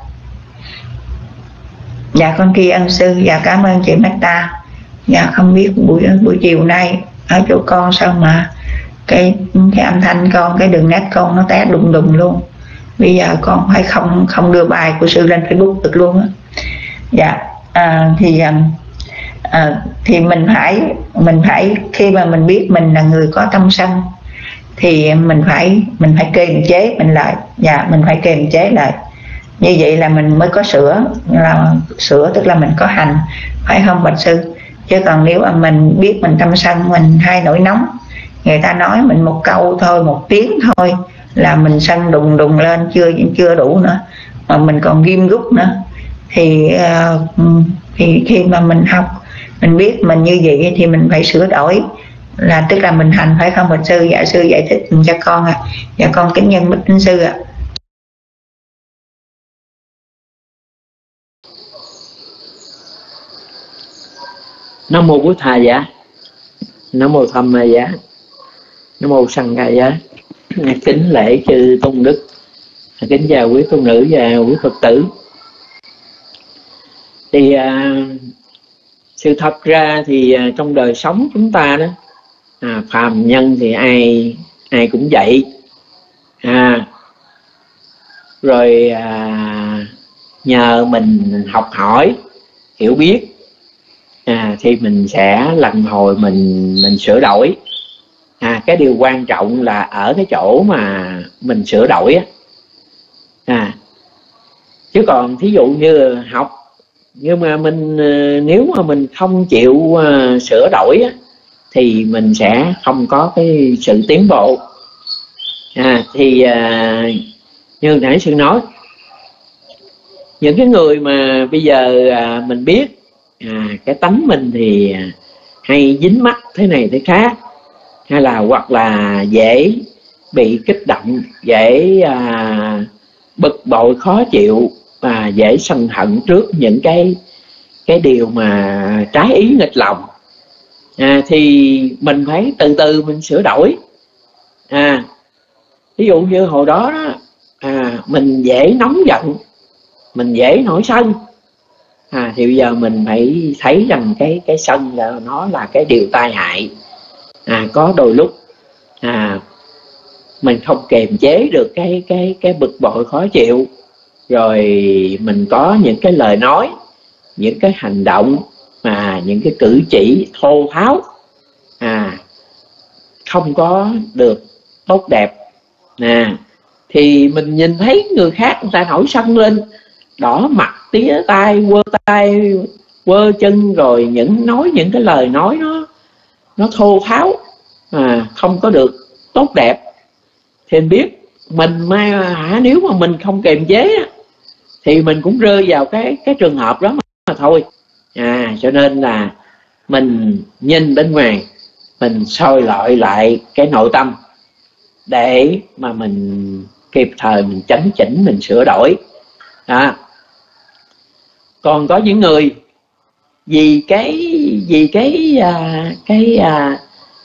S1: Dạ, con tri ân sư. Dạ, cảm ơn chị Metta. Dạ, không biết buổi buổi chiều nay ở chỗ con sao mà cái cái âm thanh con, cái đường nét con nó té đùng đùng luôn. Bây giờ con phải không không đưa bài của sư lên Facebook được luôn á. Dạ, à, thì à, thì mình phải mình phải khi mà mình biết mình là người có tâm sân thì mình phải mình phải kiềm chế mình lại. Dạ, mình phải kiềm chế lại. Như vậy là mình mới có sửa, là sửa tức là mình có hành, phải không bạch sư? Chứ còn nếu mà mình biết mình tâm sân, mình hay nổi nóng, người ta nói mình một câu thôi, một tiếng thôi là mình sân đùng đùng lên, chưa chưa đủ nữa mà mình còn ghim gút nữa. Thì uh, thì khi mà mình học, mình biết mình như vậy thì mình phải sửa đổi, là tức là mình hành, phải không bạch sư? Dạ, sư giải thích cho con ạ. À. Dạ, con kính nhân bích tín sư ạ. À.
S2: Nam mô Bổn Thầy. Dạ. Nam mô Tham Ma Giá. Nam mô Sanh Ca Giá. Kính lễ chư tôn đức, kính chào quý tôn nữ và quý Phật tử. Thì à, sự thật ra thì à, trong đời sống chúng ta đó, à, phàm nhân thì ai ai cũng vậy. À, rồi à, nhờ mình học hỏi, hiểu biết, à, thì mình sẽ lần hồi mình mình sửa đổi. À, cái điều quan trọng là ở cái chỗ mà mình sửa đổi á. À, chứ còn thí dụ như học nhưng mà mình nếu mà mình không chịu uh, sửa đổi á, thì mình sẽ không có cái sự tiến bộ. À, thì uh, như nãy sư nói, những cái người mà bây giờ uh, mình biết à, cái tánh mình thì hay dính mắc thế này thế khác, hay là hoặc là dễ bị kích động, dễ à, bực bội khó chịu, và dễ sân hận trước những cái cái điều mà trái ý nghịch lòng. À, thì mình phải từ từ mình sửa đổi. À, ví dụ như hồi đó, đó à, mình dễ nóng giận, mình dễ nổi sân. À, thì bây giờ mình phải thấy rằng cái cái sân là nó là cái điều tai hại. À, có đôi lúc à, mình không kiềm chế được cái cái cái bực bội khó chịu, rồi mình có những cái lời nói, những cái hành động, mà những cái cử chỉ thô tháo, à, không có được tốt đẹp. À, thì mình nhìn thấy người khác người ta nổi sân lên, đỏ mặt tía tai, quơ tay quơ chân, rồi những nói những cái lời nói nó nó thô tháo, à, không có được tốt đẹp, thì mình biết mình mà hả, nếu mà mình không kiềm chế thì mình cũng rơi vào cái cái trường hợp đó mà thôi. À, cho nên là mình nhìn bên ngoài, mình soi lọi lại cái nội tâm để mà mình kịp thời mình chấn chỉnh, mình sửa đổi. À, còn có những người vì cái vì cái à, cái à,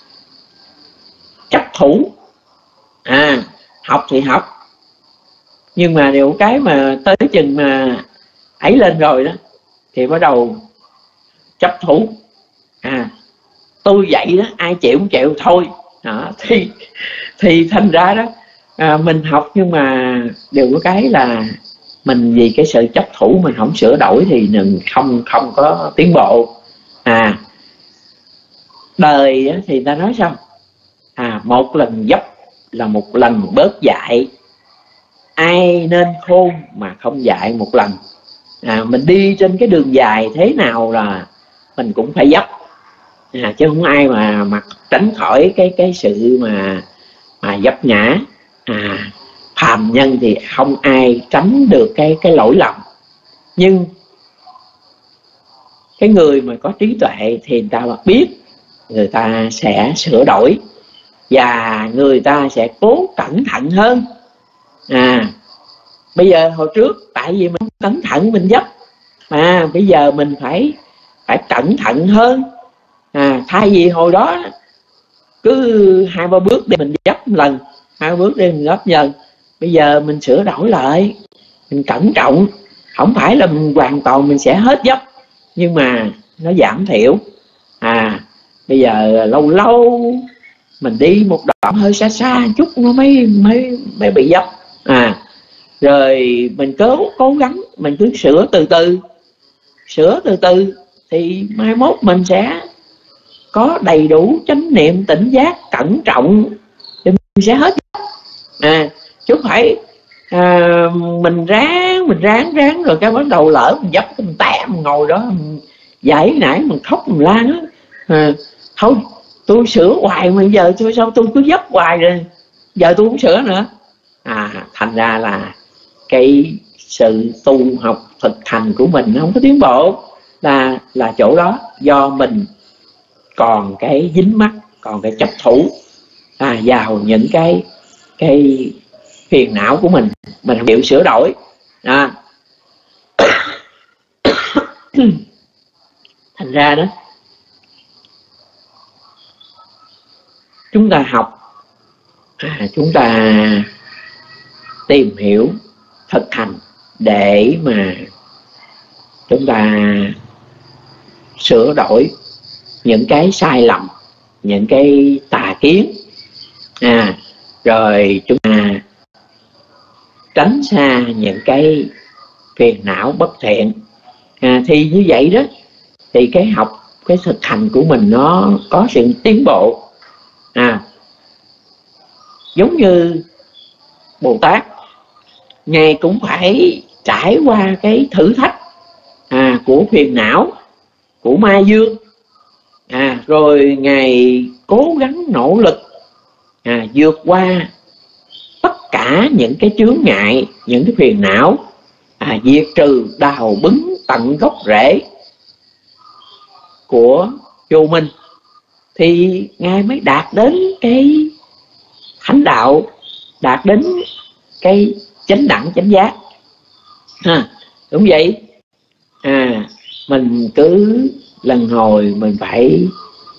S2: chấp thủ, à, học thì học, nhưng mà điều cái mà tới chừng mà ấy lên rồi đó thì bắt đầu chấp thủ. À, tôi vậy đó, ai chịu không chịu thôi. Đó, thì thì thành ra đó, à, mình học nhưng mà điều có cái là mình vì cái sự chấp thủ mình không sửa đổi thì mình không không có tiến bộ. À, đời thì ta nói sao, à, một lần dấp là một lần bớt dạy, ai nên khôn mà không dạy một lần. À, mình đi trên cái đường dài thế nào là mình cũng phải dấp, à, chứ không ai mà mà tránh khỏi cái cái sự mà mà dấp ngã. À, phàm nhân thì không ai tránh được cái cái lỗi lầm, nhưng cái người mà có trí tuệ thì người ta biết, người ta sẽ sửa đổi và người ta sẽ cố cẩn thận hơn. À, bây giờ hồi trước tại vì mình cẩn thận mình dấp, mà bây giờ mình phải phải cẩn thận hơn. À, thay vì hồi đó cứ hai ba bước để mình dấp một lần, hai bước để mình dấp lần, bây giờ mình sửa đổi lại, mình cẩn trọng, không phải là mình hoàn toàn mình sẽ hết dấp, nhưng mà nó giảm thiểu. À, bây giờ lâu lâu mình đi một đoạn hơi xa xa chút nó mới mới mới bị dấp. À, rồi mình cố cố gắng mình cứ sửa từ từ, sửa từ từ thì mai mốt mình sẽ có đầy đủ chánh niệm, tỉnh giác, cẩn trọng thì mình sẽ hết. À, chứ không phải à, mình ráng mình ráng ráng rồi cái bắt đầu lỡ mình dấp mình té, mình ngồi đó mình giải nãy mình khóc mình la á. À, thôi tôi sửa hoài mà giờ tôi sao tôi cứ dấp hoài rồi, giờ tôi không sửa nữa. À, thành ra là cái sự tu học thực hành của mình nó không có tiến bộ, là là chỗ đó do mình còn cái dính mắc, còn cái chấp thủ, à, vào những cái cái phiền não của mình, mình không chịu sửa đổi. À, thành ra đó chúng ta học, à, chúng ta tìm hiểu thực hành để mà chúng ta sửa đổi những cái sai lầm, những cái tà kiến, à, rồi chúng ta tránh xa những cái phiền não bất thiện. À, thì như vậy đó thì cái học, cái thực hành của mình nó có sự tiến bộ. À, giống như Bồ Tát, Ngài cũng phải trải qua cái thử thách à, của phiền não, của ma dương, à, rồi Ngài cố gắng nỗ lực à, vượt qua tất cả những cái chướng ngại, những cái phiền não, à, diệt trừ, đào bứng tận gốc rễ của vô minh, thì Ngài mới đạt đến cái thánh đạo, đạt đến cái chánh đẳng chánh giác. À, đúng vậy. À, mình cứ lần hồi mình phải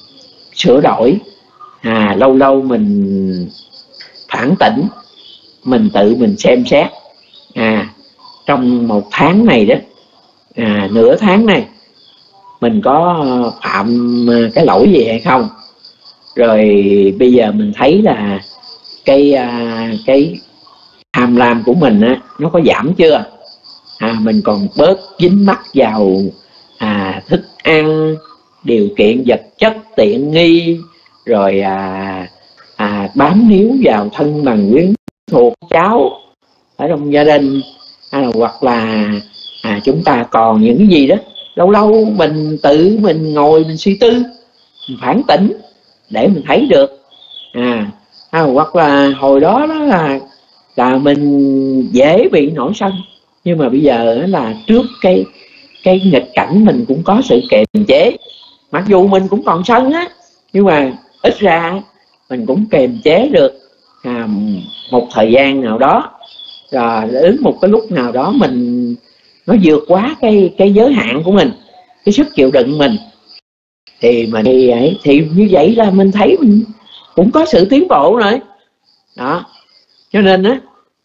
S2: sửa đổi, à, lâu lâu mình phản tỉnh, mình tự mình xem xét. À, trong một tháng này đó, à, nửa tháng này mình có phạm cái lỗi gì hay không, rồi bây giờ mình thấy là cái cái tham lam của mình á, nó có giảm chưa, à, mình còn bớt dính mắc vào à, thức ăn, điều kiện vật chất tiện nghi, rồi à, à, bám níu vào thân bằng quyến thuộc cháu ở trong gia đình, à, hoặc là à, chúng ta còn những cái gì đó lâu lâu mình tự mình ngồi mình suy tư, mình phản tỉnh để mình thấy được. À, à, hoặc là hồi đó đó là là mình dễ bị nổi sân, nhưng mà bây giờ là trước cái cái nghịch cảnh mình cũng có sự kiềm chế, mặc dù mình cũng còn sân á, nhưng mà ít ra mình cũng kiềm chế được à, một thời gian nào đó, rồi đến một cái lúc nào đó mình nó vượt quá cái cái giới hạn của mình, cái sức chịu đựng mình, thì mà đi ấy, thì như vậy là mình thấy mình cũng có sự tiến bộ rồi đó. Cho nên á,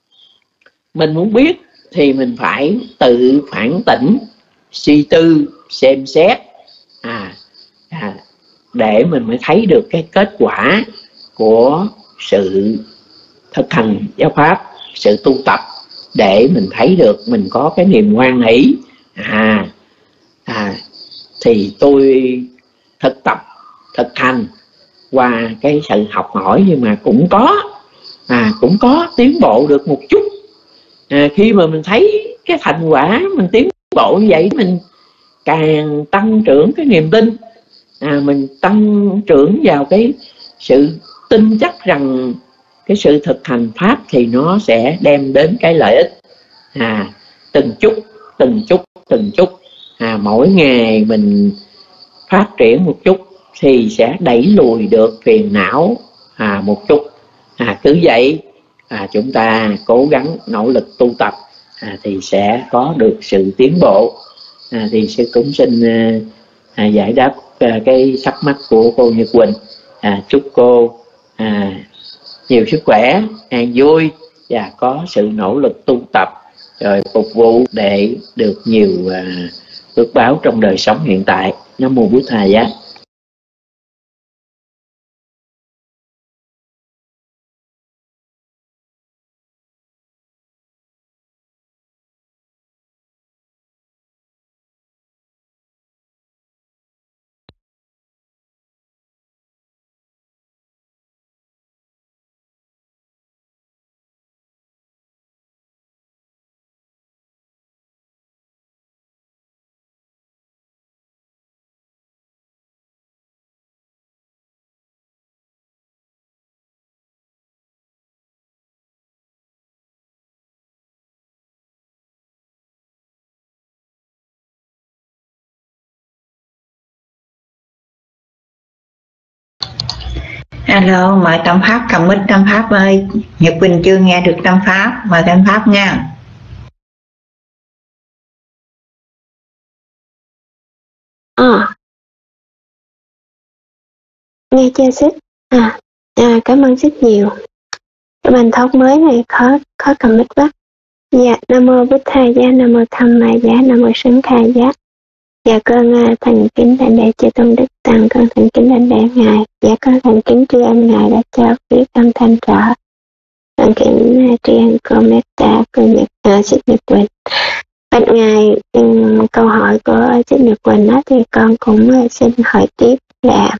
S2: mình muốn biết thì mình phải tự phản tỉnh, suy tư, xem xét, à, à, để mình mới thấy được cái kết quả của sự thực hành giáo pháp, sự tu tập, để mình thấy được mình có cái niềm hoan hỷ. À, à, thì tôi thực tập, thực hành qua cái sự học hỏi, nhưng mà cũng có à, cũng có tiến bộ được một chút. À, khi mà mình thấy cái thành quả mình tiến bộ như vậy, mình càng tăng trưởng cái niềm tin, à, mình tăng trưởng vào cái sự tin chắc rằng cái sự thực hành pháp thì nó sẽ đem đến cái lợi ích. À, từng chút, từng chút, từng chút, à, mỗi ngày mình phát triển một chút thì sẽ đẩy lùi được phiền não à, một chút. À, cứ vậy à, chúng ta cố gắng nỗ lực tu tập à, thì sẽ có được sự tiến bộ. À, thì sư cũng xin à, giải đáp à, cái thắc mắc của cô Nhật Quỳnh. À, chúc cô à, nhiều sức khỏe, an vui và có sự nỗ lực tu tập, rồi phục vụ để được nhiều à, phước báo trong đời sống hiện tại. Nam mô Bụt Thầy Giá.
S1: Alo, mời Tâm Pháp, cầm mic Tâm Pháp ơi. Nhật Quỳnh chưa nghe được Tâm Pháp, mời Tâm Pháp nha.
S4: À, nghe chưa Xích? À, à, cảm ơn Xích nhiều. Cái bài talk mới này khó khó cầm mic quá. Dạ, Nam mô Bích Thầy Giá, Nam mô Tham Ma Giá, Nam mô Sướng Khai Giá. Dạ con uh, thành kính đảnh lễ chư tôn đức tăng, con thành kính đảnh lễ ngài. Dạ con thành kính tri ân ngài đã cho biết âm thanh trợ. Con kính uh, tri ân cô Metta, cô Nhật uh, Xích Nhật Quỳnh. Bạch ngài, um, câu hỏi của Xích Nhật Quỳnh đó thì con cũng uh, xin hỏi tiếp là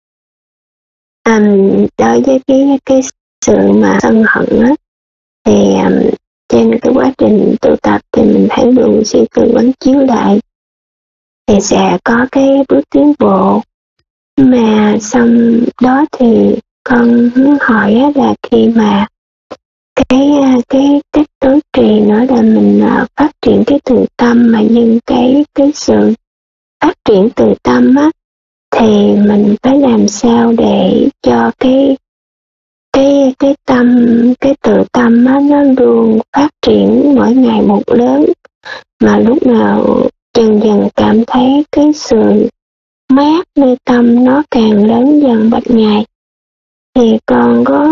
S4: um, đối với cái cái sự mà sân hận á, thì um, trên cái quá trình tu tập thì mình thấy luồng suy tư quán chiếu lại thì sẽ có cái bước tiến bộ, mà xong đó thì con muốn hỏi là khi mà cái cái cách tối trì nữa là mình phát triển cái từ tâm, mà nhưng cái cái sự phát triển từ tâm á thì mình phải làm sao để cho cái cái cái tâm cái tự tâm á nó luôn phát triển mỗi ngày một lớn, mà lúc nào dần dần cảm thấy cái sự mát nơi tâm nó càng lớn dần. Bạch ngài, thì con có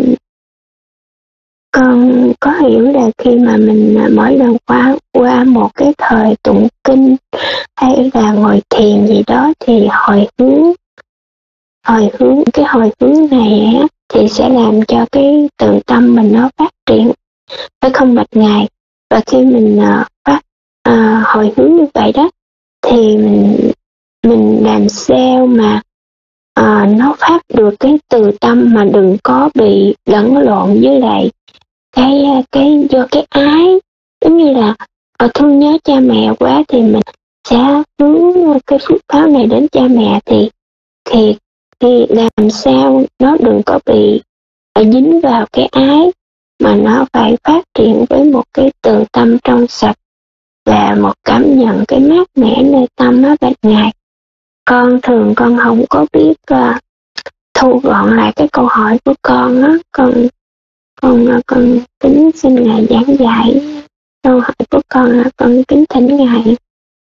S4: con có hiểu là khi mà mình mỗi lần qua qua một cái thời tụng kinh hay là ngồi thiền gì đó thì hồi hướng hồi hướng cái hồi hướng này á thì sẽ làm cho cái tự tâm mình nó phát triển, phải không bạch ngài? Và khi mình uh, phát uh, hồi hướng như vậy đó thì mình mình làm sao mà uh, nó phát được cái từ tâm mà đừng có bị lẫn lộn với lại cái cái do cái ái, giống như là uh, thương nhớ cha mẹ quá thì mình sẽ hướng cái phước báo này đến cha mẹ, thì thì thì làm sao nó đừng có bị dính vào cái ái, mà nó phải phát triển với một cái từ tâm trong sạch và một cảm nhận cái mát mẻ nơi tâm đó bạch ngài. Con thường con không có biết uh, thu gọn lại cái câu hỏi của con á, con con uh, con kính xin ngài giảng giải câu hỏi của con, uh, con kính thỉnh ngài.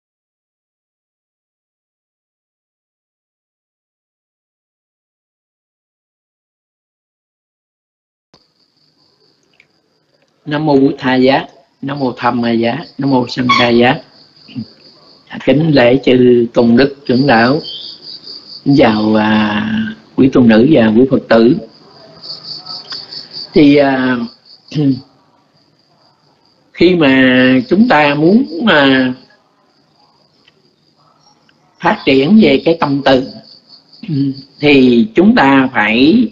S2: Nam mô Bụt Tha Giá, Nam mô Tham Ma Giá, Nam mô Sanh Khai Giá. Kính lễ chư tôn đức trưởng lão, kính chào à, quý tôn nữ và quý Phật tử. Thì à, khi mà chúng ta muốn à, phát triển về cái tâm từ thì chúng ta phải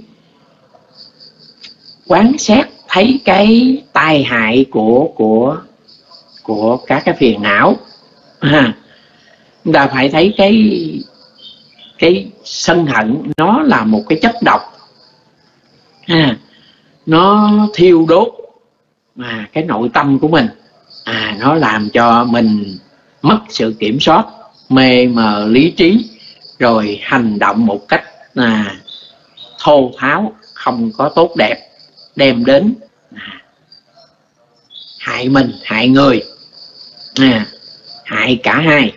S2: quán sát thấy cái tai hại của của của các cái phiền não. À, chúng ta phải thấy cái cái sân hận nó là một cái chất độc, à, nó thiêu đốt mà cái nội tâm của mình, à, nó làm cho mình mất sự kiểm soát, mê mờ lý trí, rồi hành động một cách à, thô tháo, không có tốt đẹp, đem đến à, hại mình, hại người, à, hại cả hai.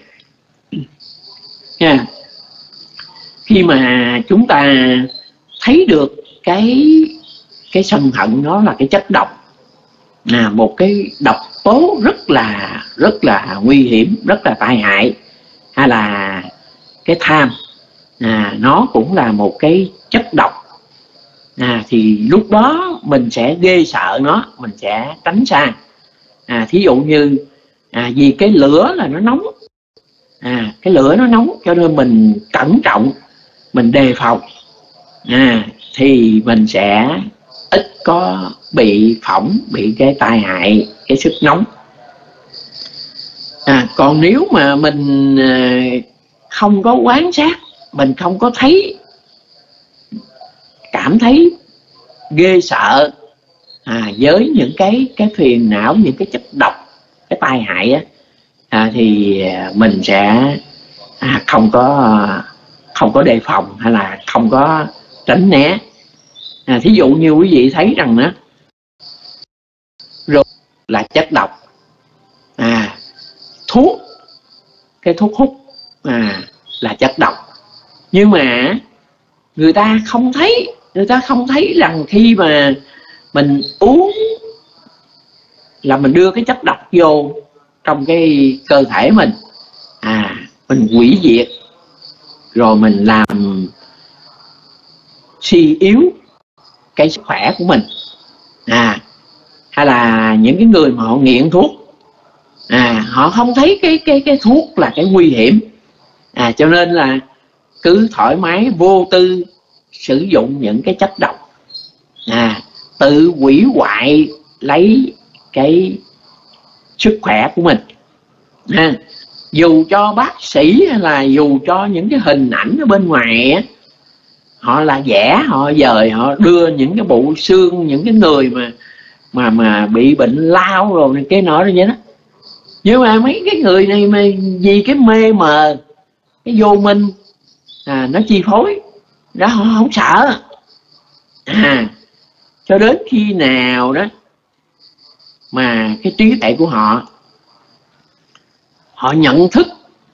S2: À, khi mà chúng ta thấy được cái cái sân hận nó là cái chất độc, à, một cái độc tố rất là rất là nguy hiểm, rất là tai hại, hay là cái tham, à, nó cũng là một cái chất độc, à, thì lúc đó mình sẽ ghê sợ nó, mình sẽ tránh xa. À, thí dụ như à, vì cái lửa là nó nóng, à, cái lửa nó nóng cho nên mình cẩn trọng, mình đề phòng, à, thì mình sẽ ít có bị phỏng, bị cái tai hại cái sức nóng. À, còn nếu mà mình à, không có quán sát, mình không có thấy, cảm thấy ghê sợ à, với những cái cái phiền não, những cái chất độc, cái tai hại á, à, thì mình sẽ à, không có không có đề phòng hay là không có tránh né. À, thí dụ như quý vị thấy rằng đó, rượu là chất độc, à, thuốc, cái thuốc hút à, là chất độc, nhưng mà người ta không thấy, người ta không thấy rằng khi mà mình uống là mình đưa cái chất độc vô trong cái cơ thể mình, à mình hủy diệt, rồi mình làm suy yếu cái sức khỏe của mình. À hay là những cái người mà họ nghiện thuốc, à họ không thấy cái cái cái thuốc là cái nguy hiểm, à cho nên là cứ thoải mái vô tư sử dụng những cái chất độc, à tự hủy hoại lấy cái sức khỏe của mình. À, dù cho bác sĩ hay là dù cho những cái hình ảnh ở bên ngoài á, họ là vẽ, họ dời, họ đưa những cái bộ xương, những cái người mà mà mà bị bệnh lao rồi này cái nọ rồi vậy đó. Nhưng mà mấy cái người này mà vì cái mê mờ, cái vô minh, à, nó chi phối đó, họ không sợ. À cho đến khi nào đó mà cái trí tuệ của họ họ nhận thức,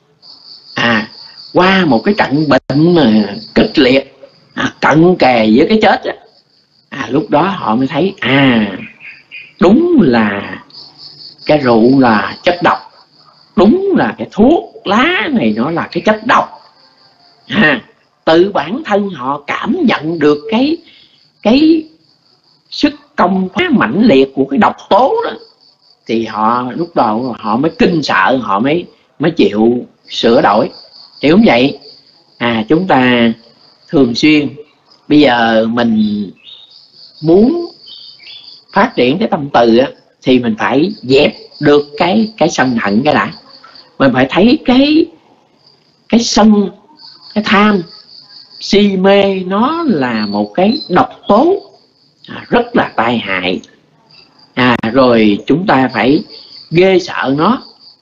S2: à qua một cái trận bệnh mà kịch liệt, à, cận kề với cái chết đó, à lúc đó họ mới thấy à đúng là cái rượu là chất độc, đúng là cái thuốc lá này nó là cái chất độc. À, tự bản thân họ cảm nhận được cái cái sức công phá mãnh liệt của cái độc tố đó, thì họ lúc đầu họ mới kinh sợ, họ mới mới chịu sửa đổi. Thì cũng vậy, à chúng ta thường xuyên bây giờ mình muốn phát triển cái tâm từ á, thì mình phải dẹp được cái cái sân hận cái đã. Mình phải thấy cái cái sân, cái tham, si mê nó là một cái độc tố, à, rất là tai hại. À rồi chúng ta phải ghê sợ nó,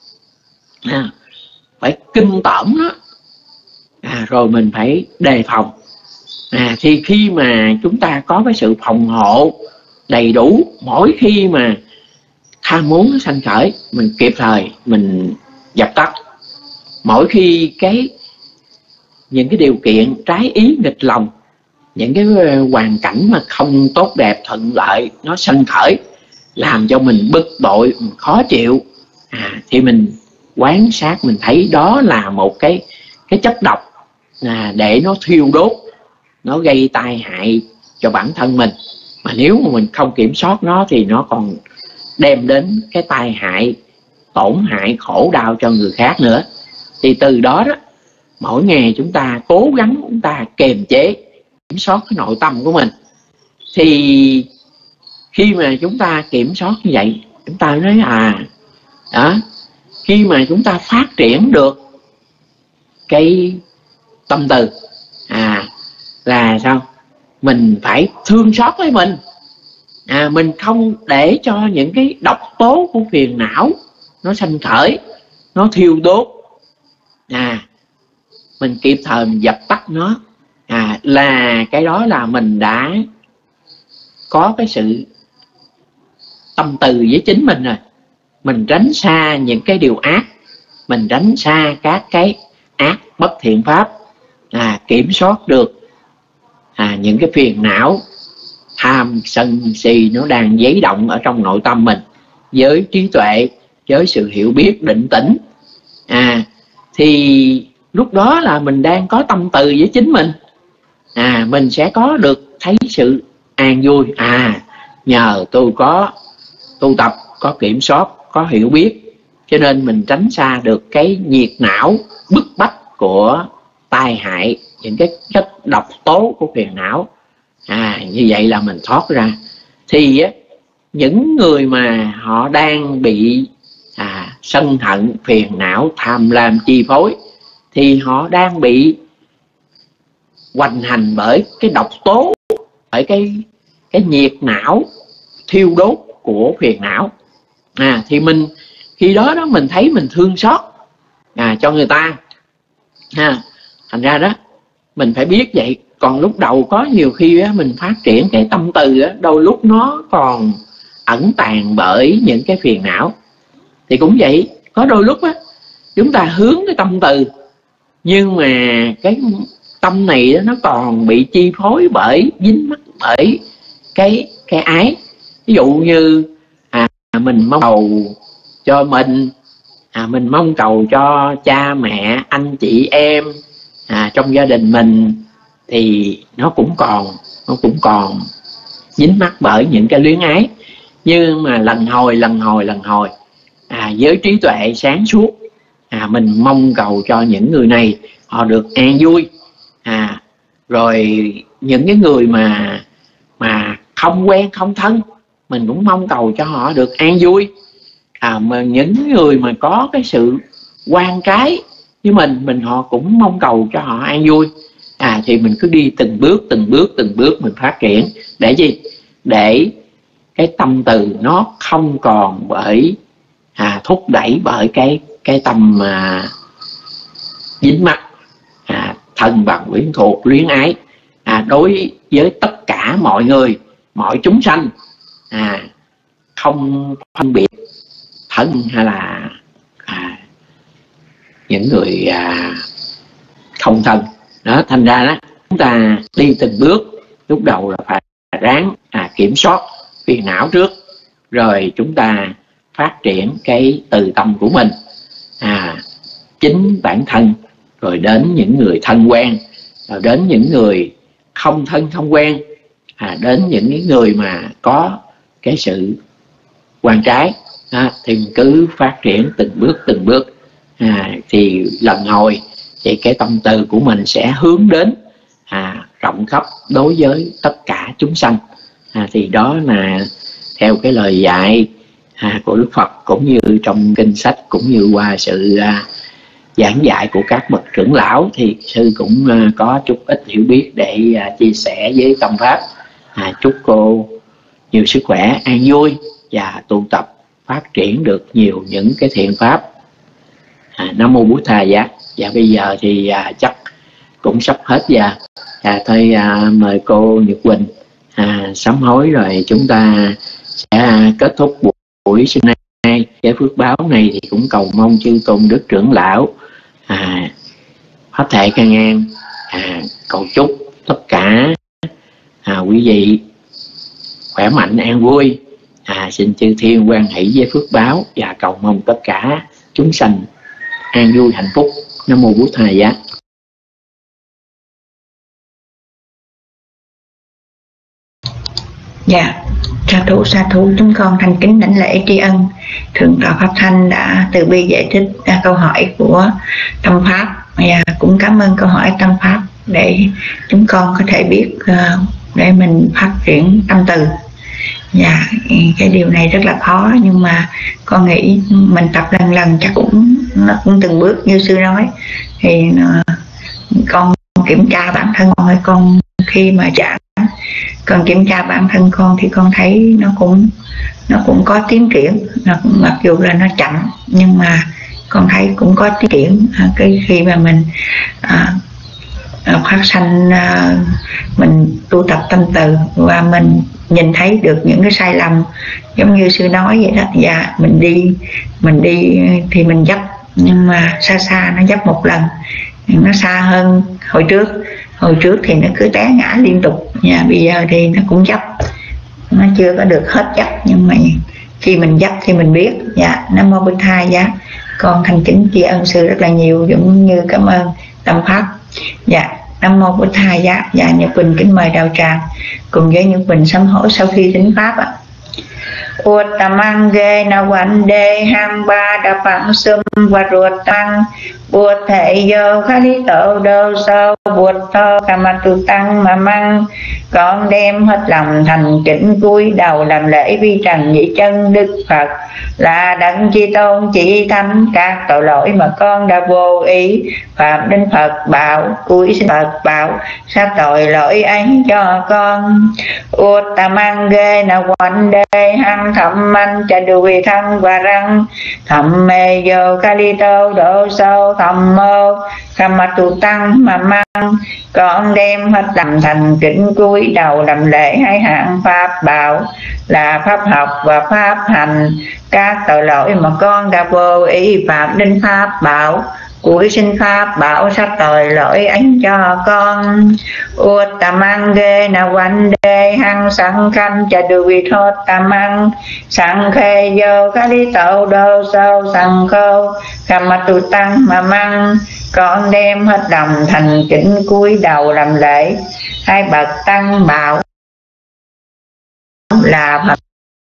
S2: à, phải kinh tởm nó, à, rồi mình phải đề phòng. À thì khi mà chúng ta có cái sự phòng hộ đầy đủ, mỗi khi mà tham muốn nó sanh khởi, mình kịp thời mình dập tắt. Mỗi khi cái những cái điều kiện trái ý nghịch lòng, những cái hoàn cảnh mà không tốt đẹp thuận lợi nó sanh khởi, làm cho mình bực bội, mình khó chịu, à, thì mình quan sát, mình thấy đó là một cái cái chất độc, à, để nó thiêu đốt, nó gây tai hại cho bản thân mình. Mà nếu mà mình không kiểm soát nó thì nó còn đem đến cái tai hại, tổn hại, khổ đau cho người khác nữa. Thì từ đó đó, mỗi ngày chúng ta cố gắng chúng ta kiềm chế, kiểm soát cái nội tâm của mình. Thì khi mà chúng ta kiểm soát như vậy, chúng ta nói à đó, khi mà chúng ta phát triển được cái tâm từ, à là sao? Mình phải thương xót với mình, à mình không để cho những cái độc tố của phiền não nó sanh khởi, nó thiêu đốt, à mình kịp thời mình dập tắt nó, à là cái đó là mình đã có cái sự tâm từ với chính mình rồi. Mình tránh xa những cái điều ác, mình tránh xa các cái ác bất thiện pháp, à kiểm soát được à những cái phiền não tham sân si nó đang dấy động ở trong nội tâm mình, với trí tuệ, với sự hiểu biết định tĩnh, à thì lúc đó là mình đang có tâm từ với chính mình, à mình sẽ có được thấy sự an vui. À nhờ tôi có tu tập, có kiểm soát, có hiểu biết, cho nên mình tránh xa được cái nhiệt não bức bách của tai hại, những cái chất độc tố của phiền não. À như vậy là mình thoát ra. Thì á, những người mà họ đang bị à, sân hận, phiền não, tham lam chi phối, thì họ đang bị hoành hành bởi cái độc tố, bởi cái cái nhiệt não thiêu đốt của phiền não. À thì mình khi đó đó mình thấy mình thương xót à, cho người ta, à, thành ra đó mình phải biết vậy. Còn lúc đầu có nhiều khi á, mình phát triển cái tâm từ á, đôi lúc nó còn ẩn tàng bởi những cái phiền não. Thì cũng vậy, có đôi lúc á, chúng ta hướng cái tâm từ, nhưng mà cái tâm này đó, nó còn bị chi phối bởi, dính mắc bởi cái cái ái. Ví dụ như à, mình mong cầu cho mình, à, mình mong cầu cho cha mẹ, anh chị em à, trong gia đình mình, thì nó cũng còn nó cũng còn dính mắc bởi những cái luyến ái. Nhưng mà lần hồi lần hồi lần hồi à, với trí tuệ sáng suốt, à, mình mong cầu cho những người này họ được an vui, à, rồi những cái người mà mà không quen không thân, mình cũng mong cầu cho họ được an vui. À, mà những người mà có cái sự quan trái với mình, mình họ cũng mong cầu cho họ an vui. À, thì mình cứ đi từng bước từng bước từng bước mình phát triển. Để gì? Để cái tâm từ nó không còn bởi à, thúc đẩy bởi cái cái tâm à, dính mắc à, thân bằng quyến thuộc luyến ái à, đối với tất cả mọi người, mọi chúng sanh, à, không phân biệt thân hay là à, những người à, không thân đó. Thành ra đó, chúng ta đi từng bước, lúc đầu là phải ráng à, kiểm soát phiền não trước, rồi chúng ta phát triển cái từ tâm của mình, à, chính bản thân, rồi đến những người thân quen, rồi đến những người không thân không quen, à, đến những người mà có cái sự quan trái, à, thì mình cứ phát triển từng bước từng bước, à, thì lần hồi thì cái tâm từ của mình sẽ hướng đến à, rộng khắp đối với tất cả chúng sanh. À, thì đó là theo cái lời dạy à, của Đức Phật, cũng như trong kinh sách, cũng như qua sự à, giảng dạy của các bậc trưởng lão, thì sư cũng à, có chút ít hiểu biết để à, chia sẻ với tâm pháp. À, chúc cô nhiều sức khỏe, an vui và tu tập phát triển được nhiều những cái thiện pháp. À, Nam mô Bụt Thà Giá. Và bây giờ thì à, chắc cũng sắp hết giờ. À, thôi à, mời cô Nhật Quỳnh à, sám hối rồi chúng ta sẽ à, kết thúc buổi, buổi sinh nay. Cái phước báo này thì cũng cầu mong chư tôn đức trưởng lão à, pháp thể can an, à, cầu chúc tất cả à, quý vị khỏe mạnh an vui. À, xin chư thiên hoan hỷ với phước báo và cầu mong tất cả chúng sanh an vui hạnh phúc. Nam mô Bụt Thầy Giá.
S1: Dạ, sa thú sa thú chúng con thành kính đảnh lễ tri ân Thượng tọa Pháp Thanh đã từ bi giải thích à, câu hỏi của tâm pháp, và cũng cảm ơn câu hỏi tâm pháp để chúng con có thể biết uh, để mình phát triển tâm từ. Dạ, cái điều này rất là khó, nhưng mà con nghĩ mình tập lần lần chắc cũng nó cũng từng bước như sư nói. Thì uh, con kiểm tra bản thân con, hay con khi mà chạm còn kiểm tra bản thân con thì con thấy nó cũng nó cũng có tiến triển, mặc dù là nó chậm nhưng mà con thấy cũng có tiến triển. À, cái khi mà mình à, phát sanh à, mình tu tập tâm từ và mình nhìn thấy được những cái sai lầm giống như sư nói vậy đó. Dạ, mình đi mình đi thì mình dấp, nhưng mà xa xa nó dấp một lần nó xa hơn hồi trước. Hồi trước thì nó cứ té ngã liên tục, và bây giờ thì nó cũng dấp, nó chưa có được hết dấp, nhưng mà khi mình dấp thì mình biết. Dạ, Nam mô Bụt Thầy Giá. Con thành kính tri ân sư rất là nhiều, cũng như cảm ơn tâm pháp. Dạ, Nam mô Bụt Thầy Giá. Dạ, Nhật Quỳnh kính mời đạo tràng cùng với Nhật Quỳnh sám hối sau khi thính pháp ạ. Uttamang ge na văn đề hang ba đa phẳng sum và ruột tăng buộc thể vô khá lý tổ đâu sâu buộc thơ cả mặt tu tăng mà mang. Con đem hết lòng thành kính cúi đầu làm lễ vi trần nhị chân Đức Phật là đấng chi tôn chỉ thánh các tội lỗi mà con đã vô ý phạm đến Phật bảo. Cúi xin Phật bảo sát tội lỗi ấy cho con. Uttamang ge na văn đề hang thầm man cha đùi thân và răng thầm mê vô khá lý tô độ sâu thầm mơ kham mặt tu tăng mà mang. Con đem hết lòng thành kính cúi đầu làm lễ hai hạng pháp bảo là pháp học và pháp hành các tội lỗi mà con đã vô ý phạm đến pháp bảo. cuối sinh pháp bảo sát tội lỗi anh cho con. Uất tam mang ghê na văn đê hăng sang khăn cha đu vi thốt tam mang sang khê dô khá lý tậu đô sâu sang khâu kham ma tu tăng mà mang. Con đem hết lòng thành kính cúi đầu làm lễ. Hai bậc tăng bảo là Phật.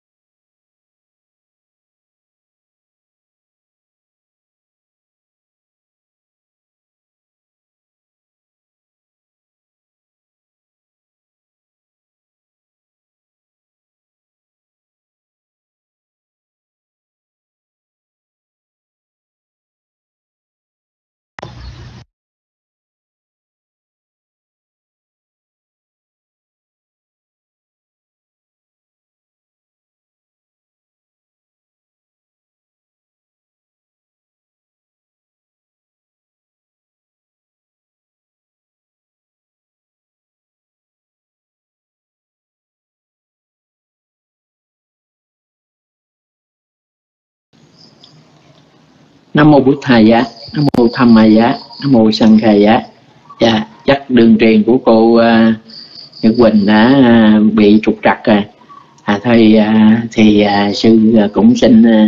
S2: Nam mô Bụt Thầy Giá, Nam mô Tham Ma Giá, Nam mô Sanh Khai Giá. Dạ, chắc đường truyền của cô uh, Nhật Quỳnh đã uh, bị trục trặc rồi. À, thôi uh, thì uh, sư uh, cũng xin uh,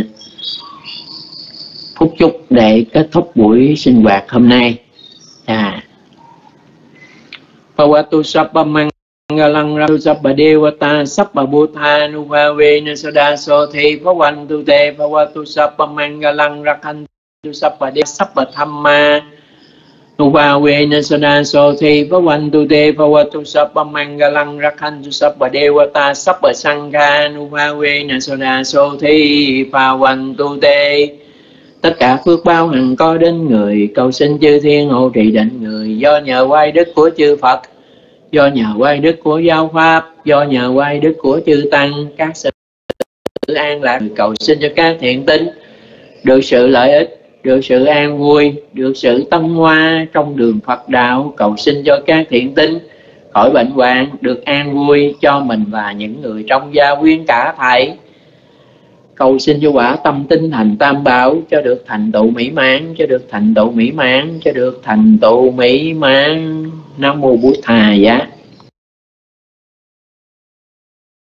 S2: phúc chúc để kết thúc buổi sinh hoạt hôm nay. Dạ. Bhavatu Sabba Mangalang Ratu Sabba Devata Sabba Bhuta Nuvave Nasada Sothi Bhavantu Te Bhavatu Sabba Mangalang Rakhantu Sabba De Sabba Thamma Nuvave Nasada Sothi Bhavantu Te Bhavatu Sabba Mangalang Rakhantu Sabba Devata Sabba Sangha Nuvave Nasada Sothi Bhavantu Te. Tất cả phước báo hằng có đến người, cầu xin chư thiên hộ trì định người. Do nhờ quay đức của chư Phật, do nhờ quay đức của giáo pháp, do nhờ quay đức của chư tăng, các sự an lạc, cầu xin cho các thiện tín được sự lợi ích, được sự an vui, được sự tân hoa trong đường Phật đạo. Cầu xin cho các thiện tín khỏi bệnh hoạn, được an vui cho mình và những người trong gia quyến cả thảy. Cầu xin cho quả tâm tinh thành tam bảo cho được thành tựu mỹ mãn, cho được thành tựu mỹ mãn, cho được thành tựu mỹ mãn. Nam mô Bụt Thầy Giá.